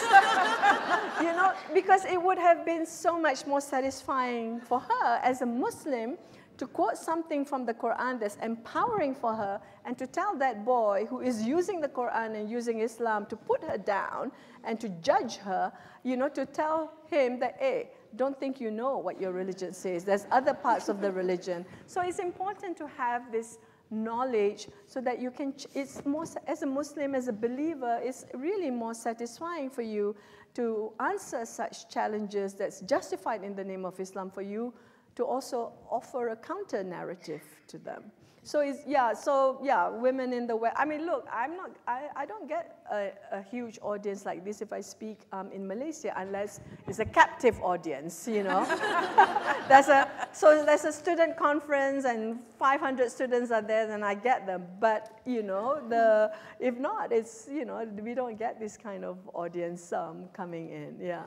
you know, because it would have been so much more satisfying for her as a Muslim to quote something from the Quran that's empowering for her, and to tell that boy who is using the Quran and using Islam to put her down and to judge her, you know, to tell him that, hey, don't think you know what your religion says. There's other parts of the religion. So it's important to have this knowledge so that you can, it's more, as a Muslim, as a believer, it's really more satisfying for you to answer such challenges that's justified in the name of Islam, for you to also offer a counter narrative to them. So it's, yeah, so yeah, women in the West. I mean, look, I'm not, I, I don't get a, a huge audience like this if I speak um, in Malaysia, unless it's a captive audience, you know. There's a, so there's a student conference and five hundred students are there, then I get them. But, you know, the, if not, it's, you know, we don't get this kind of audience um, coming in, yeah.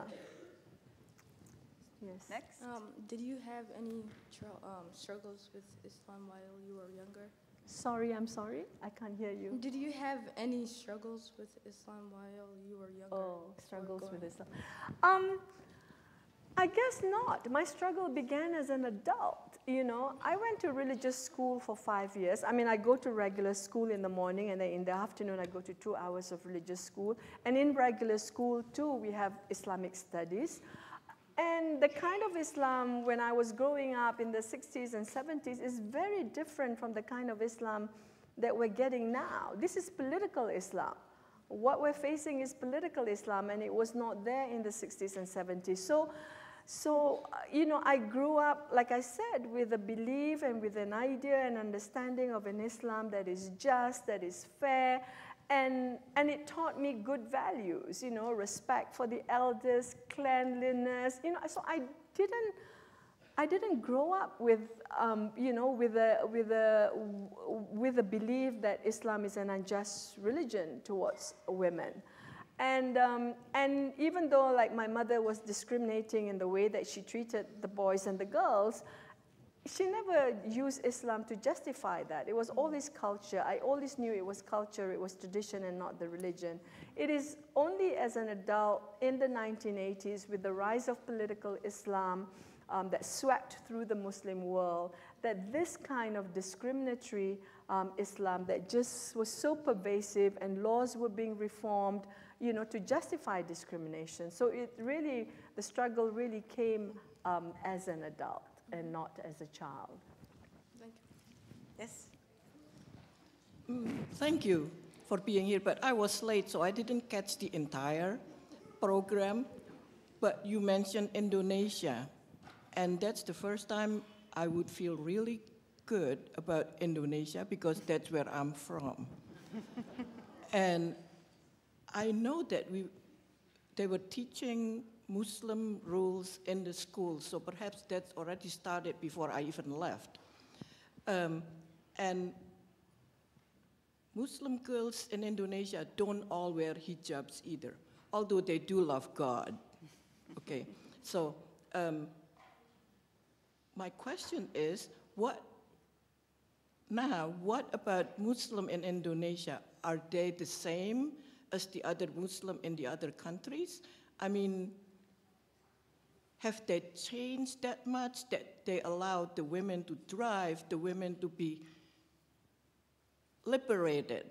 Yes. Next. Um, did you have any um, struggles with Islam while you were younger? Sorry, I'm sorry. I can't hear you. Did you have any struggles with Islam while you were younger? Oh, struggles with Islam. Um, I guess not. My struggle began as an adult. You know, I went to religious school for five years. I mean, I go to regular school in the morning, and then in the afternoon I go to two hours of religious school. And in regular school too, we have Islamic studies. And the kind of Islam when I was growing up in the sixties and seventies is very different from the kind of Islam that we're getting now. This is political Islam. What we're facing is political Islam, and it was not there in the sixties and seventies. So, so you know, I grew up, like I said, with a belief and with an idea and understanding of an Islam that is just, that is fair, And, and it taught me good values, you know, respect for the elders, cleanliness, you know, so I didn't, I didn't grow up with, um, you know, with a, with, a, with a belief that Islam is an unjust religion towards women. And, um, and even though, like, my mother was discriminating in the way that she treated the boys and the girls, she never used Islam to justify that. It was always culture. I always knew it was culture, it was tradition, and not the religion. It is only as an adult in the nineteen eighties, with the rise of political Islam um, that swept through the Muslim world, that this kind of discriminatory um, Islam that just was so pervasive, and laws were being reformed, you know, to justify discrimination. So it really, the struggle really came um, as an adult, and not as a child. Thank you. Yes? Mm, thank you for being here, but I was late, so I didn't catch the entire program. But you mentioned Indonesia, and that's the first time I would feel really good about Indonesia, because that's where I'm from. And I know that we, they were teaching Muslim rules in the school, so perhaps that already started before I even left. Um, and Muslim girls in Indonesia don't all wear hijabs either, although they do love God. Okay, so um, my question is, what now, what about Muslim in Indonesia? Are they the same as the other Muslim in the other countries? I mean, have they changed that much that they allowed the women to drive, the women to be liberated?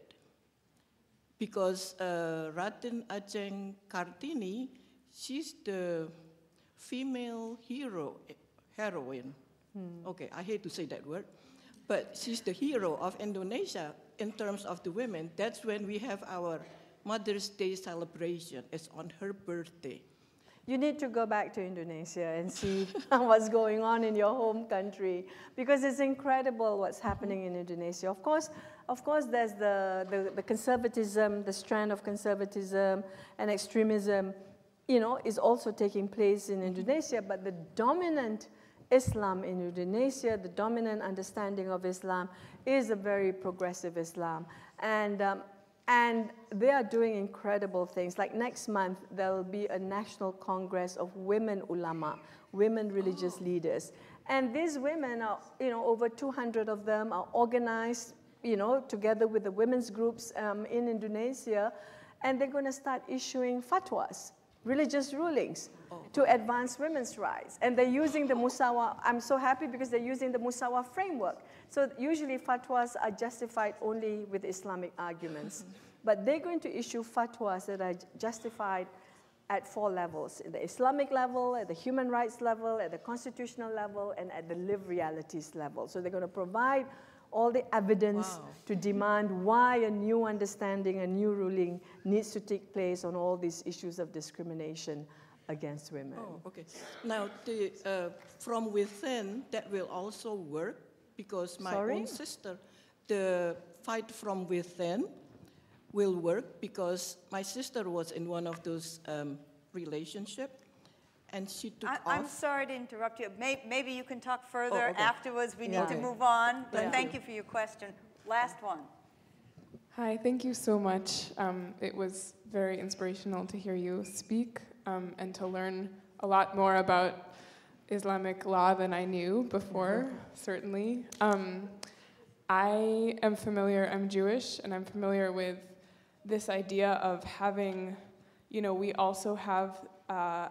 Because uh, Raden Ajeng Kartini, she's the female hero, heroine. Hmm. Okay, I hate to say that word, but she's the hero of Indonesia in terms of the women. That's when we have our Mother's Day celebration. It's on her birthday. You need to go back to Indonesia and see what's going on in your home country, because it's incredible what's happening in Indonesia. Of course, of course, there's the, the, the conservatism, the strand of conservatism and extremism, you know, is also taking place in Indonesia, but the dominant Islam in Indonesia, the dominant understanding of Islam is a very progressive Islam. And, um, and they are doing incredible things. Like next month, there will be a national congress of women ulama, women religious oh. leaders. And these women are, you know, over two hundred of them are organized, you know, together with the women's groups um, in Indonesia, and they're going to start issuing fatwas, religious rulings, oh. to advance women's rights. And they're using the Musawah. I'm so happy because they're using the Musawah framework. So usually fatwas are justified only with Islamic arguments. But they're going to issue fatwas that are justified at four levels: at the Islamic level, at the human rights level, at the constitutional level, and at the lived realities level. So they're going to provide all the evidence wow. to demand why a new understanding, a new ruling needs to take place on all these issues of discrimination against women. Oh, okay. Now, the, uh, from within, that will also work, because my Sorry? own sister, the fight from within will work, because my sister was in one of those um, relationships, and she took I, off. I'm sorry to interrupt you. Maybe, maybe you can talk further oh, okay. afterwards. We yeah. need to move on. But Thank thank you. you for your question. Last one. Hi, thank you so much. Um, it was very inspirational to hear you speak um, and to learn a lot more about Islamic law than I knew before, mm-hmm. certainly. Um, I am familiar, I'm Jewish, and I'm familiar with this idea of having, you know, we also have uh,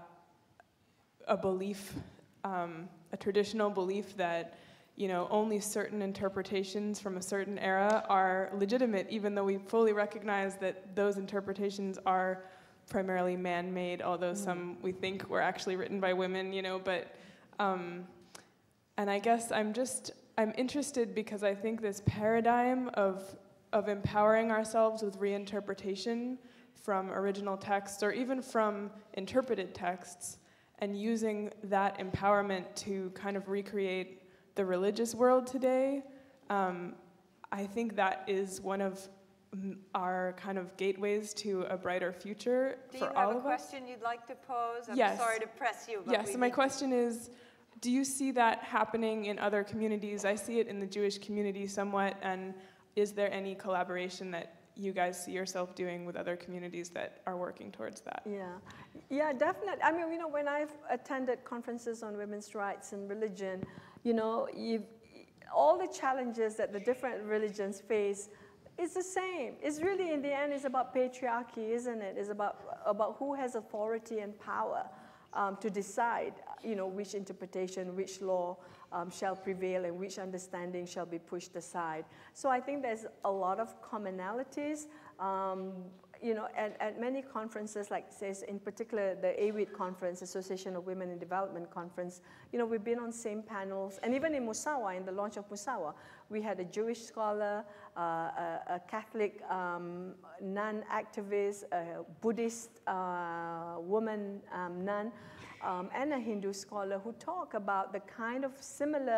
a belief, um, a traditional belief that, you know, only certain interpretations from a certain era are legitimate, even though we fully recognize that those interpretations are primarily man-made, although mm. some we think were actually written by women, you know, but, um, and I guess I'm just, I'm interested because I think this paradigm of, of empowering ourselves with reinterpretation from original texts or even from interpreted texts and using that empowerment to kind of recreate the religious world today, um, I think that is one of our kind of gateways to a brighter future Do for you all have a of us. question you'd like to pose? I'm Yes. sorry to press you. But Yes, we so my need to- question is, do you see that happening in other communities? I see it in the Jewish community somewhat, and is there any collaboration that you guys see yourself doing with other communities that are working towards that? Yeah, yeah, definitely. I mean, you know, when I've attended conferences on women's rights and religion, you know, you've, all the challenges that the different religions face, it's the same. It's really, in the end, it's about patriarchy, isn't it? It's about, about who has authority and power um, to decide, you know, which interpretation, which law um, shall prevail and which understanding shall be pushed aside. So I think there's a lot of commonalities. Um, you know, at, at many conferences, like says in particular the A W I D conference, Association of Women in Development conference, you know, we've been on same panels, and even in Musawah, in the launch of Musawah, we had a Jewish scholar, uh, a, a Catholic um, nun activist, a Buddhist uh, woman um, nun, um, and a Hindu scholar who talk about the kind of similar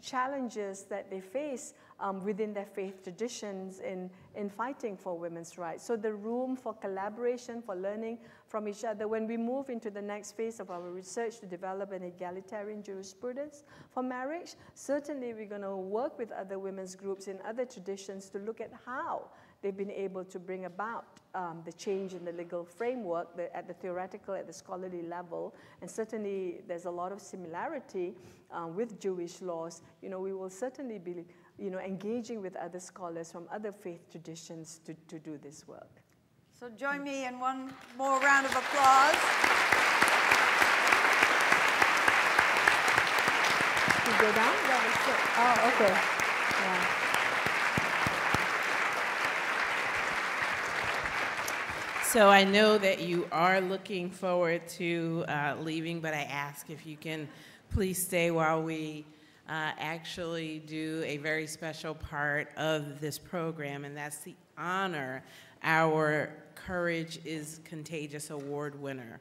challenges that they face um, within their faith traditions in, in fighting for women's rights. So the room for collaboration, for learning from each other. When we move into the next phase of our research to develop an egalitarian jurisprudence for marriage, certainly we're going to work with other women's groups in other traditions to look at how they've been able to bring about um, the change in the legal framework the, at the theoretical, at the scholarly level. And certainly there's a lot of similarity um, with Jewish laws. You know, we will certainly be you know, engaging with other scholars from other faith traditions to, to do this work. So join me in one more round of applause. You go down? That was it. Oh, okay. Yeah. So I know that you are looking forward to uh, leaving, but I ask if you can please stay while we uh, actually do a very special part of this program, and that's the honor our Courage is Contagious Award winner.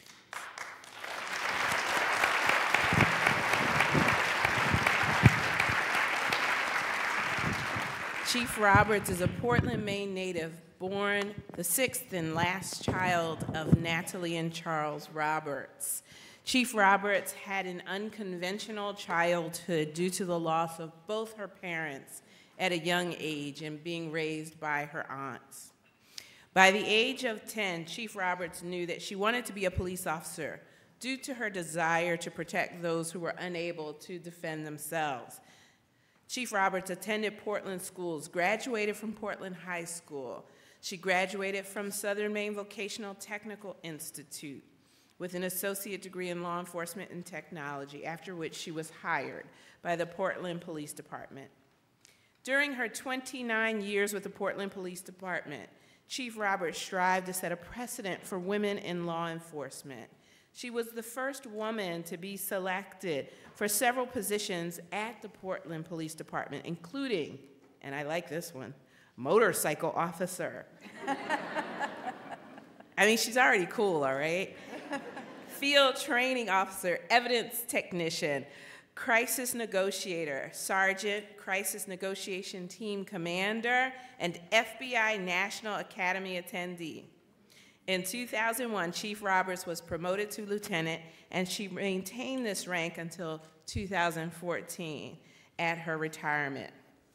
Chief Roberts is a Portland, Maine native, born the sixth and last child of Natalie and Charles Roberts. Chief Roberts had an unconventional childhood due to the loss of both her parents at a young age and being raised by her aunts. By the age of ten, Chief Roberts knew that she wanted to be a police officer due to her desire to protect those who were unable to defend themselves. Chief Roberts attended Portland schools, graduated from Portland High School. She graduated from Southern Maine Vocational Technical Institute with an associate degree in law enforcement and technology, after which she was hired by the Portland Police Department. During her twenty-nine years with the Portland Police Department, Chief Roberts strived to set a precedent for women in law enforcement. She was the first woman to be selected for several positions at the Portland Police Department, including, and I like this one, motorcycle officer. I mean, she's already cool, all right? Field training officer, evidence technician, crisis negotiator, sergeant, crisis negotiation team commander, and F B I National Academy attendee. In two thousand one, Chief Roberts was promoted to lieutenant, and she maintained this rank until two thousand fourteen at her retirement.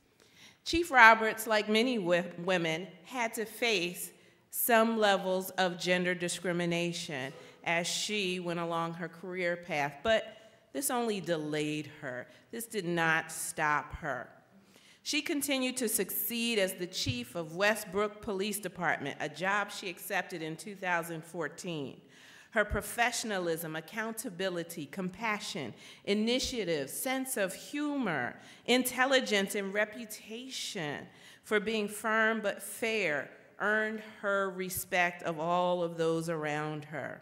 Chief Roberts, like many women, had to face some levels of gender discrimination as she went along her career path, but this only delayed her. This did not stop her. She continued to succeed as the chief of Westbrook Police Department, a job she accepted in two thousand fourteen. Her professionalism, accountability, compassion, initiative, sense of humor, intelligence, and reputation for being firm but fair earned her respect of all of those around her.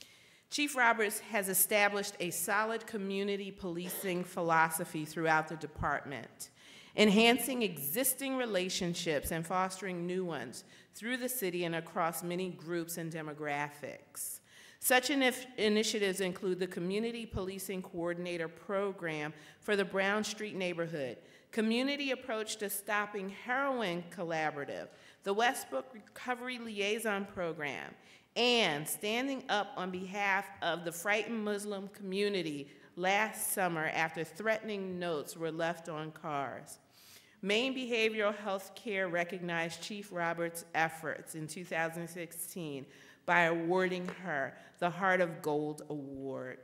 Chief Roberts has established a solid community policing philosophy throughout the department, enhancing existing relationships and fostering new ones through the city and across many groups and demographics. Such inif- initiatives include the Community Policing Coordinator Program for the Brown Street neighborhood, Community Approach to Stopping Heroin Collaborative, the Westbrook Recovery Liaison Program, and standing up on behalf of the frightened Muslim community last summer after threatening notes were left on cars. Maine Behavioral Health Care recognized Chief Roberts' efforts in two thousand sixteen by awarding her the Heart of Gold Award.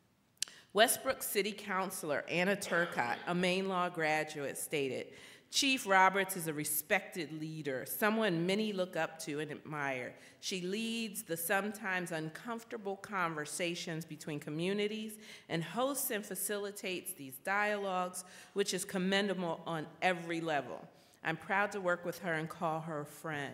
Westbrook City Councilor Anna Turcott, a Maine law graduate, stated, Chief Roberts is a respected leader, someone many look up to and admire. She leads the sometimes uncomfortable conversations between communities and hosts and facilitates these dialogues, which is commendable on every level. I'm proud to work with her and call her a friend.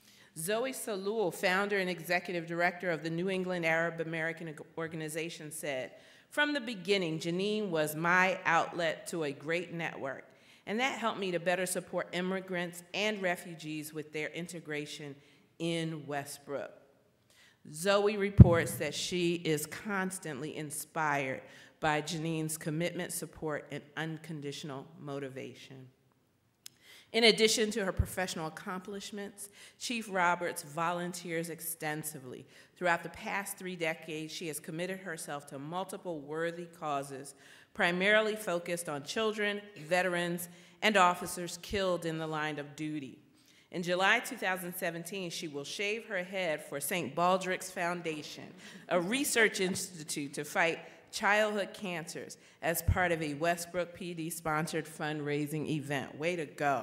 Zoe Salul, founder and executive director of the New England Arab American Organization, said, from the beginning, Janine was my outlet to a great network. And that helped me to better support immigrants and refugees with their integration in Westbrook. Zoe reports that she is constantly inspired by Janine's commitment, support, and unconditional motivation. In addition to her professional accomplishments, Chief Roberts volunteers extensively. Throughout the past three decades, she has committed herself to multiple worthy causes, primarily focused on children, veterans, and officers killed in the line of duty. In July two thousand seventeen, she will shave her head for Saint Baldrick's Foundation, a research institute to fight childhood cancers, as part of a Westbrook P D-sponsored fundraising event. Way to go.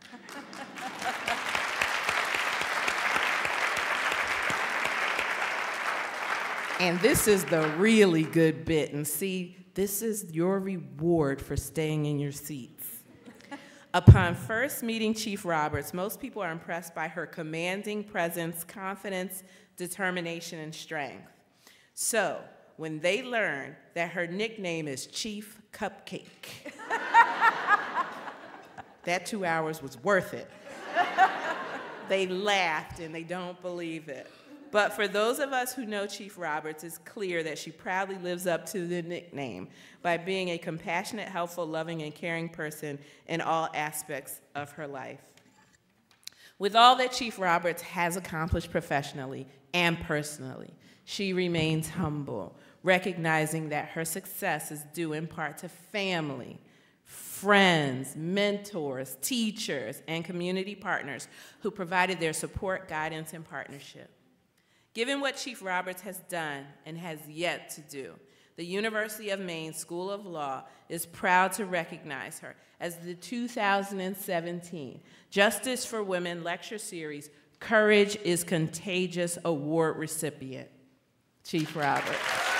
And this is the really good bit. And see, this is your reward for staying in your seats. Upon first meeting Chief Roberts, most people are impressed by her commanding presence, confidence, determination, and strength. So, when they learn that her nickname is Chief Cupcake, that two hours was worth it. They laughed and they don't believe it. But for those of us who know Chief Roberts, it's clear that she proudly lives up to the nickname by being a compassionate, helpful, loving, and caring person in all aspects of her life. With all that Chief Roberts has accomplished professionally and personally, she remains humble, recognizing that her success is due in part to family, friends, mentors, teachers, and community partners who provided their support, guidance, and partnership. Given what Chief Roberts has done and has yet to do, the University of Maine School of Law is proud to recognize her as the two thousand seventeen Justice for Women Lecture Series Courage is Contagious Award recipient, Chief Roberts.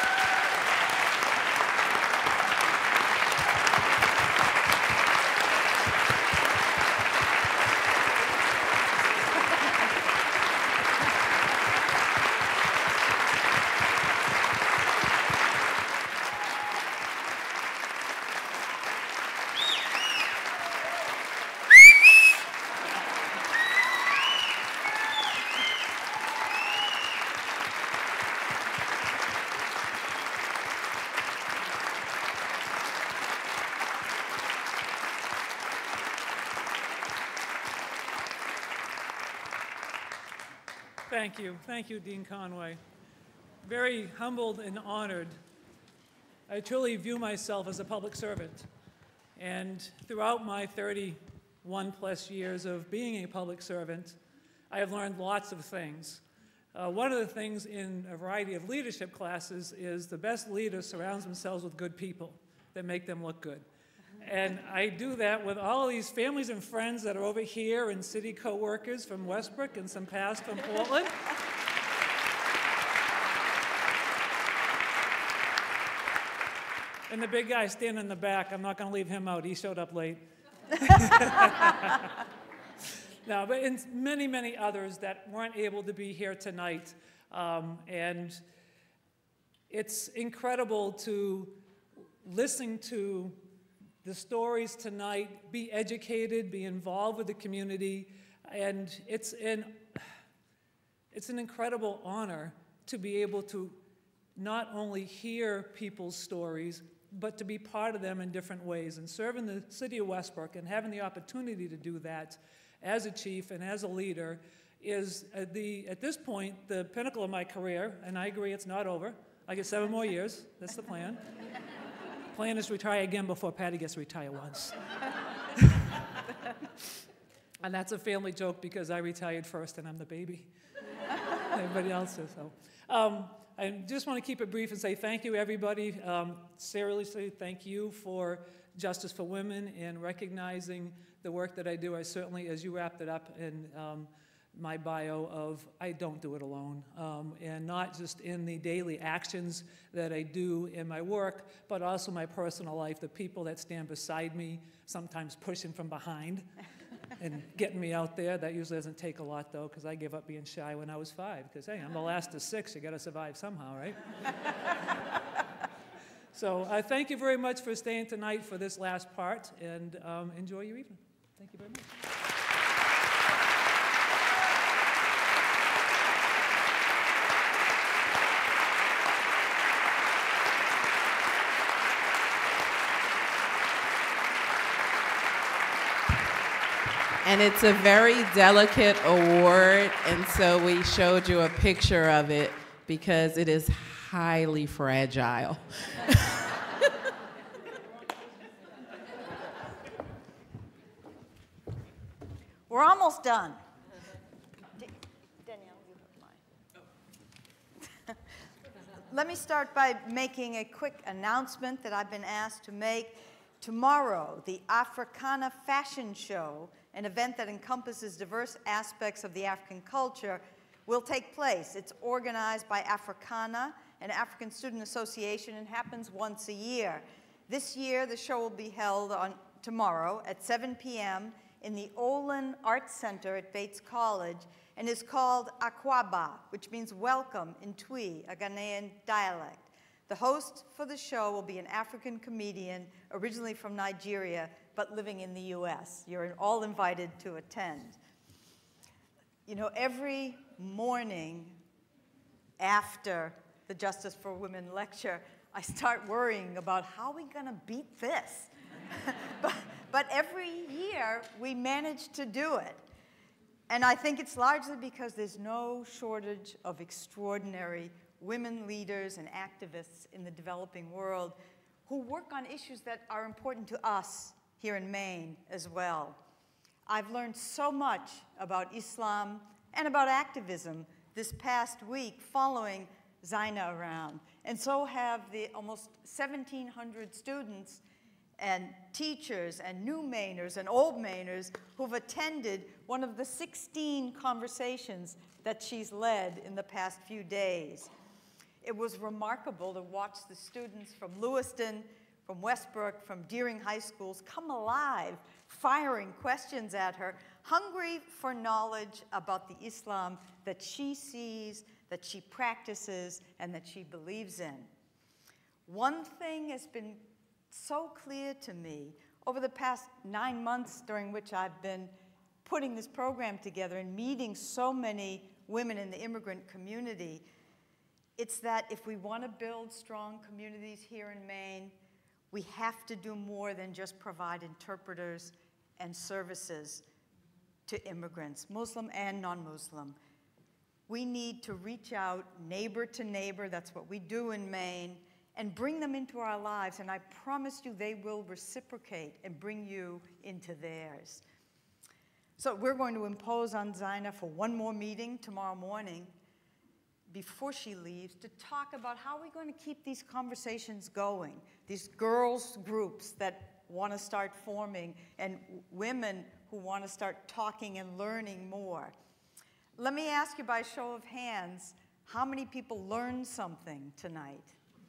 Thank you. Thank you, Dean Conway. Very humbled and honored. I truly view myself as a public servant. And throughout my thirty-one plus years of being a public servant, I have learned lots of things. Uh, one of the things in a variety of leadership classes is the best leader surrounds themselves with good people that make them look good. And I do that with all of these families and friends that are over here and city co-workers from Westbrook and some past from Portland. And the big guy standing in the back, I'm not going to leave him out. He showed up late. No, but in many, many others that weren't able to be here tonight. Um, and it's incredible to listen to the stories tonight, be educated, be involved with the community, and it's an, it's an incredible honor to be able to not only hear people's stories, but to be part of them in different ways. And serving the city of Westbrook and having the opportunity to do that as a chief and as a leader is, at, the, at this point, the pinnacle of my career, and I agree it's not over. I get seven more years, that's the plan. Plan is to retire again before Patty gets to retire once. And that's a family joke because I retired first and I'm the baby. Everybody else is. So. Um, I just want to keep it brief and say thank you, everybody. Um, seriously, thank you for Justice for Women and recognizing the work that I do. I certainly, as you wrapped it up in um, my bio of I don't do it alone, um, and not just in the daily actions that I do in my work, but also my personal life, the people that stand beside me, sometimes pushing from behind and getting me out there. That usually doesn't take a lot, though, because I gave up being shy when I was five, because, hey, I'm the last of six. You got to survive somehow, right? So uh, thank you very much for staying tonight for this last part, and um, enjoy your evening. Thank you very much. And it's a very delicate award, and so we showed you a picture of it because it is highly fragile. We're almost done. Danielle, you have mine. Let me start by making a quick announcement that I've been asked to make. Tomorrow, the Africana Fashion Show, an event that encompasses diverse aspects of the African culture, will take place. It's organized by Africana, an African student association, and happens once a year. This year, the show will be held on tomorrow at seven p m in the Olin Arts Center at Bates College, and is called Akwaba, which means welcome in Twi, a Ghanaian dialect. The host for the show will be an African comedian originally from Nigeria, but living in the U S. You're all invited to attend. You know, every morning after the Justice for Women lecture, I start worrying about how are we going to beat this? but, but every year, we manage to do it. And I think it's largely because there's no shortage of extraordinary women leaders and activists in the developing world who work on issues that are important to us here in Maine as well. I've learned so much about Islam and about activism this past week following Zainah around, and so have the almost seventeen hundred students and teachers and new Mainers and old Mainers who've attended one of the sixteen conversations that she's led in the past few days. It was remarkable to watch the students from Lewiston, from Westbrook, from Deering High Schools come alive, firing questions at her, hungry for knowledge about the Islam that she sees, that she practices, and that she believes in. One thing has been so clear to me over the past nine months during which I've been putting this program together and meeting so many women in the immigrant community. It's that if we want to build strong communities here in Maine, we have to do more than just provide interpreters and services to immigrants, Muslim and non-Muslim. We need to reach out neighbor to neighbor, that's what we do in Maine, and bring them into our lives, and I promise you they will reciprocate and bring you into theirs. So we're going to impose on Zainah for one more meeting tomorrow morning before she leaves to talk about how we're going to keep these conversations going, these girls groups that want to start forming and women who want to start talking and learning more. Let me ask you by show of hands, how many people learned something tonight?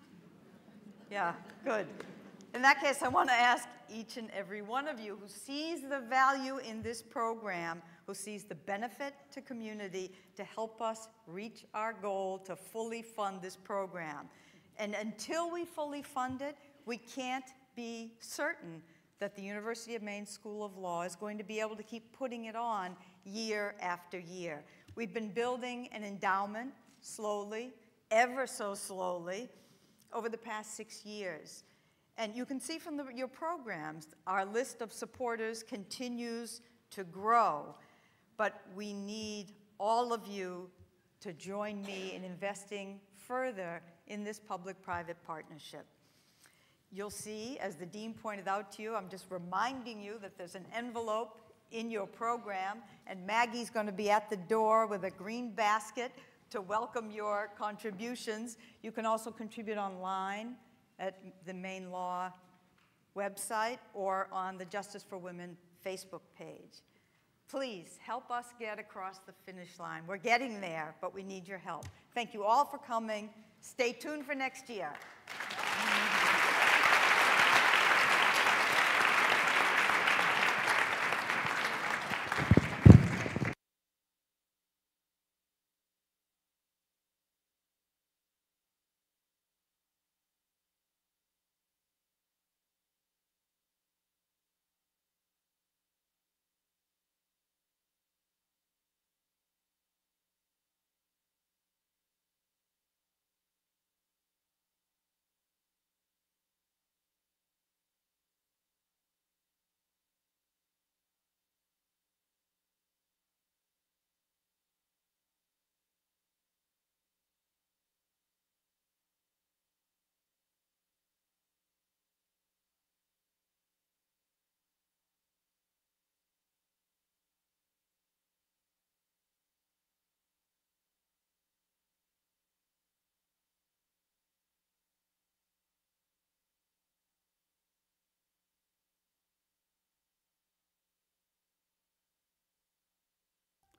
Yeah, good. In that case, I want to ask each and every one of you who sees the value in this program, who sees the benefit to community, to help us reach our goal to fully fund this program. And until we fully fund it, we can't be certain that the University of Maine School of Law is going to be able to keep putting it on year after year. We've been building an endowment slowly, ever so slowly, over the past six years. And you can see from the, your programs, our list of supporters continues to grow. But we need all of you to join me in investing further in this public-private partnership. You'll see, as the Dean pointed out to you, I'm just reminding you that there's an envelope in your program, and Maggie's going to be at the door with a green basket to welcome your contributions. You can also contribute online at the Maine Law website or on the Justice for Women Facebook page. Please help us get across the finish line. We're getting there, but we need your help. Thank you all for coming. Stay tuned for next year.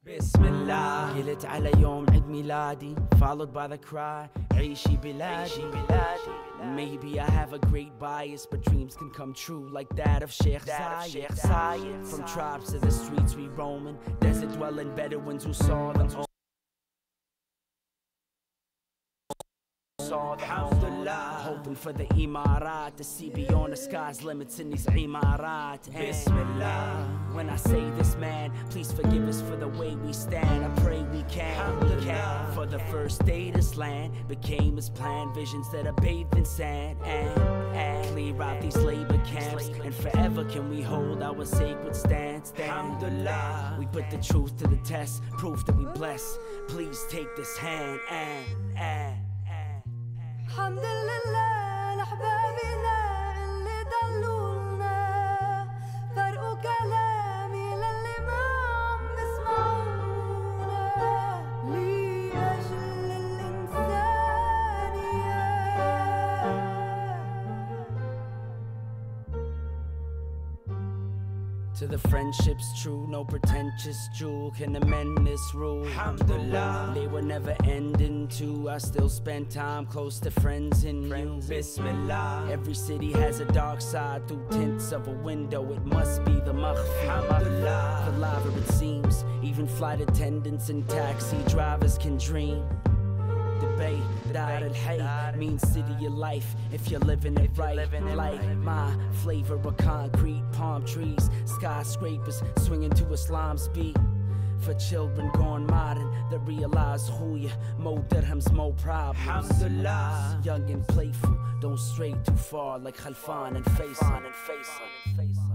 Bismillah. قلت على يوم عيد ميلادي, followed by the cry, عيشي بلادي. Maybe I have a great bias, but dreams can come true like that of Sheikh Zayed. From tribes to the streets we roaming, desert dwelling Bedouins who saw them. Alhamdulillah, hoping for the Imarat to see beyond the sky's limits in these Imarat. Bismillah. When I say this, man, please forgive us for the way we stand. I pray we can, we can. For the first day this land became his plan, visions that are bathed in sand. And, and clear out these labor camps, and forever can we hold our sacred stance. Alhamdulillah, we put the truth to the test, proof that we bless. Please take this hand and, and. الحمد لله لأحبابنا اللي دلولنا فرقوا كلامي للي ما عم بسمعونا لأجل الإنسانية. To the friendships true, no pretentious jewel can amend this rule. Alhamdulillah, they were never ending too. I still spend time close to friends in you. Bismillah. Every city has a dark side through tints of a window. It must be the makhfi. Alhamdulillah. The lava it seems. Even flight attendants and taxi drivers can dream. Debate, Dar al-Hay means city of life if you're living it right. Like my flavor of concrete, palm trees, skyscrapers swinging to Islam's beat. For children gone modern that realize who you, more dirhams, more problems. Alhamdulillah, young and playful, don't stray too far like Khalfan and Faisal.